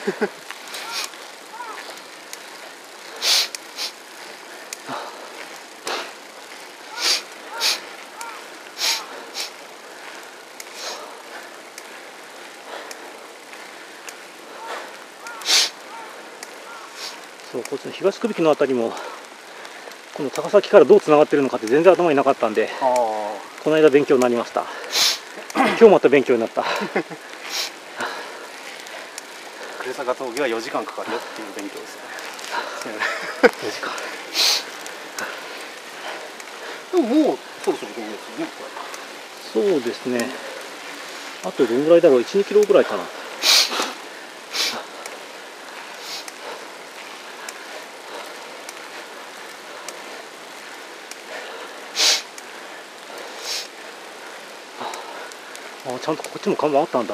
そうこっちの東首木のあたりもこの高崎からどうつながってるのかって全然頭になかったんで、この間勉強になりました。今日また勉強になった。 呉坂峠はよじかんかかるよっていう勉強ですね。 よじかん。でももうそろそろ峠ですよねこれ。そうですね。あとどんぐらいだろう、いち、にキロぐらいかな。あ、ちゃんとこっちも看板あったんだ。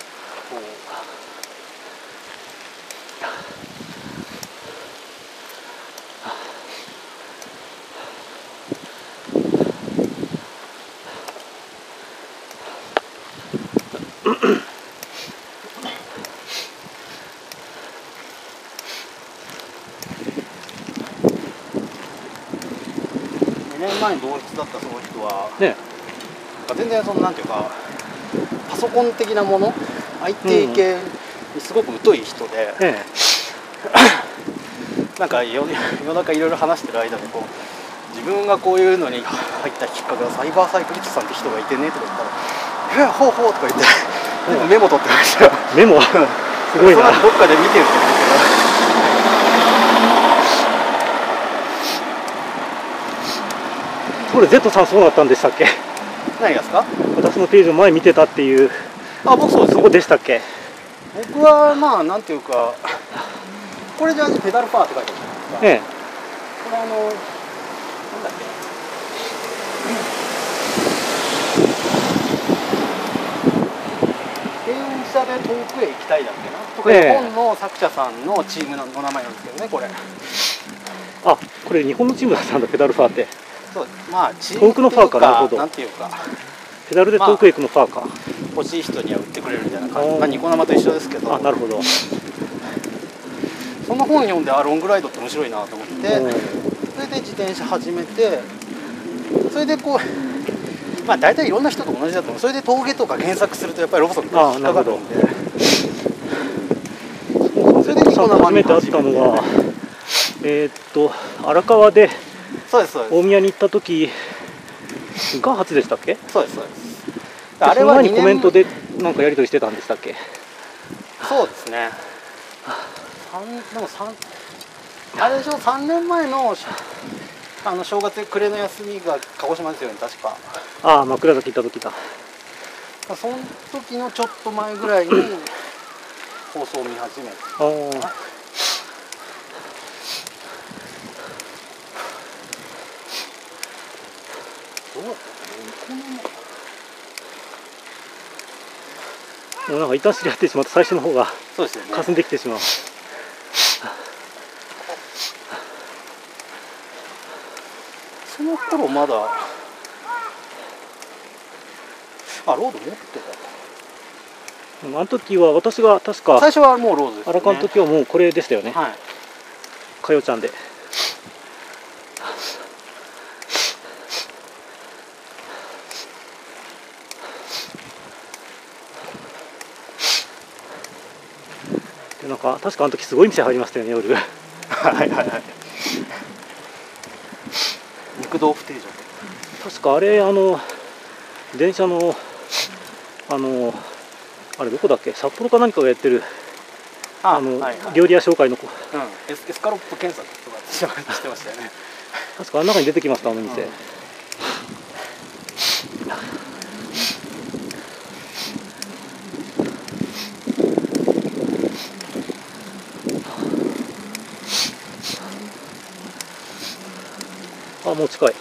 にねんまえに同室だったその人は、 ね、 全然そのなんていうかパソコン的なもの アイティー 系にすごく疎い人で、うん、なんか夜中いろいろ話してる間にこう自分がこういうのに入ったきっかけはサイバーサイクリストさんって人がいてねとか言ったら「えっほうほう」とか言って、うん、メモ取ってましたよ。 メモすごいな。 どっかで見てるって言うんですけど。 これ Z さんそうだったんでしたっけ？ 何がですか？ 私のページを前見てたっていう。 あ、僕そうです。 そこでしたっけ？ 僕はまあなんていうか、これじゃあペダルパーって書いてあるじゃないですか。ええ。これあのなんだっけ？電車で遠くへ行きたいだっけなとか、ええ、日本の作者さんのチームの名前なんですけどね、これ。 あ、これ日本のチームだったんだ、ペダルファーって。 そう、まあチーム遠くのファーか、なるほど。 なんていうか。 ペダルで遠くへ行くのファーか、まあ、 欲しい人には売ってくれるみたいな感じ、まあ、ニコ生と一緒ですけど。 あ、なるほど。 その本読んで、あ、ロングライドって面白いなと思って、それで自転車始めて、それでこうまあ大体いろんな人と同じだと思う。それで峠とか検索するとやっぱりロボソンって引っかかるんで。 それで初めて会ったのがえー、っと荒川でそうですそうです大宮に行った時が初でしたっけ？ そうですそうです。 あれはにねんコメントでなんかやり取りしてたんでしたっけ？ そうですね。三でも三あれでしょ、さんねんまえのあの正月暮れの休みが鹿児島ですよね確か。 ああ枕崎行った時だ。 その時のちょっと前ぐらいに放送を見始めて。ああ。どうだったかな。 もうなんか一旦知り合ってしまって最初の方がそうですよね。 霞んできてしまう。 その頃まだあロード持ってた。あの時は私が確か最初はもうロードですよね。 荒川の時はもうこれでしたよね。 はい。 かよちゃんで。でなんか確かあの時すごい店入りましたよね夜。はいはいはい。肉豆腐定食。 確かあれあの電車のあのあれどこだっけ、札幌か何かがやってるあの、はいはい、料理屋紹介の子、うん、 エス、エスカロップ検索とかしてましたよね。 確かあの中に出てきましたあの店。うん、あもう近い。うん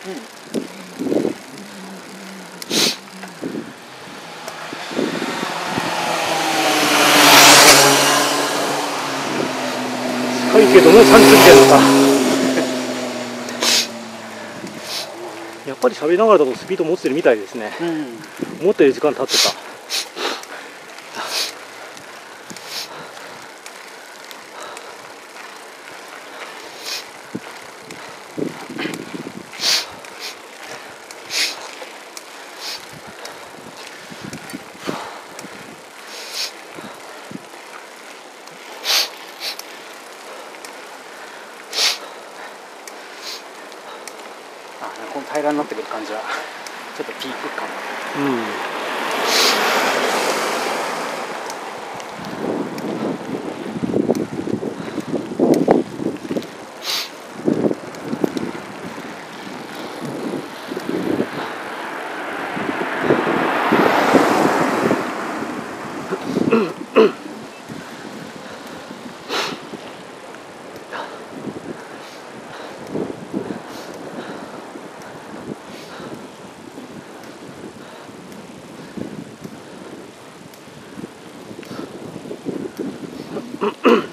近いけどもうさんじゅっぷんでやるのか。やっぱり喋りながらだとスピードも落ちてるみたいですね。うん、思ったより時間経ってた。 この平らになってくる感じはちょっとピーク感。うんうん